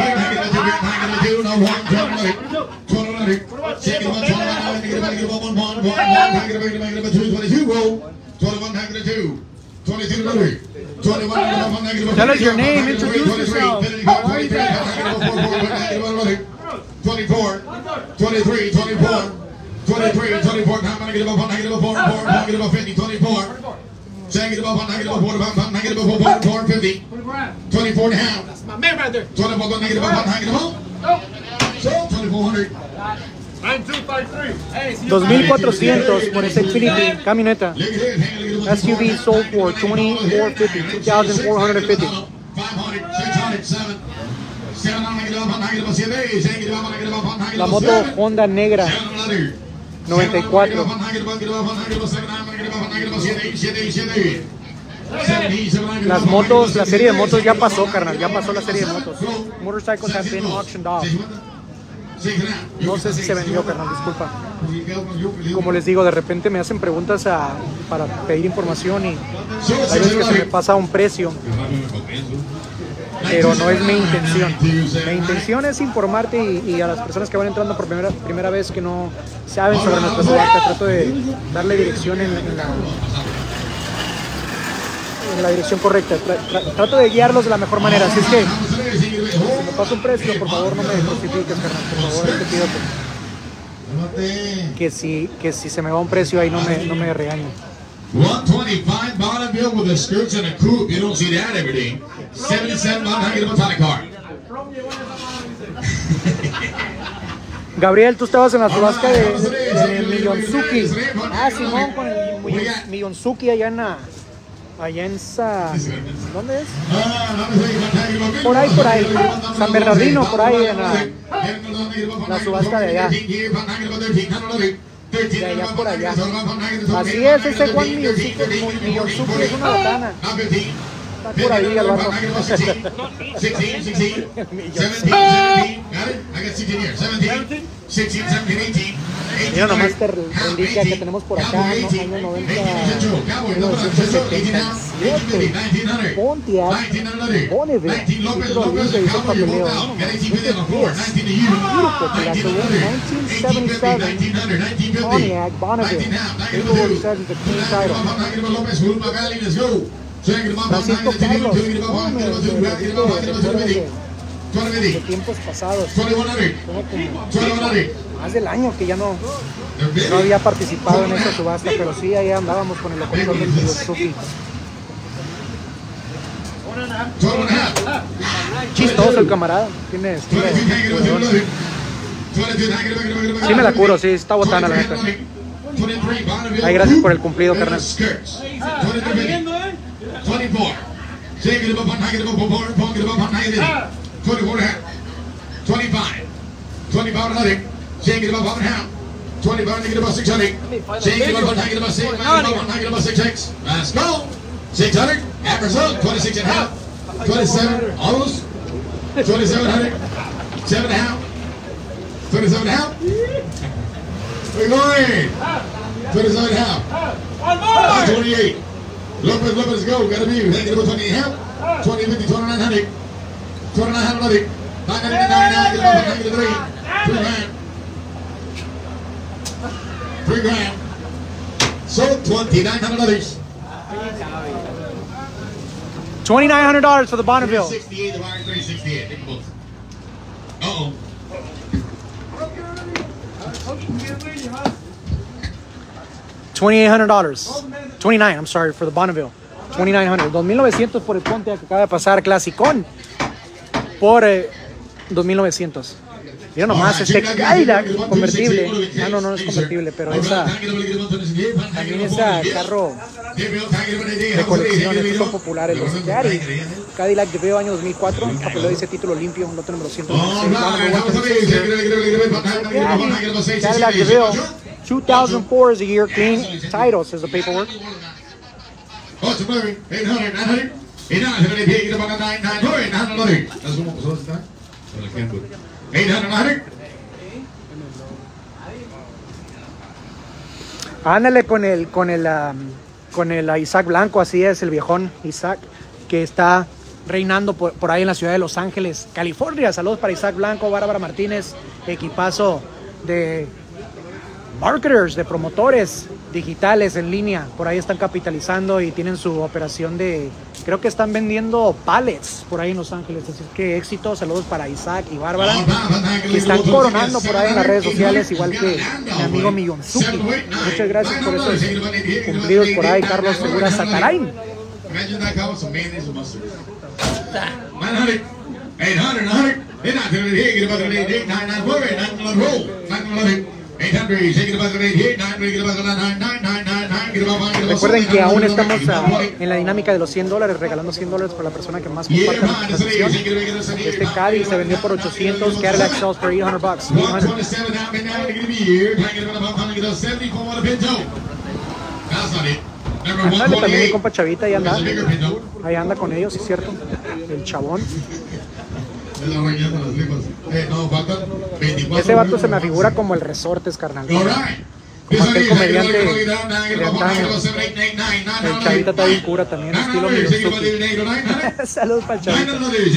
S2: Tell us your name, introduce yourself. How are you doing?
S1: 24, 23, 24, 23, 24, now I'm going to get up on negative 4, 50, 24. Saying it above on negative 4, negative 50. 24 down.
S3: That's my man right there.
S1: 24 negative on negative 4. So, 2,400.
S2: 2,400 por ese Infiniti camioneta. SUV sold for $2,450, $2,450.
S1: 500,
S2: La moto Honda negra 94. Las motos, la serie de motos ya pasó, carnal, ya pasó la serie de motos. Motorcycles have been auctioned off. No sé si se vendió, carnal, disculpa. Como les digo, de repente me hacen preguntas para pedir información y hay veces que se me pasa un precio, pero no es mi intención. Mi intención es informarte y a las personas que van entrando por primera vez que no saben sobre nuestra subasta, trato de darle dirección en la dirección correcta. Trato de guiarlos de la mejor manera. Así es que si me pasa un precio, por favor no me crucifiques, carnal. Por favor, te pido que si se me va un precio ahí no me regañen.
S1: 125 bottom bill with the skirts and a coupe. You don't see that every day. 77 bottom, get a metallic car.
S2: Gabriel, tú estabas en la subasta de Millonzuki. Ah, Simón, con el Millonzuki allá en ¿dónde es? Por ahí. San Bernardino, por ahí en la subasta de allá. De allá por allá. Así es, ese Juan Millonzuki es una botana. curadilla el vato.
S1: 16, 16, 17, got it? I got 16 here. 17, 16, 17, 18.
S2: Mira nomás te indica que tenemos por acá, ¿no? Año 90, 1977, Pontiac, Bonneville, título limpio, hizo papeleo, ¿no? Pontiac, Bonneville, April 7th, the team title. Francisco Carlos, de tiempos pasados, como más del año que ya no había participado en esa subasta, pero sí, ahí andábamos con el locutor del Suzuki. Chistoso el camarada, tiene estilo. Sí me la curo, sí, está botana la neta. Ay, gracias por el cumplido, carnal.
S1: 600, average up, 26 and a half, 27, almost, 2700, 7 and a half, 27 and a half. We're going, 27 and a half, 28. Lopez, go, gotta be, hang it about 20 and a half, 20, 50, 2900, 2900, 999, 3 grand. So $2,900.
S2: $2,900 for the Bonneville.
S1: 368, the wire 368. Take both. Uh-oh.
S2: $2,800. 29, I'm sorry, for the Bonneville. 2,900. 2,900 por el Pontiac que acaba de pasar Clasicón. Por 2,900. Mira nomás, este Cadillac convertible. Ah, no es convertible, pero esa también esa carro de colección, estos son populares, los Cadillac de Veo año 2004, papeló dice título limpio, lote número 126. Cadillac de Veo, 2004 is the year, clean title, says the paperwork.
S1: 800, 800, 900, 800, 800.
S2: Ándale con el Isaac Blanco, así es, el viejón Isaac, que está reinando por ahí en la ciudad de Los Ángeles, California. Saludos para Isaac Blanco, Bárbara Martínez, equipazo de marketers, de promotores digitales en línea. Por ahí están capitalizando y tienen su operación de, creo que están vendiendo pallets por ahí en Los Ángeles. Así que éxito, saludos para Isaac y Bárbara, que están coronando por ahí en las redes sociales, igual que mi amigo Millonzuki. Muchas gracias por esos cumplidos por ahí, Carlos Segura Satarain. 800, recuerden que aún estamos en la dinámica de los $100, regalando $100 para la persona que más comparta la transacción. Este Caddy se vendió por 800, Cadillac sells for $800. Ándale, también mi compa Chavita, ahí anda con ellos, es cierto, el chabón. Ese vato se me figura como el Resortes, carnal. Como aquel comediante de antaño. El Chavita está bien cura también, estilo Millonzuki. Saludos para el Chavita.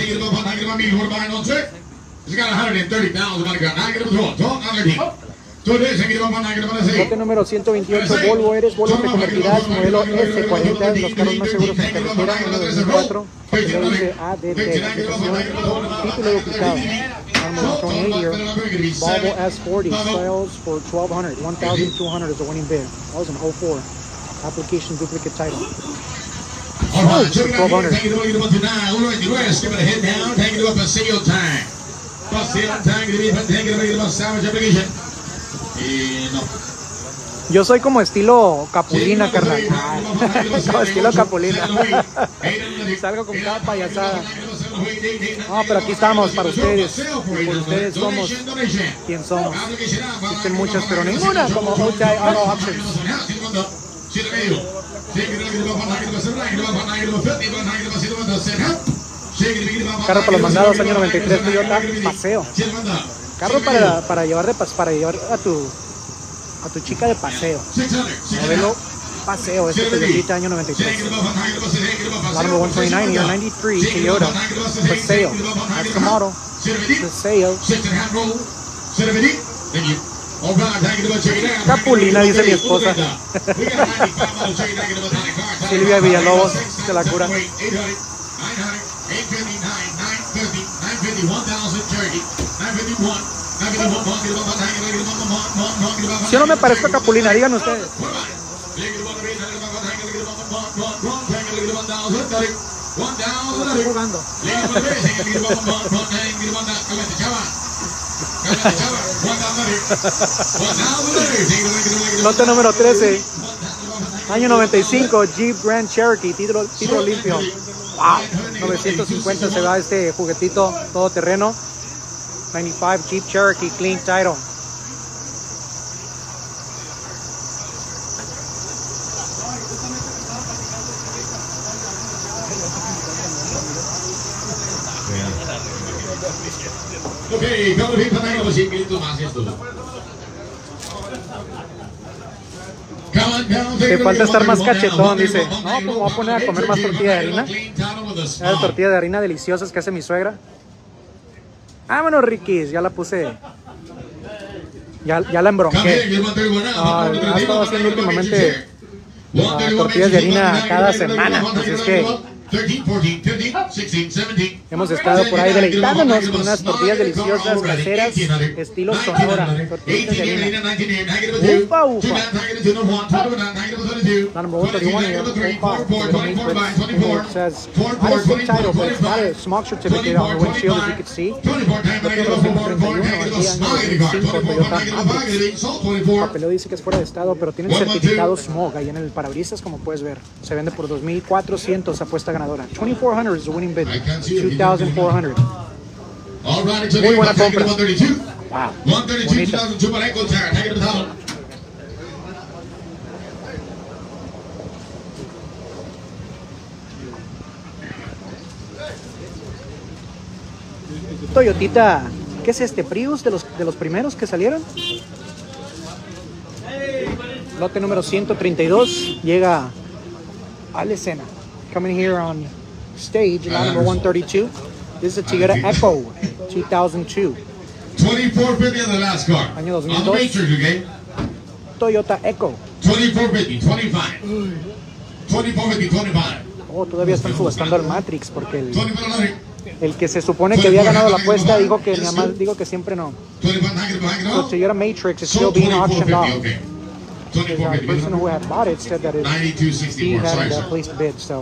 S2: Lote número 128, Volvo Eres, Volvo te convertirás, modelo S40, los carros más seguros en carretera, año 2004, papeleo dice ADT, título duplicado, Armor 28 year, Volvo S40, sales for $1,200, $1,200 is the winning bid, that was an 04, application duplicate title. Oh, for $1,200. Yo soy como estilo Capulina, carnal. Como estilo Capulina. Salgo con capa y asada. No, pero aquí estamos para ustedes. Por ustedes somos quien somos. Existen muchas, pero ninguna como OTI Auto Auctions. Carro para los mandados, año 93, Toyota Paseo. Carro para llevar a tu chica de paseo. Modelo Paseo, este Toyota año 93. Model 129, year 93, Toyota Paseo. That's the model. Paseo. Capulina, dice mi esposa. Silvia Villalobos, se la cura. Si yo no me parezco a Capulina, digan ustedes. Estoy jugando. Lote número 13, año 95, Jeep Grand Cherokee, título limpio. Wow, 950 se va este juguetito todoterreno. 95 Jeep Cherokee, clean title.
S1: Okay, come to people like a grito más esto.
S2: Te falta estar más cachetón, dice. No, pues me voy a poner a comer más tortilla de harina. Las tortillas de harina deliciosas que hace mi suegra. Vámonos, Riquis, ya la puse. Ya la embronqué. Ha estado haciendo últimamente tortillas de harina cada semana. Así es que hemos estado por ahí deleitándonos con unas tortillas deliciosas caseras estilo Sonora. Tortillas de harina. Ufa, ufa. Number 131 here. It says, not a full title, but it's got a smog certificate on the windshield, as you can see. El papeleo dice que es fuera de estado, pero tiene el certificado smog ahí en el parabrisas, como puedes ver. Se vende por $2,400, apuesta ganadora. 2,400 is the winning bid. 2,400. Muy buena compra. Wow. Bonita. Toyotita, ¿qué es este? Prius de los primeros que salieron. Lote número 132 llega a la escena. Coming here on stage, lot number 132. This is a Toyota Echo, 2002.
S1: 2450 on the last car.
S2: Año 2002.
S1: On the Matrix, okay?
S2: Toyota Echo.
S1: 2450, 25. 2450, 25.
S2: Oh, todavía están subastando al Matrix porque
S1: 2400.
S2: el que se supone que había ganado la apuesta dijo que nada más digo que siempre no. So Toyota Matrix is still being auctioned off. The person who had bought it said that he had placed a bid, so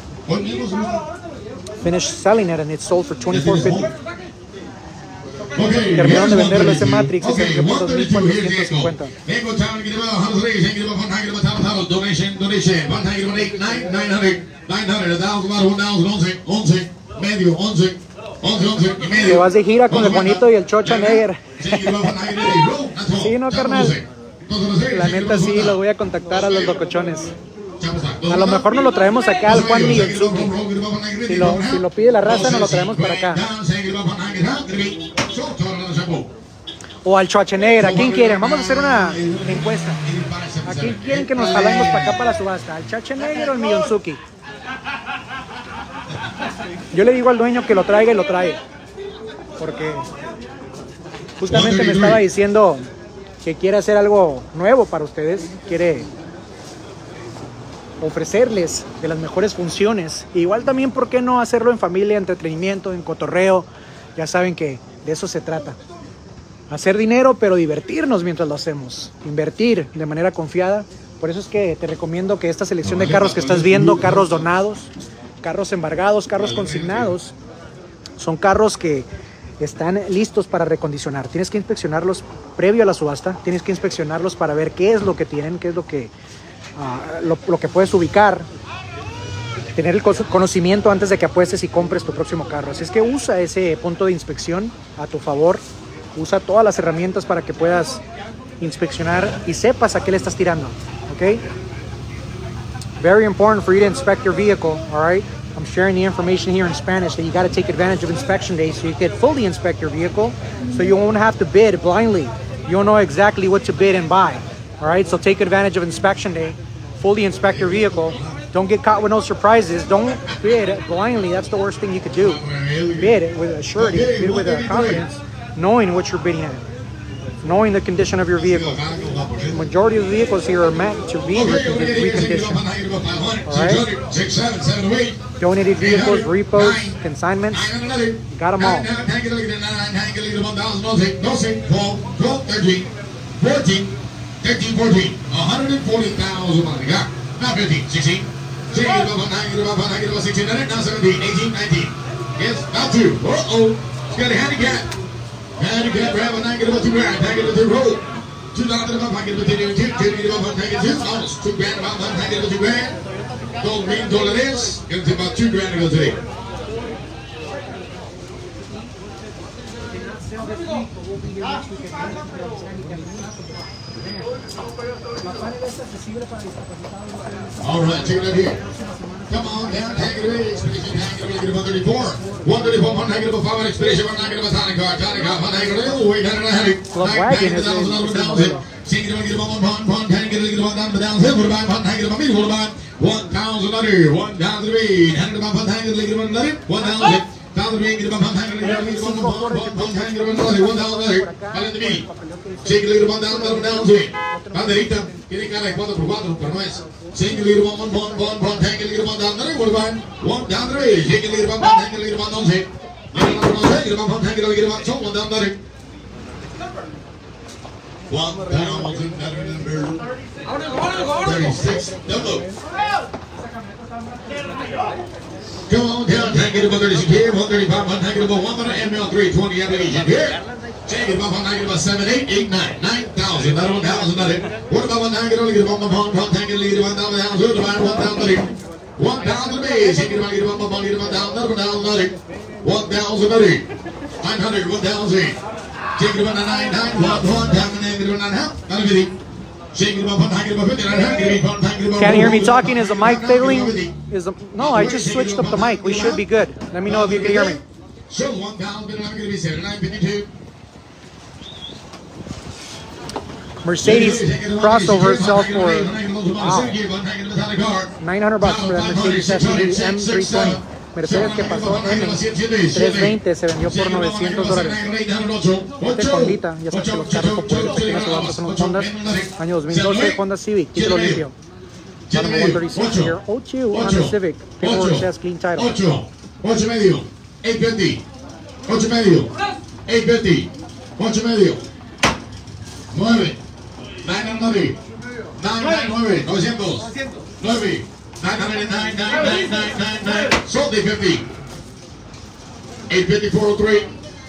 S2: finished selling it and it sold for $2,450. Terminaron de venderlo ese Matrix y se vendió por $2,450. Te vas de gira con el Juanito y el Chocha Neger. Sí, no, carnal. La neta sí, los voy a contactar a los locochones. A lo mejor nos lo traemos acá al Juan Miyotsuki. Si lo pide la raza, nos lo traemos para acá. O al Schwarzenegger. ¿A quién quieren? Vamos a hacer una encuesta. ¿A quién quieren que nos jalemos para acá para la subasta? ¿Al Schwarzenegger o al Miyotsuki? Yo le digo al dueño que lo traiga y lo trae. Porque justamente me estaba diciendo que quiere hacer algo nuevo para ustedes. Quiere ofrecerles de las mejores funciones. Igual también, ¿por qué no hacerlo en familia, entretenimiento, en cotorreo? Ya saben que de eso se trata. Hacer dinero, pero divertirnos mientras lo hacemos. Invertir de manera confiada. Por eso es que te recomiendo que esta selección de carros que estás viendo, carros donados, carros embargados, carros consignados, son carros que están listos para recondicionar. Tienes que inspeccionarlos previo a la subasta. Tienes que inspeccionarlos para ver qué es lo que tienen, qué es lo que puedes ubicar, tener el conocimiento antes de que apuestes y compres tu próximo carro. Así es que usa ese punto de inspección a tu favor, usa todas las herramientas para que puedas inspeccionar y sepas a qué le estás tirando, ¿ok?
S7: Very important for you to inspect your vehicle, all right? I'm sharing the information here in Spanish that you got to take advantage of inspection day so you can fully inspect your vehicle so you won't have to bid blindly. You'll know exactly what to bid and buy, all right? So take advantage of inspection day, fully inspect your vehicle. Don't get caught with no surprises. Don't bid blindly. That's the worst thing you could do. Bid with a surety, bid with a confidence, knowing what you're bidding at, knowing the condition of your vehicle. The majority of the vehicles here are meant to be reconditioned. All right? Donated vehicles, repos, consignments, got them all.
S1: 140,000. Now 15, 16. Take it up, $190, 16, now 17, 18, 19. Yes, now 2. Uh-oh. It's got a handicap. Handicap, grab a $2 grand. Take it to the road. $2 I get it to 2. Take it up, take it to almost $2 grand, about $1 it to $2 grand. Don't mean $2. Gonna take about $2 grand to go today. All right, check it out here. Come on down, take it away. Expedition, take it away, get 134. 134, one negative, 5 expedition, one negative, Tonic car, one negative, way down in the heavy.
S7: Wagon is
S1: take it away, get 1, take it away, get 1 down the downhill, what about 1 negative, a meter, what about 1,000 under, 1,000 read, 100 about 1 negative, get 1 under, 1,000. 1,000 read, get 1 negative, get 1 under, 1,000. Check it out, down, banderita, tiene cara de 4x4, pero no es. Check it out, one, take it out, down, what about 1 down the way, take it out, take it out, don't say. Take it out, take it out, so 1 down the 36, double. Come on down, take it about 36 here, 135, 1 take it about 1 ML 320 application here. Take it about 7, 8, 8, 9, 9,000, not 1,000. What about 1 take it only get about 1 take it 1,000, 1,000, 1,000 base, take it about 1,000, 1,000, 900, 1,000. Take it about 9, 1, take it about 9,
S7: Can't hear me talking? Is the mic failing? No, I just switched up the mic. We should be good. Let me know if you can hear me. Mercedes crossover itself for $900 for that Mercedes SUV M320. Mercedes que pasó M320 se vendió por $900. Este Hondita, ya sabes que los carros populares que tienen subastas son los Hondas. Año 2012 Honda Civic, título limpio. Bottom 136 here, 02 Honda Civic, paperwork says clean title.
S1: 8 medio, 850, 8 medio, 850, 8 medio, 9, 999, 999, 900, 9, 999, sold 850, 850, 403,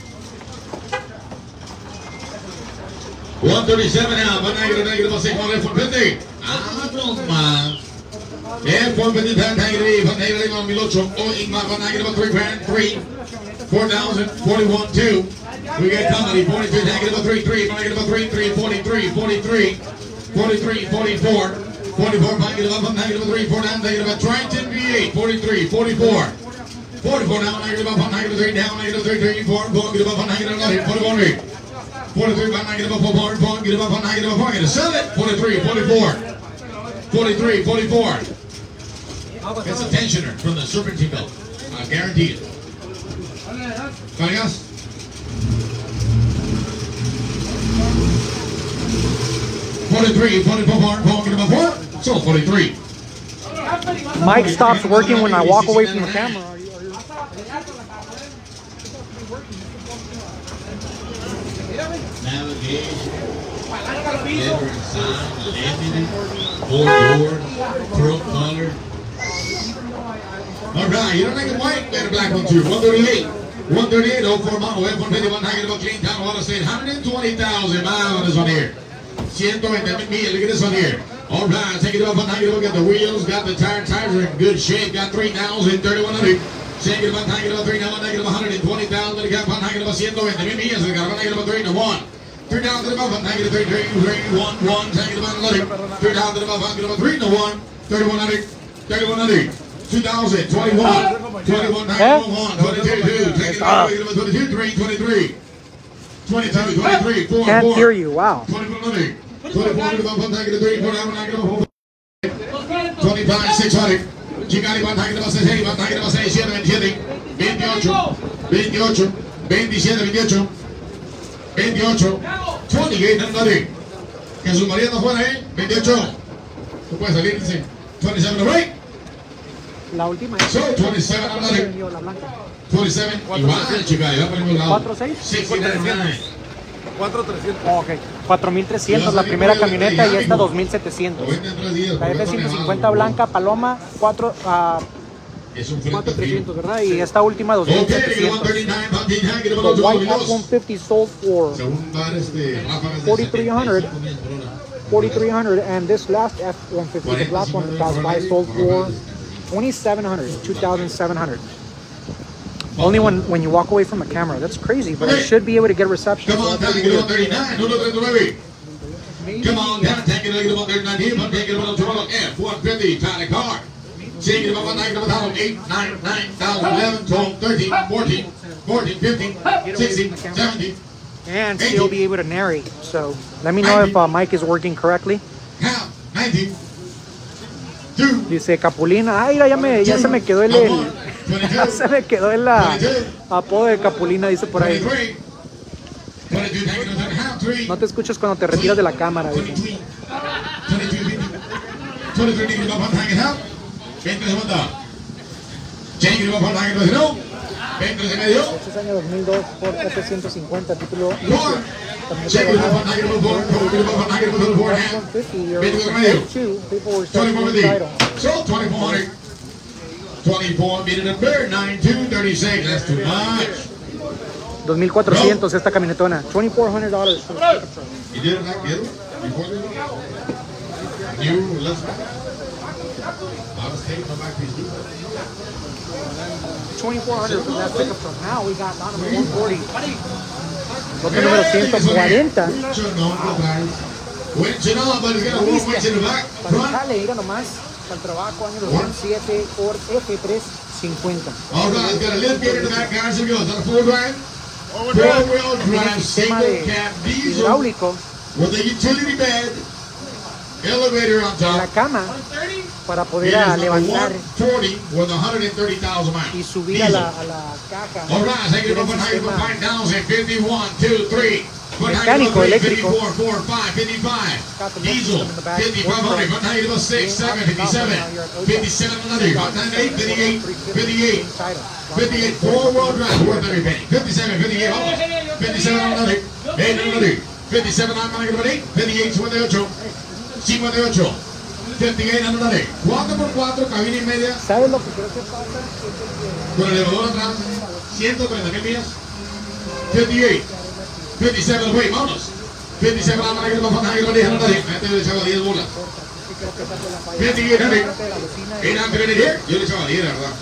S1: 137 now, but negative, 6, 150. Ah, no más. F-150, negative, on Milocho, negative, 3 grand, 3, 4,000, 41, 2. We get company, 43, negative, 3, 3, negative, 3, 3, 43, 43, 43, 44, 44, negative, 3, 4, down, negative, Triton V8, 43, 44, 44 down, negative, 3 down, negative, 3, 3, 4, negative, negative, 41, 43, negative, 4, get negative, 4, get sell it, 43, 44, 43, 44. It's a tensioner from the serpentine belt. I guarantee it. Cargas. $43, 44, get about 4. So 43.
S7: Mic stops working when I walk away from the camera.
S1: Navigation, letter and sign, laminate, 4-door, throat color. All right, you don't make it white, get a black one too. 138, 138, 04 model, F-151, negative, clean town, Water State, 120,000 miles on this one here. 120 mil, look at this one here. All right, take it up on negative, got the wheels, got the tires are in good shape, got 3,000, 3,100. Take it up on negative, 3, now negative, 120,000, but got on negative, 120 millas, got a negative, 3 to 1. 3 down to the above, negative, 3, 1, 1, take it up on 11. 3 down to the above, negative, 3 to 1, 3,100. 3100, 2000, 21, 21, 22, 22, 23, 22, 23, 4,
S2: Can't
S1: 4.
S2: hear you. Wow.
S1: 2400, 24, 25, 600. Chicani va a tagar de 6, va a tagar de 6, 7, 27, 28, 28, 27, 28, 28, 28, another. Que su marido no fuera ahí, 28. Tú puedes salir, dice, 27, right?
S2: La última
S1: So, 27, another.
S2: la blanca.
S1: 27, igual, Chicani, va por el mismo lado.
S2: 4-6.
S1: 69.
S6: 4,300.
S2: Oh, ok. 4,300 la primera camioneta y esta 2,700. La F-150 blanca, Paloma, 4,300, ¿verdad? Y esta última 2,700. The white F-150 sold for 4,300. 4,300, and this last F-150, the black one that passed by, sold for 2,700. 2,700. Only when you walk away from a camera. That's crazy, but I should be able to get reception.
S1: Come on, take it about 39. Come on down, take it about 39 here, but take it about Toronto F-150, Tiny car. Take it about 8, 9, 9,000, 11, 12, 13, 14, 14, 15, 16, 17.
S2: And still be able to narrate. So let me know if mic is working correctly.
S1: Half, 19, 2,
S2: Dice Capulina. Ay, ya se me quedó ya se me quedó el apodo de Capulina, dice por ahí.
S1: 23, 22, take it about half, 3.
S2: No te escuchas cuando te retiras de la cámara, dice.
S1: 23, 23, take it about half. 20 segundos. Take it about half, 20 y medio.
S2: Este es año 2002 por F-150, título.
S1: Take it about half, 24, so 2400. 24 minute number 9236. That's too much.
S2: 2,400 esta camionetona. $2,400.
S1: You did it like you before this? You let's I was taking my back piece.
S2: 2,400 from that pickup truck. Now we got lot number 140. Otro número 140.
S1: Winch it on, but it's gonna walk winch in the back.
S2: Para Cale, mira nomás. Para el trabajo, año 2007 por F350.
S1: All right, it's got a lift gate in the back, guys. Here we go. Is that a four drive? Four-wheel drive,
S2: Sistema
S1: single
S2: de
S1: cab diesel
S2: hidráulico
S1: with a utility bed, elevator on
S2: en la
S1: top.
S2: cama para
S1: It
S2: poder
S1: is number
S2: levantar
S1: 140 with 130,000 miles.
S2: y subir a la caja.
S1: All right, take it
S2: Tiene
S1: up and higher,
S2: sistema
S1: 5,000, 51, 2, 3.
S2: mecánico, eléctrico.
S1: 54, 4, 5, 55. Diesel, 5,500, 196, 7, 57. 57, another, 198, 58, 58. 58, four-wheel drive, worth every penny. 57, 58, almost. 57, another, 8, another. 57, I'm going to get 8. 58, 58. 58. 58, another. 4x4, cabina y media.
S2: ¿Sabes lo que creo que pasa?
S1: Con el elevador atrás, 130,000 millas. 58, 57, wait, vámonos. 57, I'm going to get about 100. Este le echaba 10 bolas. 58, 800 here. Yo le echaba 10, la verdad.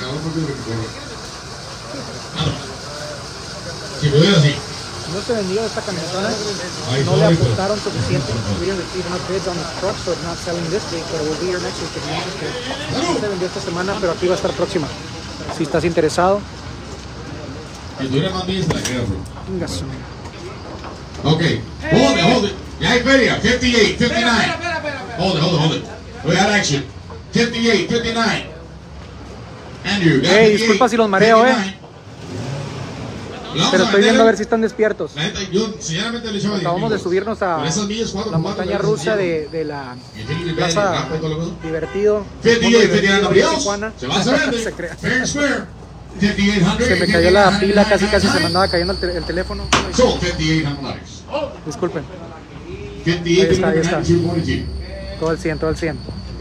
S1: Si pudiera así.
S2: No se vendió esta camionetona, no le apostaron suficiente. We didn't receive enough bids on this truck, so it's not selling this week, but it will be here next week. No se vendió esta semana, pero aquí va a estar próxima. Si estás interesado.
S1: Si tuviera más bien, se la queda, bro.
S2: Venga, su-
S1: Okay, hold it. Ya hay feria, 58, 59. Hold it. We got action. 58, 59. Andrew,
S2: Hey, disculpa si los mareo, pero estoy viendo a ver si están despiertos.
S1: La neta, yo sinceramente le echaba 10.
S2: Acabamos de subirnos a
S1: Con esas millas,
S2: la montaña rusa de la Plaza Divertido.
S1: 58, 59,
S2: Tijuana.
S1: se va a saber.
S2: Se crea.
S1: Fair square. 5800.
S2: Se me cayó la pila, casi se me andaba cayendo el teléfono.
S1: So, 5800.
S2: Disculpen,
S1: 58,
S2: Ahí está.
S1: 92,
S2: todo el 100.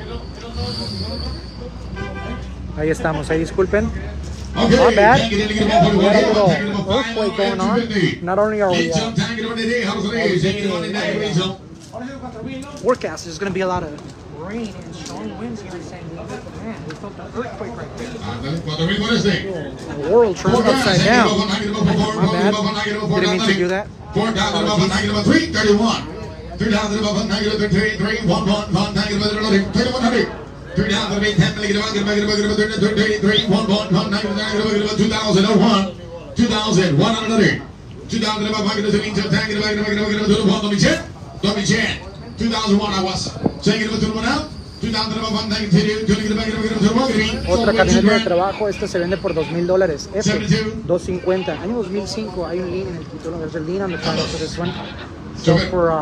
S2: Ahí estamos, ahí disculpen.
S1: Okay,
S2: Not bad.
S1: take it in, get
S2: We
S1: about
S2: had a little
S1: 45,
S2: earthquake going on.
S1: 250.
S2: Not only are we
S1: Diesel tank it on the day, how's it is? Take it on the day, diesel.
S2: forecast, there's going to be a lot of rain and strong winds here in San Diego. But man, we felt the earthquake right there.
S1: Ándale, 4,000 por este.
S2: The world turned upside down. My bad. Didn't mean to do that.
S1: 4,000 above, negative above 3, 31. 3,000 above, negative 33, 1, 1, 1, negative 100.
S7: Otra camioneta de trabajo, esta se vende por $2,000. F, $250. Año 2005, hay un lien en el título. There's a lien on the title for this one. So for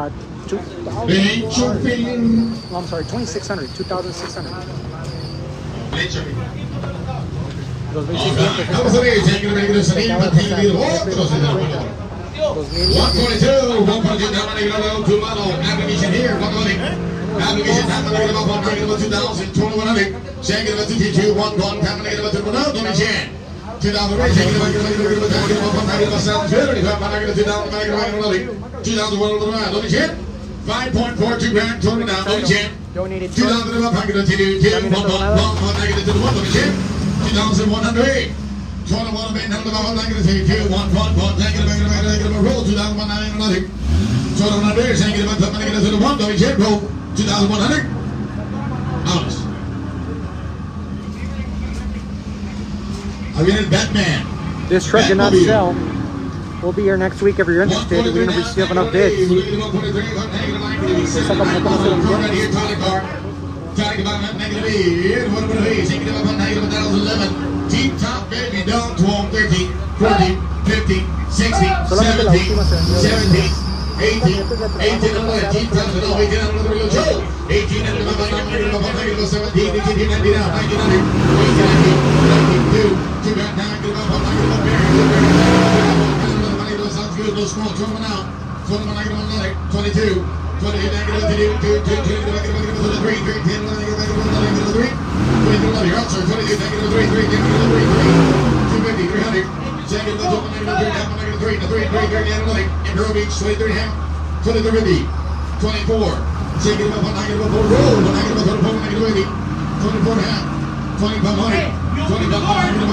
S7: $2,600. $2,600. Donated to
S1: 2,100. 21 men held about like this. 2 1 1 1 take it back roll 2,100. So on there saying it about something to the 1 going jet roll 2,100. Out. I mean Batman.
S7: This truck did not sell. We'll be here next week if you're interested. We're going to receive enough bids.
S1: Deep top baby down 12, 13, 14, 15, 16, 17, 17, 18, 18 and 11, deep top and all 18 and 11 real Joe. 18 and 11, 17, 18, 19, 19, 19, 2, 2 back 9, 9, sounds good, no small, 21 out, 21, 22, 28, 2, 2, 2, 3, 3, 10, 3, 22, outside 22, negative 3, 3, negative 3, 3, 250, 300, second, the 3, 3, 3, 3, 3, in Grove Beach, 23, 23, 24, second, up on negative 4, roll, negative 4, negative 80, 24 and a half, 2,500, 2,500,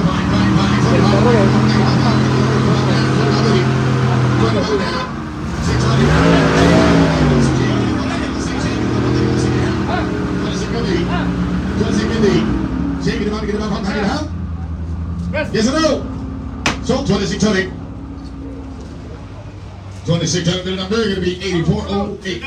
S1: 600, yes or no? So 2600. 2600, the number going to be 8408.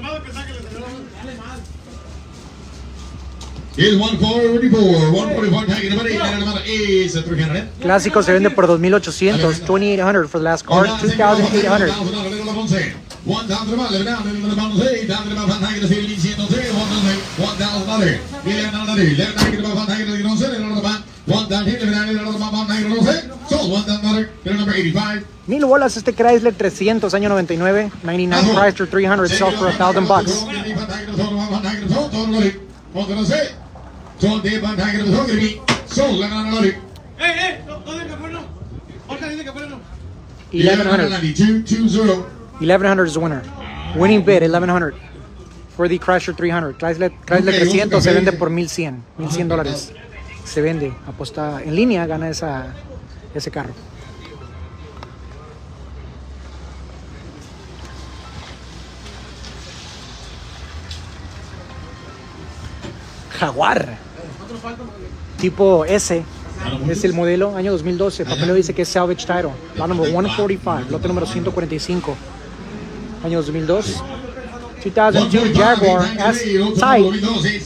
S1: Here's 144, 144, taking the money, and another is a 300.
S7: Clásico se vende por $2,800. $2,800 for the last card. $2,800.
S1: 1,000 about 11 down, 11 about 8, down to about 100, 1,000, 1,000, 11 about 1,000,
S7: $1,000 este Chrysler 300, año 99. 99 Chrysler 300 sell for $1,000. $1,100 is the winner. Winning bid, $1,100 for the Chrysler 300. Chrysler 300 se vende por $1,100. $1,100 se vende. Apuesta en línea, gana ese carro. Jaguar tipo S es el modelo, año 2012. El papeleo dice que es salvage title. Lot number 145, lote número 145, año 2002. 2002 Jaguar S-Type.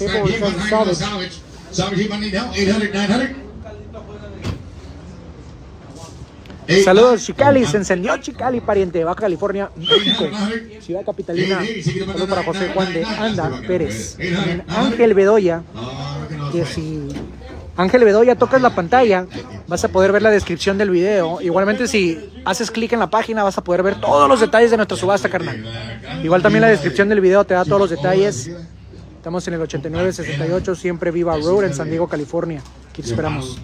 S7: Saludos, Chicali. Se encendió Chicali, pariente. Baja California, México. Ciudad capitalina. Saludos para José Juan de Anda Pérez. Ángel Bedoya. Que si Ángel Bedoya tocas la pantalla, vas a poder ver la descripción del video. Igualmente, si haces clic en la página, vas a poder ver todos los detalles de nuestra subasta, carnal. Igual también la descripción del video te da todos los detalles. Estamos en el 8968 Siempre Viva Road en San Diego, California. Aquí te esperamos.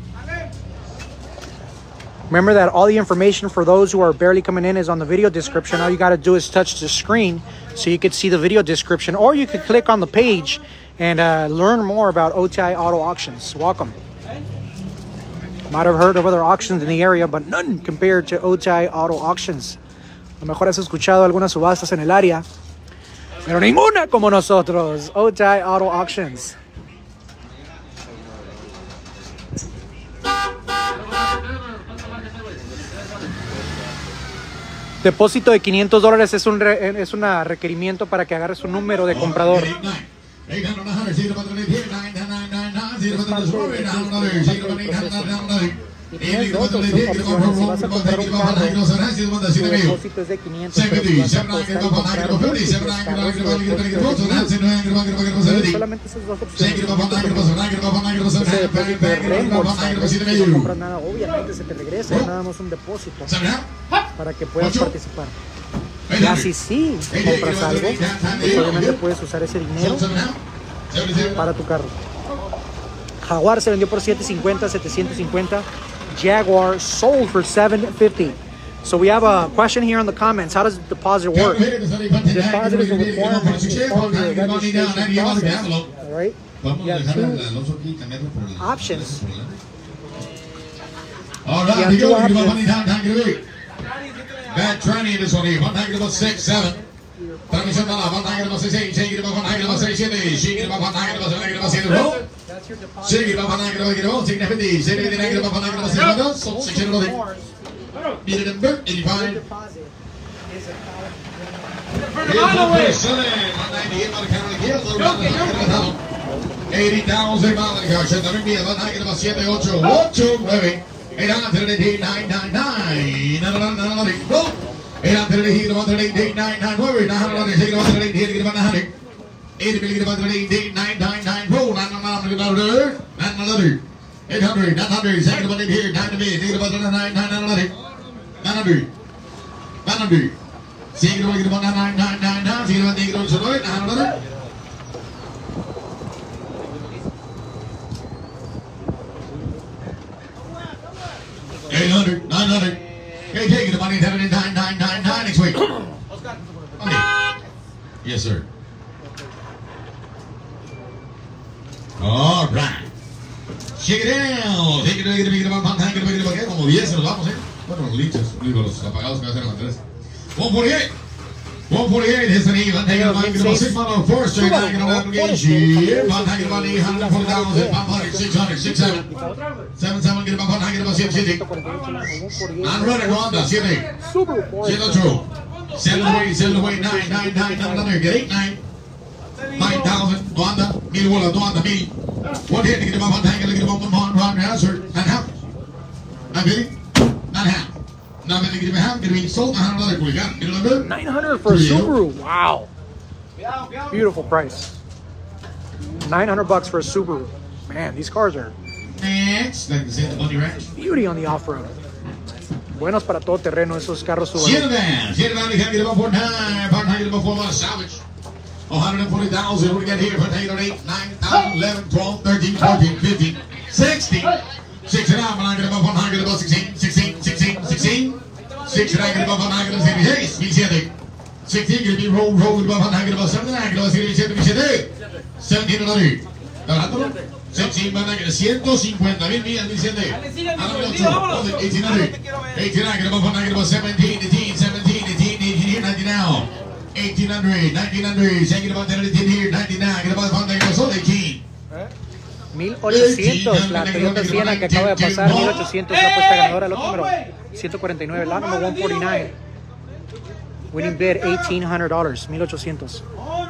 S7: Remember that all the information for those who are barely coming in is on the video description. All you got to do is touch the screen so you can see the video description, or you could click on the page and learn more about OTI Auto Auctions. Welcome. Might have heard of other auctions in the area, but none compared to OTI Auto Auctions. A lo mejor has escuchado algunas subastas en el área, pero ninguna como nosotros. OTI Auto Auctions.
S2: Depósito de $500 es un requerimiento para que agarres un número de comprador. Y tienes dos opciones. Si vas a comprar un carro, tu depósito es de 500, pero si vas a apostar y comprar múltiples carros, tu depósito es de 1000. Solamente esas dos opciones. Ese depósito de reembolso, si no compras nada, obviamente se te regresa, nada más un depósito para que puedas participar. Ya si sí compras algo, pues obviamente puedes usar ese dinero para tu carro. Jaguar se vendió por $750. Jaguar sold for $750. So we have a question here in the comments. How does the deposit work? Deposit is a requirement to follow the registration process. All right. You have two options. You have two options.
S1: Bad training this one here. 106.7. Transmisión de la 106.6. Sigue bajo 106.7. Sigue bajo 106.7. Sigue bajo 106.7. Sigue 50. Sigue bajo 106.7. Sigue bajo 85. $80,000 también bien, van a ir a 7, 8, 8, 9. Era antes de 999. Era antes de 999. $800, $900. Hey, take the money, $999 next week. Monday. Yes, sir. All right. Shake it down. Take it, como 10 nos vamos, Bueno, los lichos, los apagados que va a hacer la 3. 148. 148 is the knee. Van taking the money, give 6 on 4 straight. Van taking the obligation. Van taking the money, $140,000. 500, 600, 67. 77, get about 100, get about 750. I'm running Ronda, 7. 7-8. 7 9, 9, 9, another, get 8, 9. 9,000, Ronda, 1000 wala, Ronda, 1000. 110, get about 100, get about 100, answer, and half. I'm bidding, not half. Not many get half, get me sold,
S2: $900 for a Subaru. Wow. Beautiful price. $900 for a Subaru. Man, these cars are beauty on the off-road. Buenos para todo terreno esos carros Subaru.
S1: 140,000, we get here for 8, 9, 11, 12, 13, 14, 15, 16. 69, I'm going to about 100, about 16, 16, 16, 16. 69, about 100, 16, 16, going to be roll, about 100, about 79, about 77, 17, another. 16, van a quedar 150,000 millas, 1,100. 1800. 89, about 100, about 17, 18, 17, 18, 18, 19 now. 1800, 1900, shaking about 10 here, 99, get about 100, so 18.
S2: 1800, la Toyota Sienna que acaba de pasar, 1800 la apuesta ganadora, el otro número 149, la número 149. Winning bid $1,800, 1800.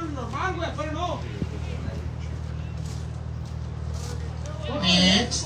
S1: Next.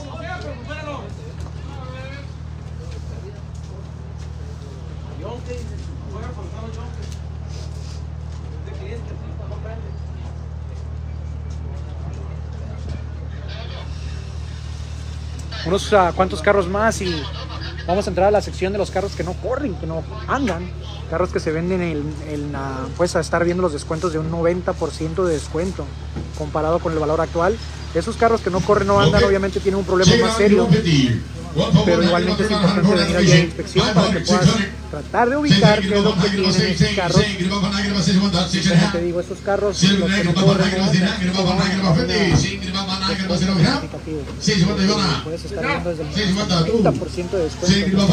S2: Unos cuantos carros más y vamos a entrar a la sección de los carros que no corren, que no andan. Carros que se venden pues a estar viendo los descuentos de un 90% de descuento comparado con el valor actual. Esos carros que no corren, no andan, obviamente tienen un problema más serio, pero igualmente es importante venir allí a inspección para que puedas tratar de ubicar qué es lo que tienen esos carros. Como te digo, estos carros, los que no corren, no andan, puedes estar viendo desde el 30% de descuento.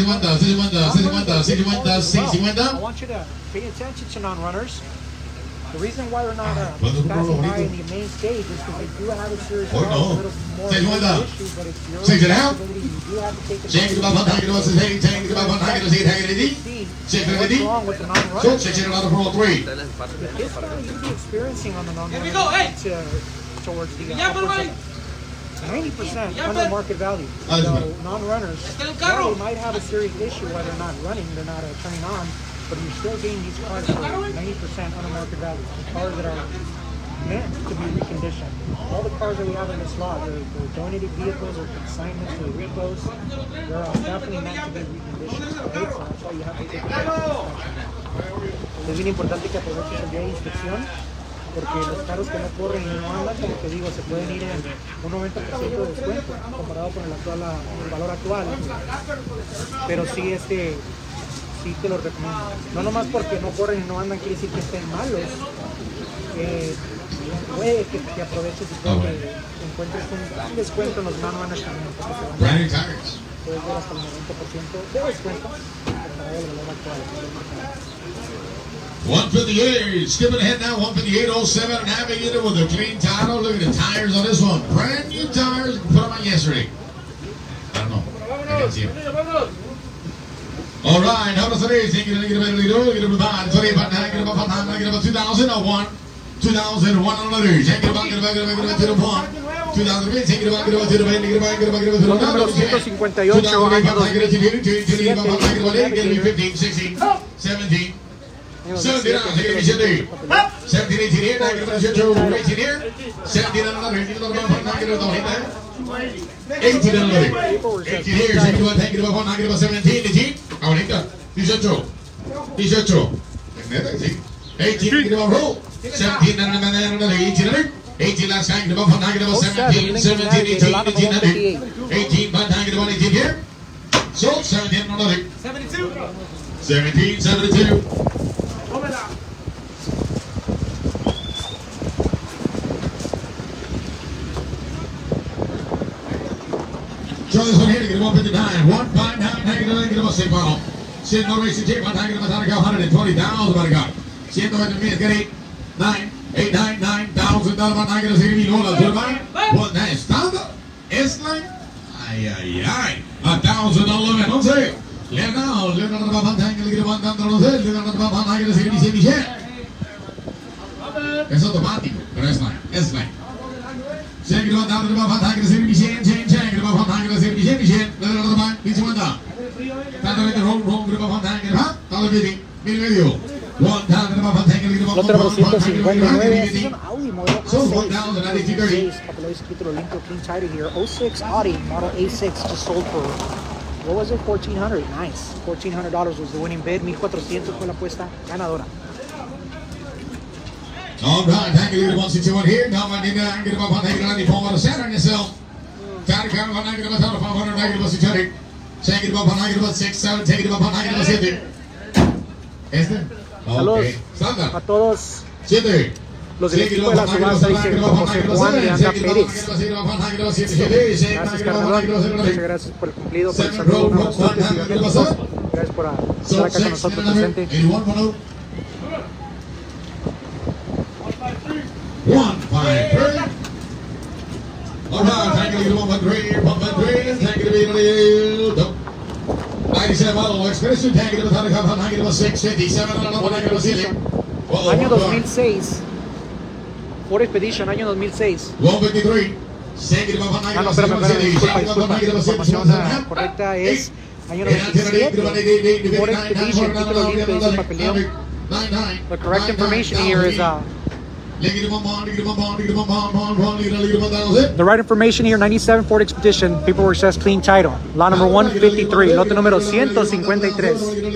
S2: I want you to pay attention to non-runners.
S7: The reason why they're not passing by in the main stage is because they do have a series of a little more issue, but if you're
S1: Shake it out.
S7: you do have to take it
S1: Shake it about 100, what's his name? Shake it about 100, what's his name? Shake it
S7: what's
S1: out.
S7: wrong with the
S1: So,
S7: non-runner.
S1: shake it out for all three.
S7: The hits that you'd be experiencing on the non-runner
S3: Here we go, hey!
S7: towards the
S3: Ya, por ahí.
S7: 90% under market value.
S1: Ahí
S7: So
S1: está.
S7: non-runners,
S3: Está el
S7: yeah,
S3: carro.
S7: they might have a serious issue where they're not running, they're not turning on, but you're still getting these cars for 90% under market value. The cars that are meant to be reconditioned. All the cars that we have in this lot, they're donated vehicles or consignments to the repos. They're definitely meant to be reconditioned. Right? So that's why you have to take it. Es bien importante que aproveches el día de inspección, porque los carros que no corren y no andan, como te digo, se pueden ir en un 90% de descuento comparado con el valor actual. Pero sí, sí te lo recomiendo. No nomás porque no corren y no andan quiere decir que estén malos. Puede que aproveches y que encuentres un gran descuento en los non-runners también.
S1: Brand new tires.
S7: Puedes ver hasta el 90% de descuento comparado al valor actual.
S1: 158, skipping ahead now, 158.07, Navigator with a clean title. Look at the tires on this one. Brand new tires, put them on yesterday. I don't know. I can't see them. All right, how does it is? Get a about 20, about 9, get about 9, get about 2001. 2001 on letters. Take it about to the 1. 2000, take it about to the 17. Last time, get above 17, 17, 18 by time, get above 18 here. So, 17 on another.
S3: 72.
S1: 17, 72. Show this one here to get 159. 159, get above 6 bottle. Sitting on racing tape, one time, get above 120,000, by the God. Sitting on the minute, get 8, 9. $899,000 van a seguir $1,000. What that standard? It's like, $1,000 menos. Legal, es automático, pero es like. Check it out,
S7: Otro 259, es un Audi modelo A6, para los que lo link clean title here. 06 Audi model A6 just sold for, what was it, $1,400? Nice, $1,400 was the winning bid, $1,400 fue la apuesta ganadora.
S1: All right, thank you, 161 here. Now, my name is Angela Van Hagen, and the phone center yourself. Try to come on, Angela Van 500, Angela was 600. Take it up on Angela 6, 7, take it up on Angela 7. Este?
S7: Saludos
S1: Santa.
S7: a todos
S1: 7.
S7: los del equipo de la subasta, dice José Juan de Anda Pérez. Gracias, carnalón. Muchas gracias por el cumplido, por el saludo. Gracias por estar acá con nosotros presente.
S1: 153. All right, thank you, 153, thank you, 97 model expression, thank you, 657,
S7: Año 2006. Ford Expedition, año 2006.
S1: 153.
S7: Ah, no, espérame, disculpa. La información correcta es año 97. Ford Expedition, título limpio, dice el papeleo. The correct information here is the right information here, 97 Ford Expedition, paperwork says clean title. Lot number 153, lote número 153.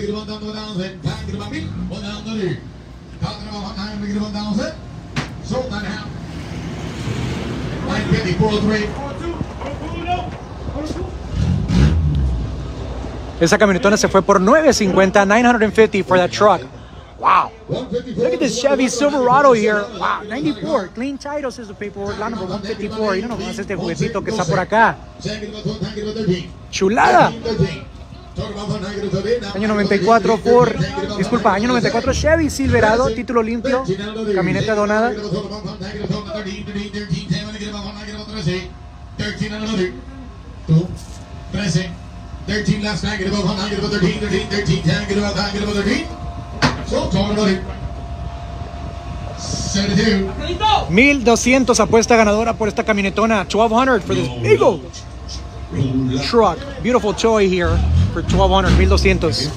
S7: Esa camionetona se fue por $950, $950 for that truck. Wow. Look at this Chevy Silverado here. Wow, 94. Clean title says the paperwork. Lot number 154. You know, no es este juguetito que está por acá. Chulada.
S2: Año 94 Ford, disculpa, año 94 Chevy Silverado, título limpio, camioneta donada.
S1: 13, 13 last night, get above 100, get above 13, 13, 13, 10, get above 9, get above 13. So, talking about it. 72.
S2: 1200 apuesta ganadora por esta camionetona. 1200 for this Eagle truck. Beautiful toy here for 1200, 1200.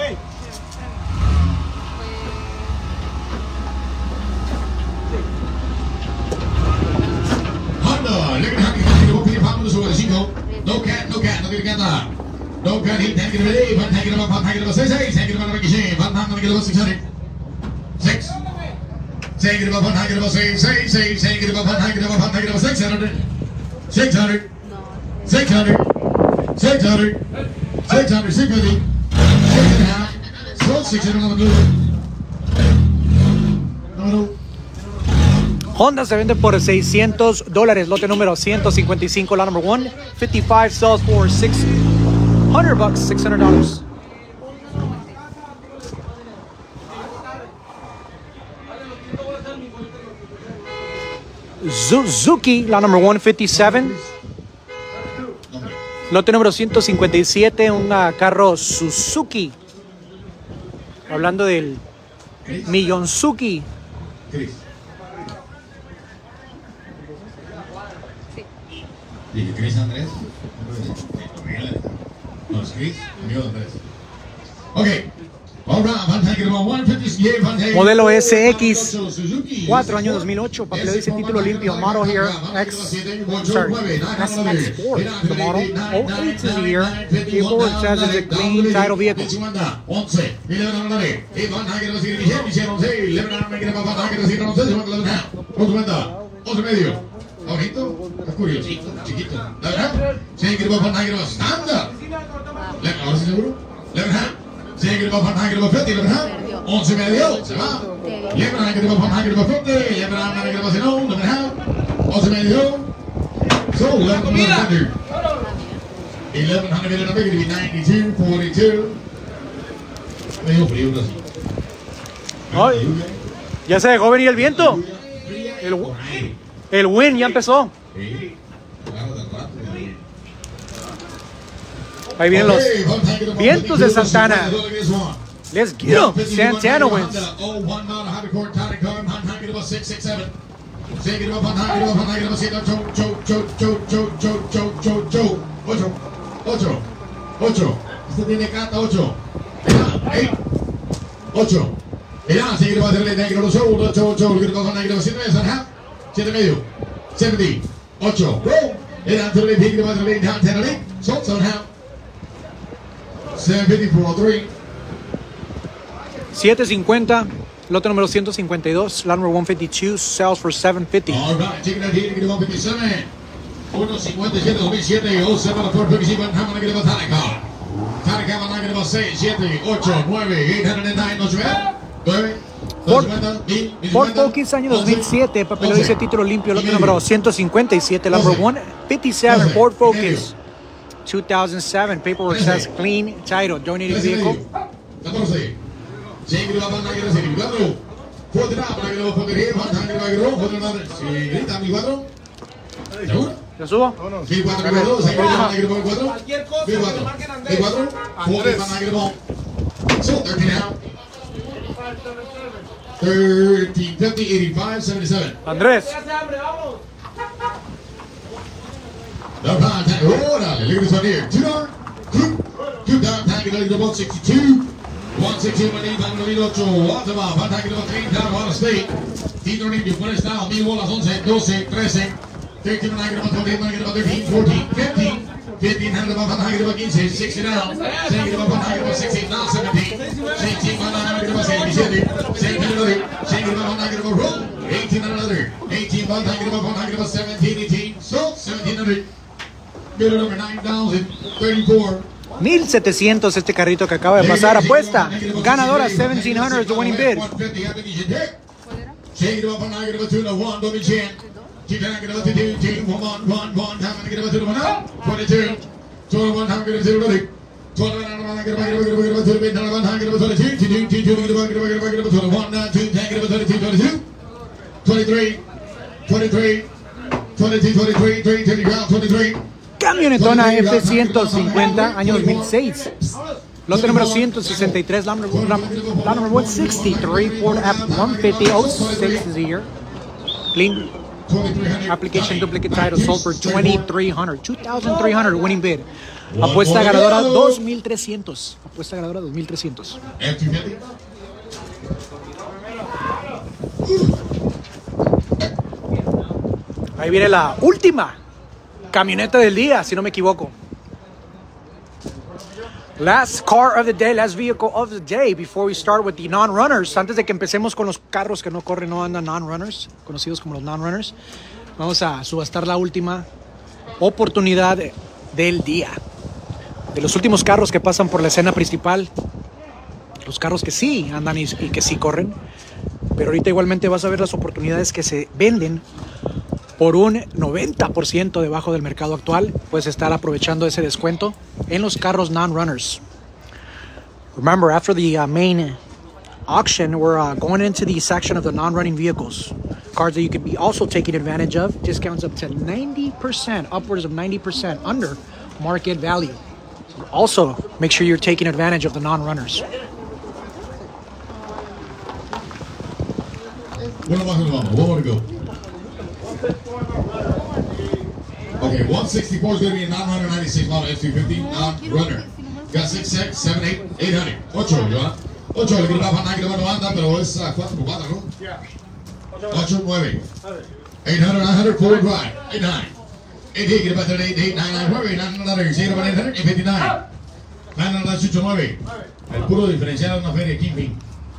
S1: Honda, look at how you can pop this over the Chico. No cat, no cat, no get that. No cat, he can't get it ready, but take it up, take it up, 6, take it up, make it shame, but not get it up, 600. 6. Take it up, take it up, 6, take it up, take it up, take it up, 600. 600. 600. 600. 600, 650. 6.5. So 600 on the blue. No.
S2: Honda se vende por $600, lote número 155, la number 155 sells for $600, $600. Suzuki, la number 157, lote número 157, un carro Suzuki, hablando del Millonzuki.
S1: Dije Chris Andrés. No, es Chris, amigo de Andrés. Ok.
S2: Modelo SX, 4 año 2008, papeleo dice título limpio, model here, SX4, the model, 08 is the year, vehicle it says is a clean title vehicle.
S1: 11 medio. Ojito, es curiosito, chiquito. La verdad, se que va a poner estándar. Ahora sí seguro. La verdad, se que va a poner 11 medio, se va. Le van a que va a poner le van a que va a ser no, la verdad. 11 medio. So, 1100. 1100 92, 42. Medio frío así.
S2: Ay, ya se dejó venir el viento. El wind ya empezó. Ahí vienen los vientos de Santana. Let's get them. Santana wins.
S1: Este tiene cata 8. 8. Ya, sigue va a hacerle negro los 8, 8, que cosa negro 7 medio. 70. 8. Era antes de que va a hacerle down 10. So somehow 754 3.
S2: 750, lote número 152, lot number 152, sells for 750.
S1: All right, chicken out here to get 157. 157 2007, 07 la Ford 57, how many get about Tanaka? Tanaka van a get about 6, 7, 8, 9, 809, 9,
S2: Ford Focus año 2007, papeleo dice título limpio, lote número 157, la number 157, Ford Focus 2007, paperwork says clean title, donated vehicle.
S1: 14. Sigue la banda que recibe 4. Fue para que lo ponga van a que fue grita mi 4. ¿Seguro?
S2: ¿Lo subo?
S1: Sí, 4 que 2, sigue la banda que 4.
S3: Cualquier cosa,
S1: 4.
S3: marquen a
S1: 4. Fue van a que lo. So 13 now. 13, 50, 85, 77.
S2: Andrés.
S3: Ya se abre, vamos.
S1: Órale, look at this one here. 2 down. 2 down, tag it to 162. 162, 198, Ottawa, van tag it to 3 down, Ohio State. Tito Limpio, buen estado, 1000 bolas, 11, 12, 13. 13, 9, 13, 14, 15. 15, handle about 15, 60 down. 16, about 16, now 17. 16, about 17. 17, about roll. 18, another. 18, about 17, 18. So, 1700. Bidder number 9,034.
S2: 1700 este carrito que acaba de pasar. Apuesta ganadora 1700 is the winning bid. Camionetona F-150, año 2006. Lote número 163, lot number 163, Ford F-150, 06 is the year. Clean. Application duplicate title, sold for $2,300, winning bid. Apuesta ganadora 2,300. Apuesta ganadora 2,300. Ahí viene la última camioneta del día, si no me equivoco. Last car of the day, last vehicle of the day, before we start with the non-runners. Antes de que empecemos con los carros que no corren, no andan, non-runners, conocidos como los non-runners, vamos a subastar la última oportunidad del día. De los últimos carros que pasan por la escena principal, los carros que sí andan y que sí corren. Pero ahorita igualmente vas a ver las oportunidades que se venden por un 90% debajo del mercado actual. Puedes estar aprovechando ese descuento en los carros non-runners. Remember, after the main auction, we're going into the section of the non-running vehicles. Cars that you could be also taking advantage of. Discounts up to 90%, upwards of 90% under market value. Also, make sure you're taking advantage of the non-runners.
S1: One more to go. Okay, 164 is going to be a non-runner, 96 model F-250 non-runner. Got 6, 7, 8, 800. 8, Johan. 8, le quiero bajar que no anda, pero es 4x4, ¿no? 8, 9. 800, 900, forward drive. 8, 9. 8, get about 8, 8, 9, 9, 9, 9, 0, 800, 859. 9, 8, 9. El puro diferencial de una feria Kingpin.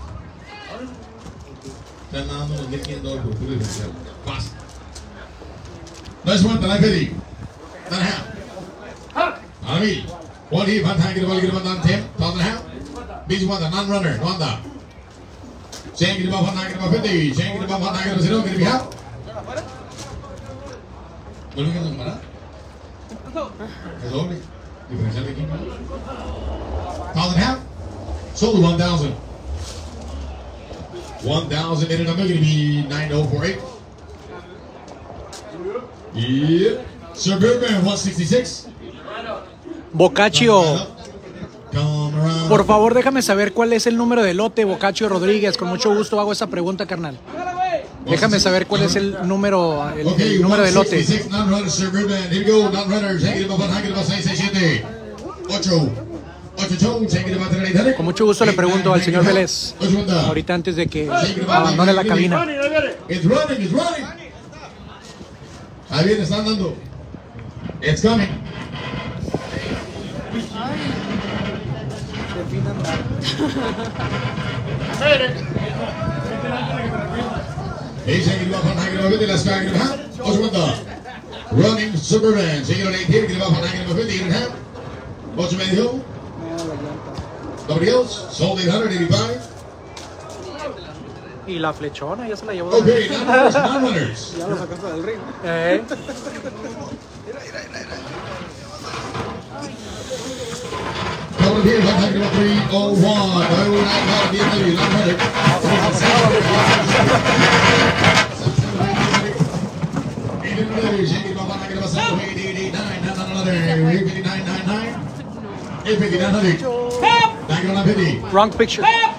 S1: Están dando unos $1,500 por puro diferencial. Fácil. Nice one, the life 50. Not a half. Army. One heat, one time, get a ball, get a ball down 10. 1,500. Busy one, the non-runner. One down. Shane, get a ball, 1, get a ball 50. Shane, get a ball, 1, get a ball 0. Get a be half. ¿No lo quieres comparar? Es doble. Diferencial de aquí. 1,500. Sold 1,000. 1,000 in it. I'm going to be 9,048. Yeah. Suburban 166.
S2: Boccaccio, por favor déjame saber cuál es el número de lote, Boccaccio Rodríguez. Con mucho gusto hago esa pregunta, carnal. Déjame saber cuál es el número, el número de lote. Con mucho gusto le pregunto al señor Vélez ahorita antes de que abandone la cabina.
S1: Ahí viene, están dando. It's coming. Running Superman. Seguir a 8 here, get about 950 and a half. 8 medio. Nobody else? Sold 885.
S2: Y la flechona ya se la llevó.
S1: Okay, non-runners.
S2: Ya lo sacaste del ring.
S1: Over here, 301.
S2: Wrong picture.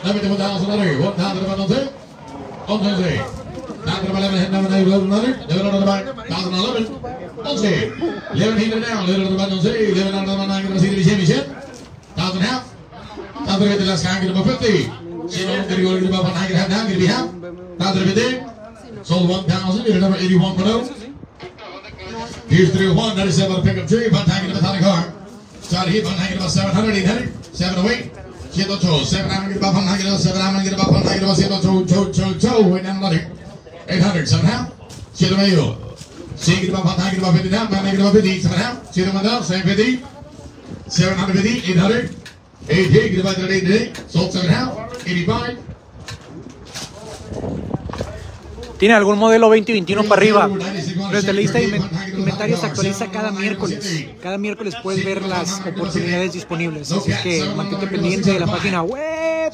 S1: Sold 1,000, number 81 below. Here's 301, 97 pickup tree, one tank in the metallic car. Started here, one tank about 700, 800, 708, 702, 700, about 100, 700, about 100, 702, wait down another. 800, 700, 700, 6 about 100, about 50 down, 900, about 50, 700, 700 down, 750, 750, 800, 8 get about 8 sold 700, 85.
S2: ¿Tiene algún modelo 2021 para arriba?
S7: Nuestra lista de inventario se actualiza cada miércoles. Cada miércoles puedes ver las oportunidades disponibles. Así que mantente pendiente de la página web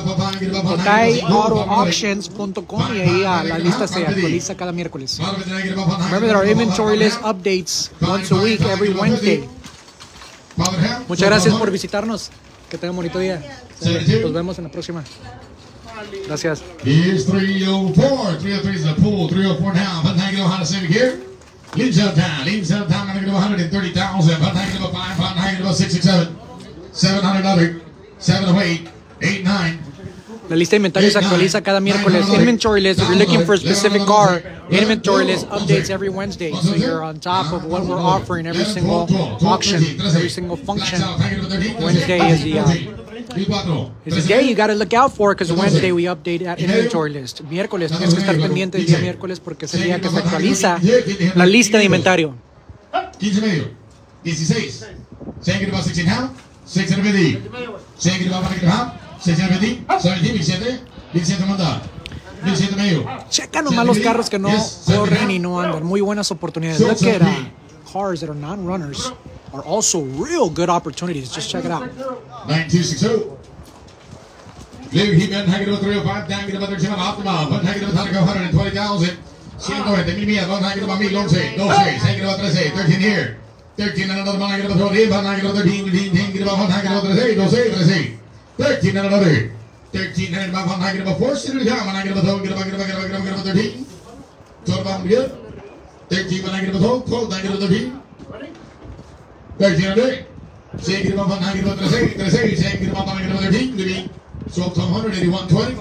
S7: OTAIAutoAuctions.com y ahí la lista se actualiza cada miércoles. Remember that our inventory list updates once a week, every Wednesday. Muchas gracias por visitarnos. Que tengan un bonito día. Nos vemos en la próxima. Gracias.
S1: Here's 304. 303 is the pool. 304 now. But now you know how to save it here. Leaves out time. Leaves out time. I'm going to go 130,000. But now you know 5. But now you know 667. 700 other. 708. 89.
S7: La lista de inventario se actualiza cada miércoles. Inventory list, if you're looking for a specific car, inventory list updates every Wednesday. So you're on top of what we're offering every single auction, every single function. Wednesday is the day you got to look out for because Wednesday we update that inventory list. Miércoles, tienes que estar pendiente el día miércoles porque es el día que se actualiza la lista de inventario.
S1: 15 medio. 16. Saying it about 16 how? 650. Saying it about 100 how? 620, 17, 17, 17 manda. 17 medio.
S7: Checa nomás los carros que no corren y no andan. Muy buenas oportunidades. Look at cars that are non-runners are also real good opportunities. Just check it out.
S1: 9260. Live he been hanging about 305, down get about 13 optimal, but hanging about 120,000. 190 millas, but hanging about me, long say, hanging about 13 here. 13 and another one hanging about 13, but hanging about 13, hanging about 13. 13 and another. 13 and about 100 about 4. Sit it down. I get about 13. Total about good. 13 when I get about 12. 12 I get about 13. 13 and 8. Say get about 100 about 13. Say get about 100 about 13. So 181 20.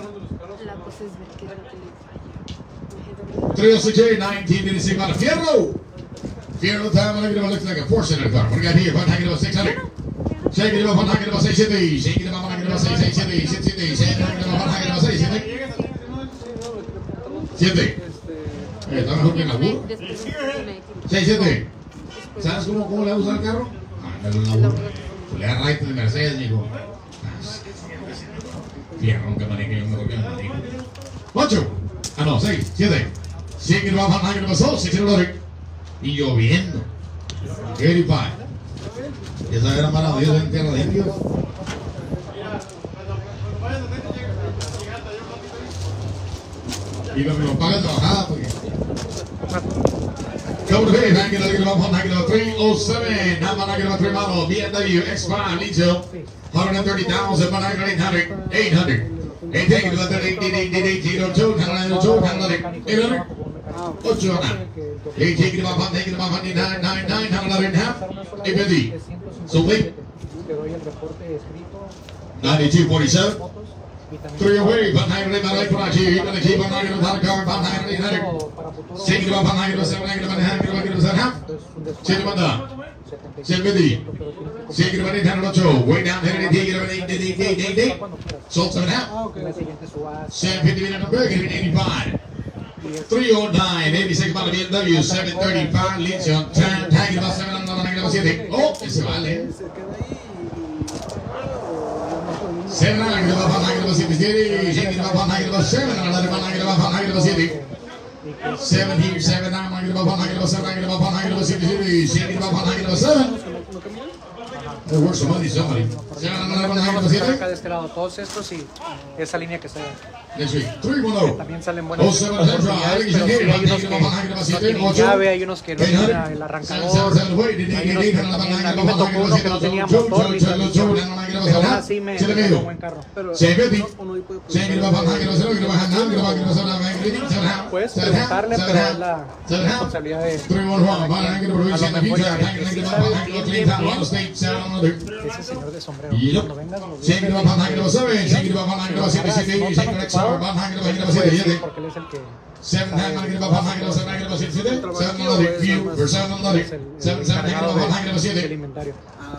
S1: 306 19 to see about Fierro. Fierro time when I get about looks like a 4-cylinder car. What do we got here? 100 about 600. Shake it up, 100 about 670. Shake it up, 100 about 670. 670. Shake it up, 100 about 670. 7. Está mejor que en la burra. 6-7. ¿Sabes cómo le va a usar el carro? Ándale una burra. Le da right de Mercedes, dijo. Fierro que maneje yo mejor que la manejo. 8. Ah, no, 6, 7. 100 kilómetros, 100 kilómetros, 600. Y lloviendo. 85. Esa era maravillosa en tierra de indios. Y me lo pagan trabajada porque. Come to pay, hanging on the 307. Now I'm not 3 model. BMW X5 Legion. 130,000, 100, 800. 800, 802, 800. 8 8 taking about 199, 99, 100, 850. So wait. 9247. 3 away, 100, my life for you. You're going to keep on 100 without a car, 100, 800. Taking about 100, 700, 100, half. Taking about that. 750. Taking about 808. Way down there, taking about 8. Sold 7.5. 750 in the burger, 85. 309, 86 para BMW, 735, Legion, tagging about 700, oh, ese vale. 700, about 197, shaking about 107, another 197. 7 here, 7, 9, about 107, about 177, shaking about 107. There works some money, somebody.
S7: Acá de este lado, todos estos y esa línea que se también salen buenas oportunidades, pero sí, hay unos que no tienen llave, hay unos que no tienen el arrancador, hay unos que también, a mí me tocó uno que no tenía motor, pero aún así me tocó un buen carro. Pero puedes preguntarle, pero es la responsabilidad de a lo mejor ya ese señor de sombrero. Cuando vengas nos dice porque él es el que 700 del inventario.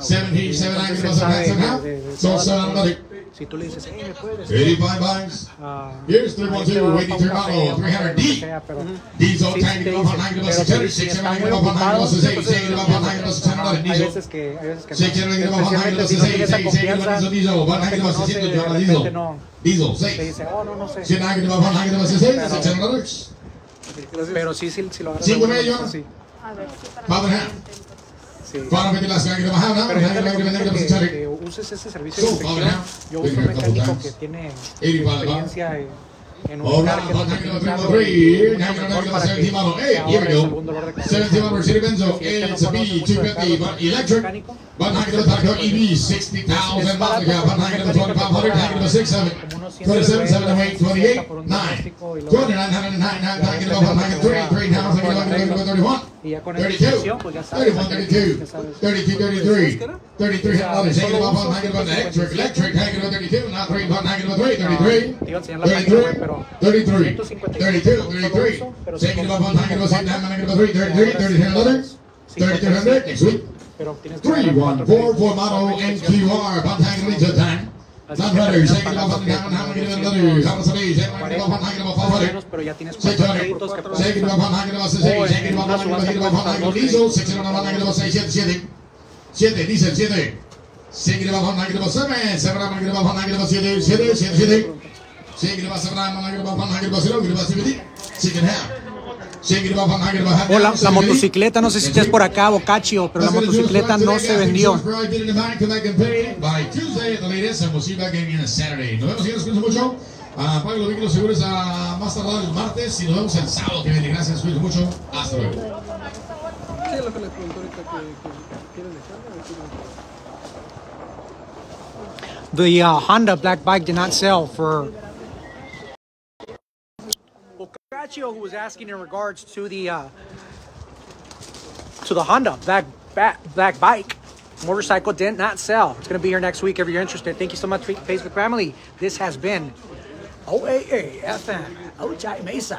S7: Si tú le dices, hey, me puedes
S1: 85 bucks. Here's 312, waiting 3 model, 300D. Diesel tank of 100, 600, 600, 100, 600,
S7: hay veces que
S1: diesel, 600,
S7: no
S1: diesel,
S7: te dice, oh, no sé.
S1: 600, 600,
S2: Pero sí lo agarras.
S1: Sí, con ellos.
S2: Sí.
S1: Vamos a
S2: Sí.
S1: Para meter la sangre bajada,
S2: Pero yo te
S1: la
S2: recomiendo que
S1: sangre.
S2: uses ese servicio de inspección. Yo uso un mecánico que tiene experiencia en ubicar que no te mejor para que te ahorres algún dolor de cabeza. Si es que no conoces mucho de carros mecánico,
S1: EV 60,000 miles ago. 100,500, 27, 28, por un diagnóstico y luego y ya con esa inspección, pues ya sabes. 32, 33, 33, electric, hanging about 32, not 3, but hanging about 3, 33,
S2: Te iba a enseñar la página web, pero
S1: 33,
S2: 155
S1: 33, taking about 1, hanging about 6, hanging about 3, 33, 33, another, 3300, next week,
S2: pero tienes que
S1: 3144 model NQR, but hanging into time. Not better, shaking it up and down, hanging it another, how much it is, hanging up, hanging about 500.
S2: pero ya tienes 4 créditos que puedes
S1: Shaking it up, hanging about 6, shaking it up, hanging about diesel, 6 hanging about 6, 7, diesel, 7. Shaking it up, hanging about 7, 7 hanging about 7, 7. Shaking it up, 7 hanging about 7, shaking half.
S2: Hola, la motocicleta, no sé si estás por acá, Boccaccio, pero la motocicleta no se vendió.
S1: Nos vemos, señores, cuídense mucho. Paguen los vehículos seguros a más tardar el martes y nos vemos el sábado que viene. Gracias, cuídense mucho. Hasta luego.
S3: ¿Qué es lo que les pregunto ahorita que quieren dejar?
S2: The Honda black bike did not sell for Boccaccio, who was asking in regards to the Honda black bike motorcycle did not sell. It's going to be here next week if you're interested. Thank you so much, Facebook family. This has been OAA FM Ojai Mesa.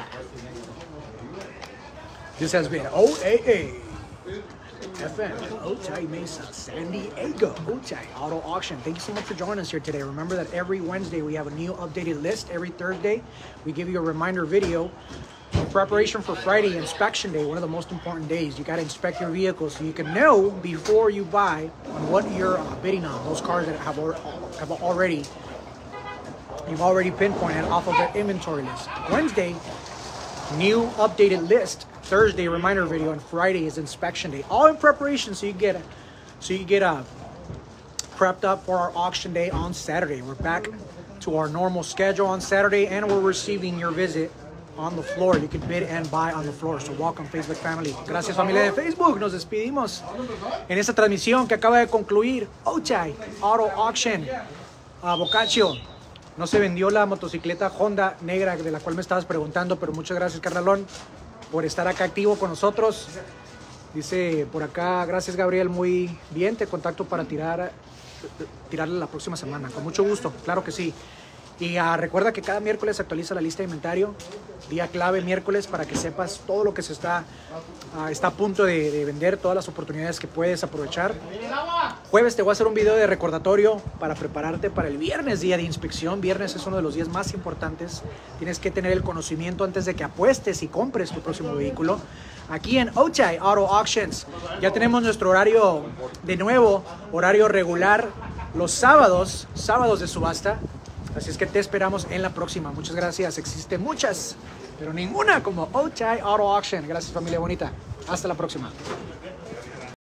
S2: This has been OAA FM Ojai Mesa, San Diego Ojai Auto Auction. Thank you so much for joining us here today. Remember that every Wednesday we have a new updated list. Every Thursday we give you a reminder video in preparation for Friday inspection day, one of the most important days. You got to inspect your vehicle so you can know before you buy on what you're bidding on. Those cars that you've already pinpointed off of their inventory list. Wednesday, new updated list. Thursday, reminder video, and Friday is inspection day. All in preparation so you get prepped up for our auction day on Saturday. We're back to our normal schedule on Saturday, and we're receiving your visit on the floor. You can bid and buy on the floor. So welcome, Facebook family. Gracias, familia de Facebook. Nos despedimos en esta transmisión que acaba de concluir. Ojai Auto Auction. Boccaccio, no se vendió la motocicleta Honda negra de la cual me estabas preguntando, pero muchas gracias, Carnalón, por estar acá activo con nosotros. Dice por acá, gracias, Gabriel, muy bien, te contacto para tirarle la próxima semana. Con mucho gusto, claro que sí. Y recuerda que cada miércoles se actualiza la lista de inventario, día clave miércoles, para que sepas todo lo que se está a punto de vender, todas las oportunidades que puedes aprovechar. Jueves te voy a hacer un video de recordatorio para prepararte para el viernes, día de inspección. Viernes es uno de los días más importantes. Tienes que tener el conocimiento antes de que apuestes y compres tu próximo vehículo. Aquí en Ojai Auto Auctions ya tenemos nuestro horario de nuevo, horario regular, los sábados de subasta. Así es que te esperamos en la próxima. Muchas gracias. Existen muchas, pero ninguna como Ojai Auto Auction. Gracias, familia bonita. Hasta la próxima.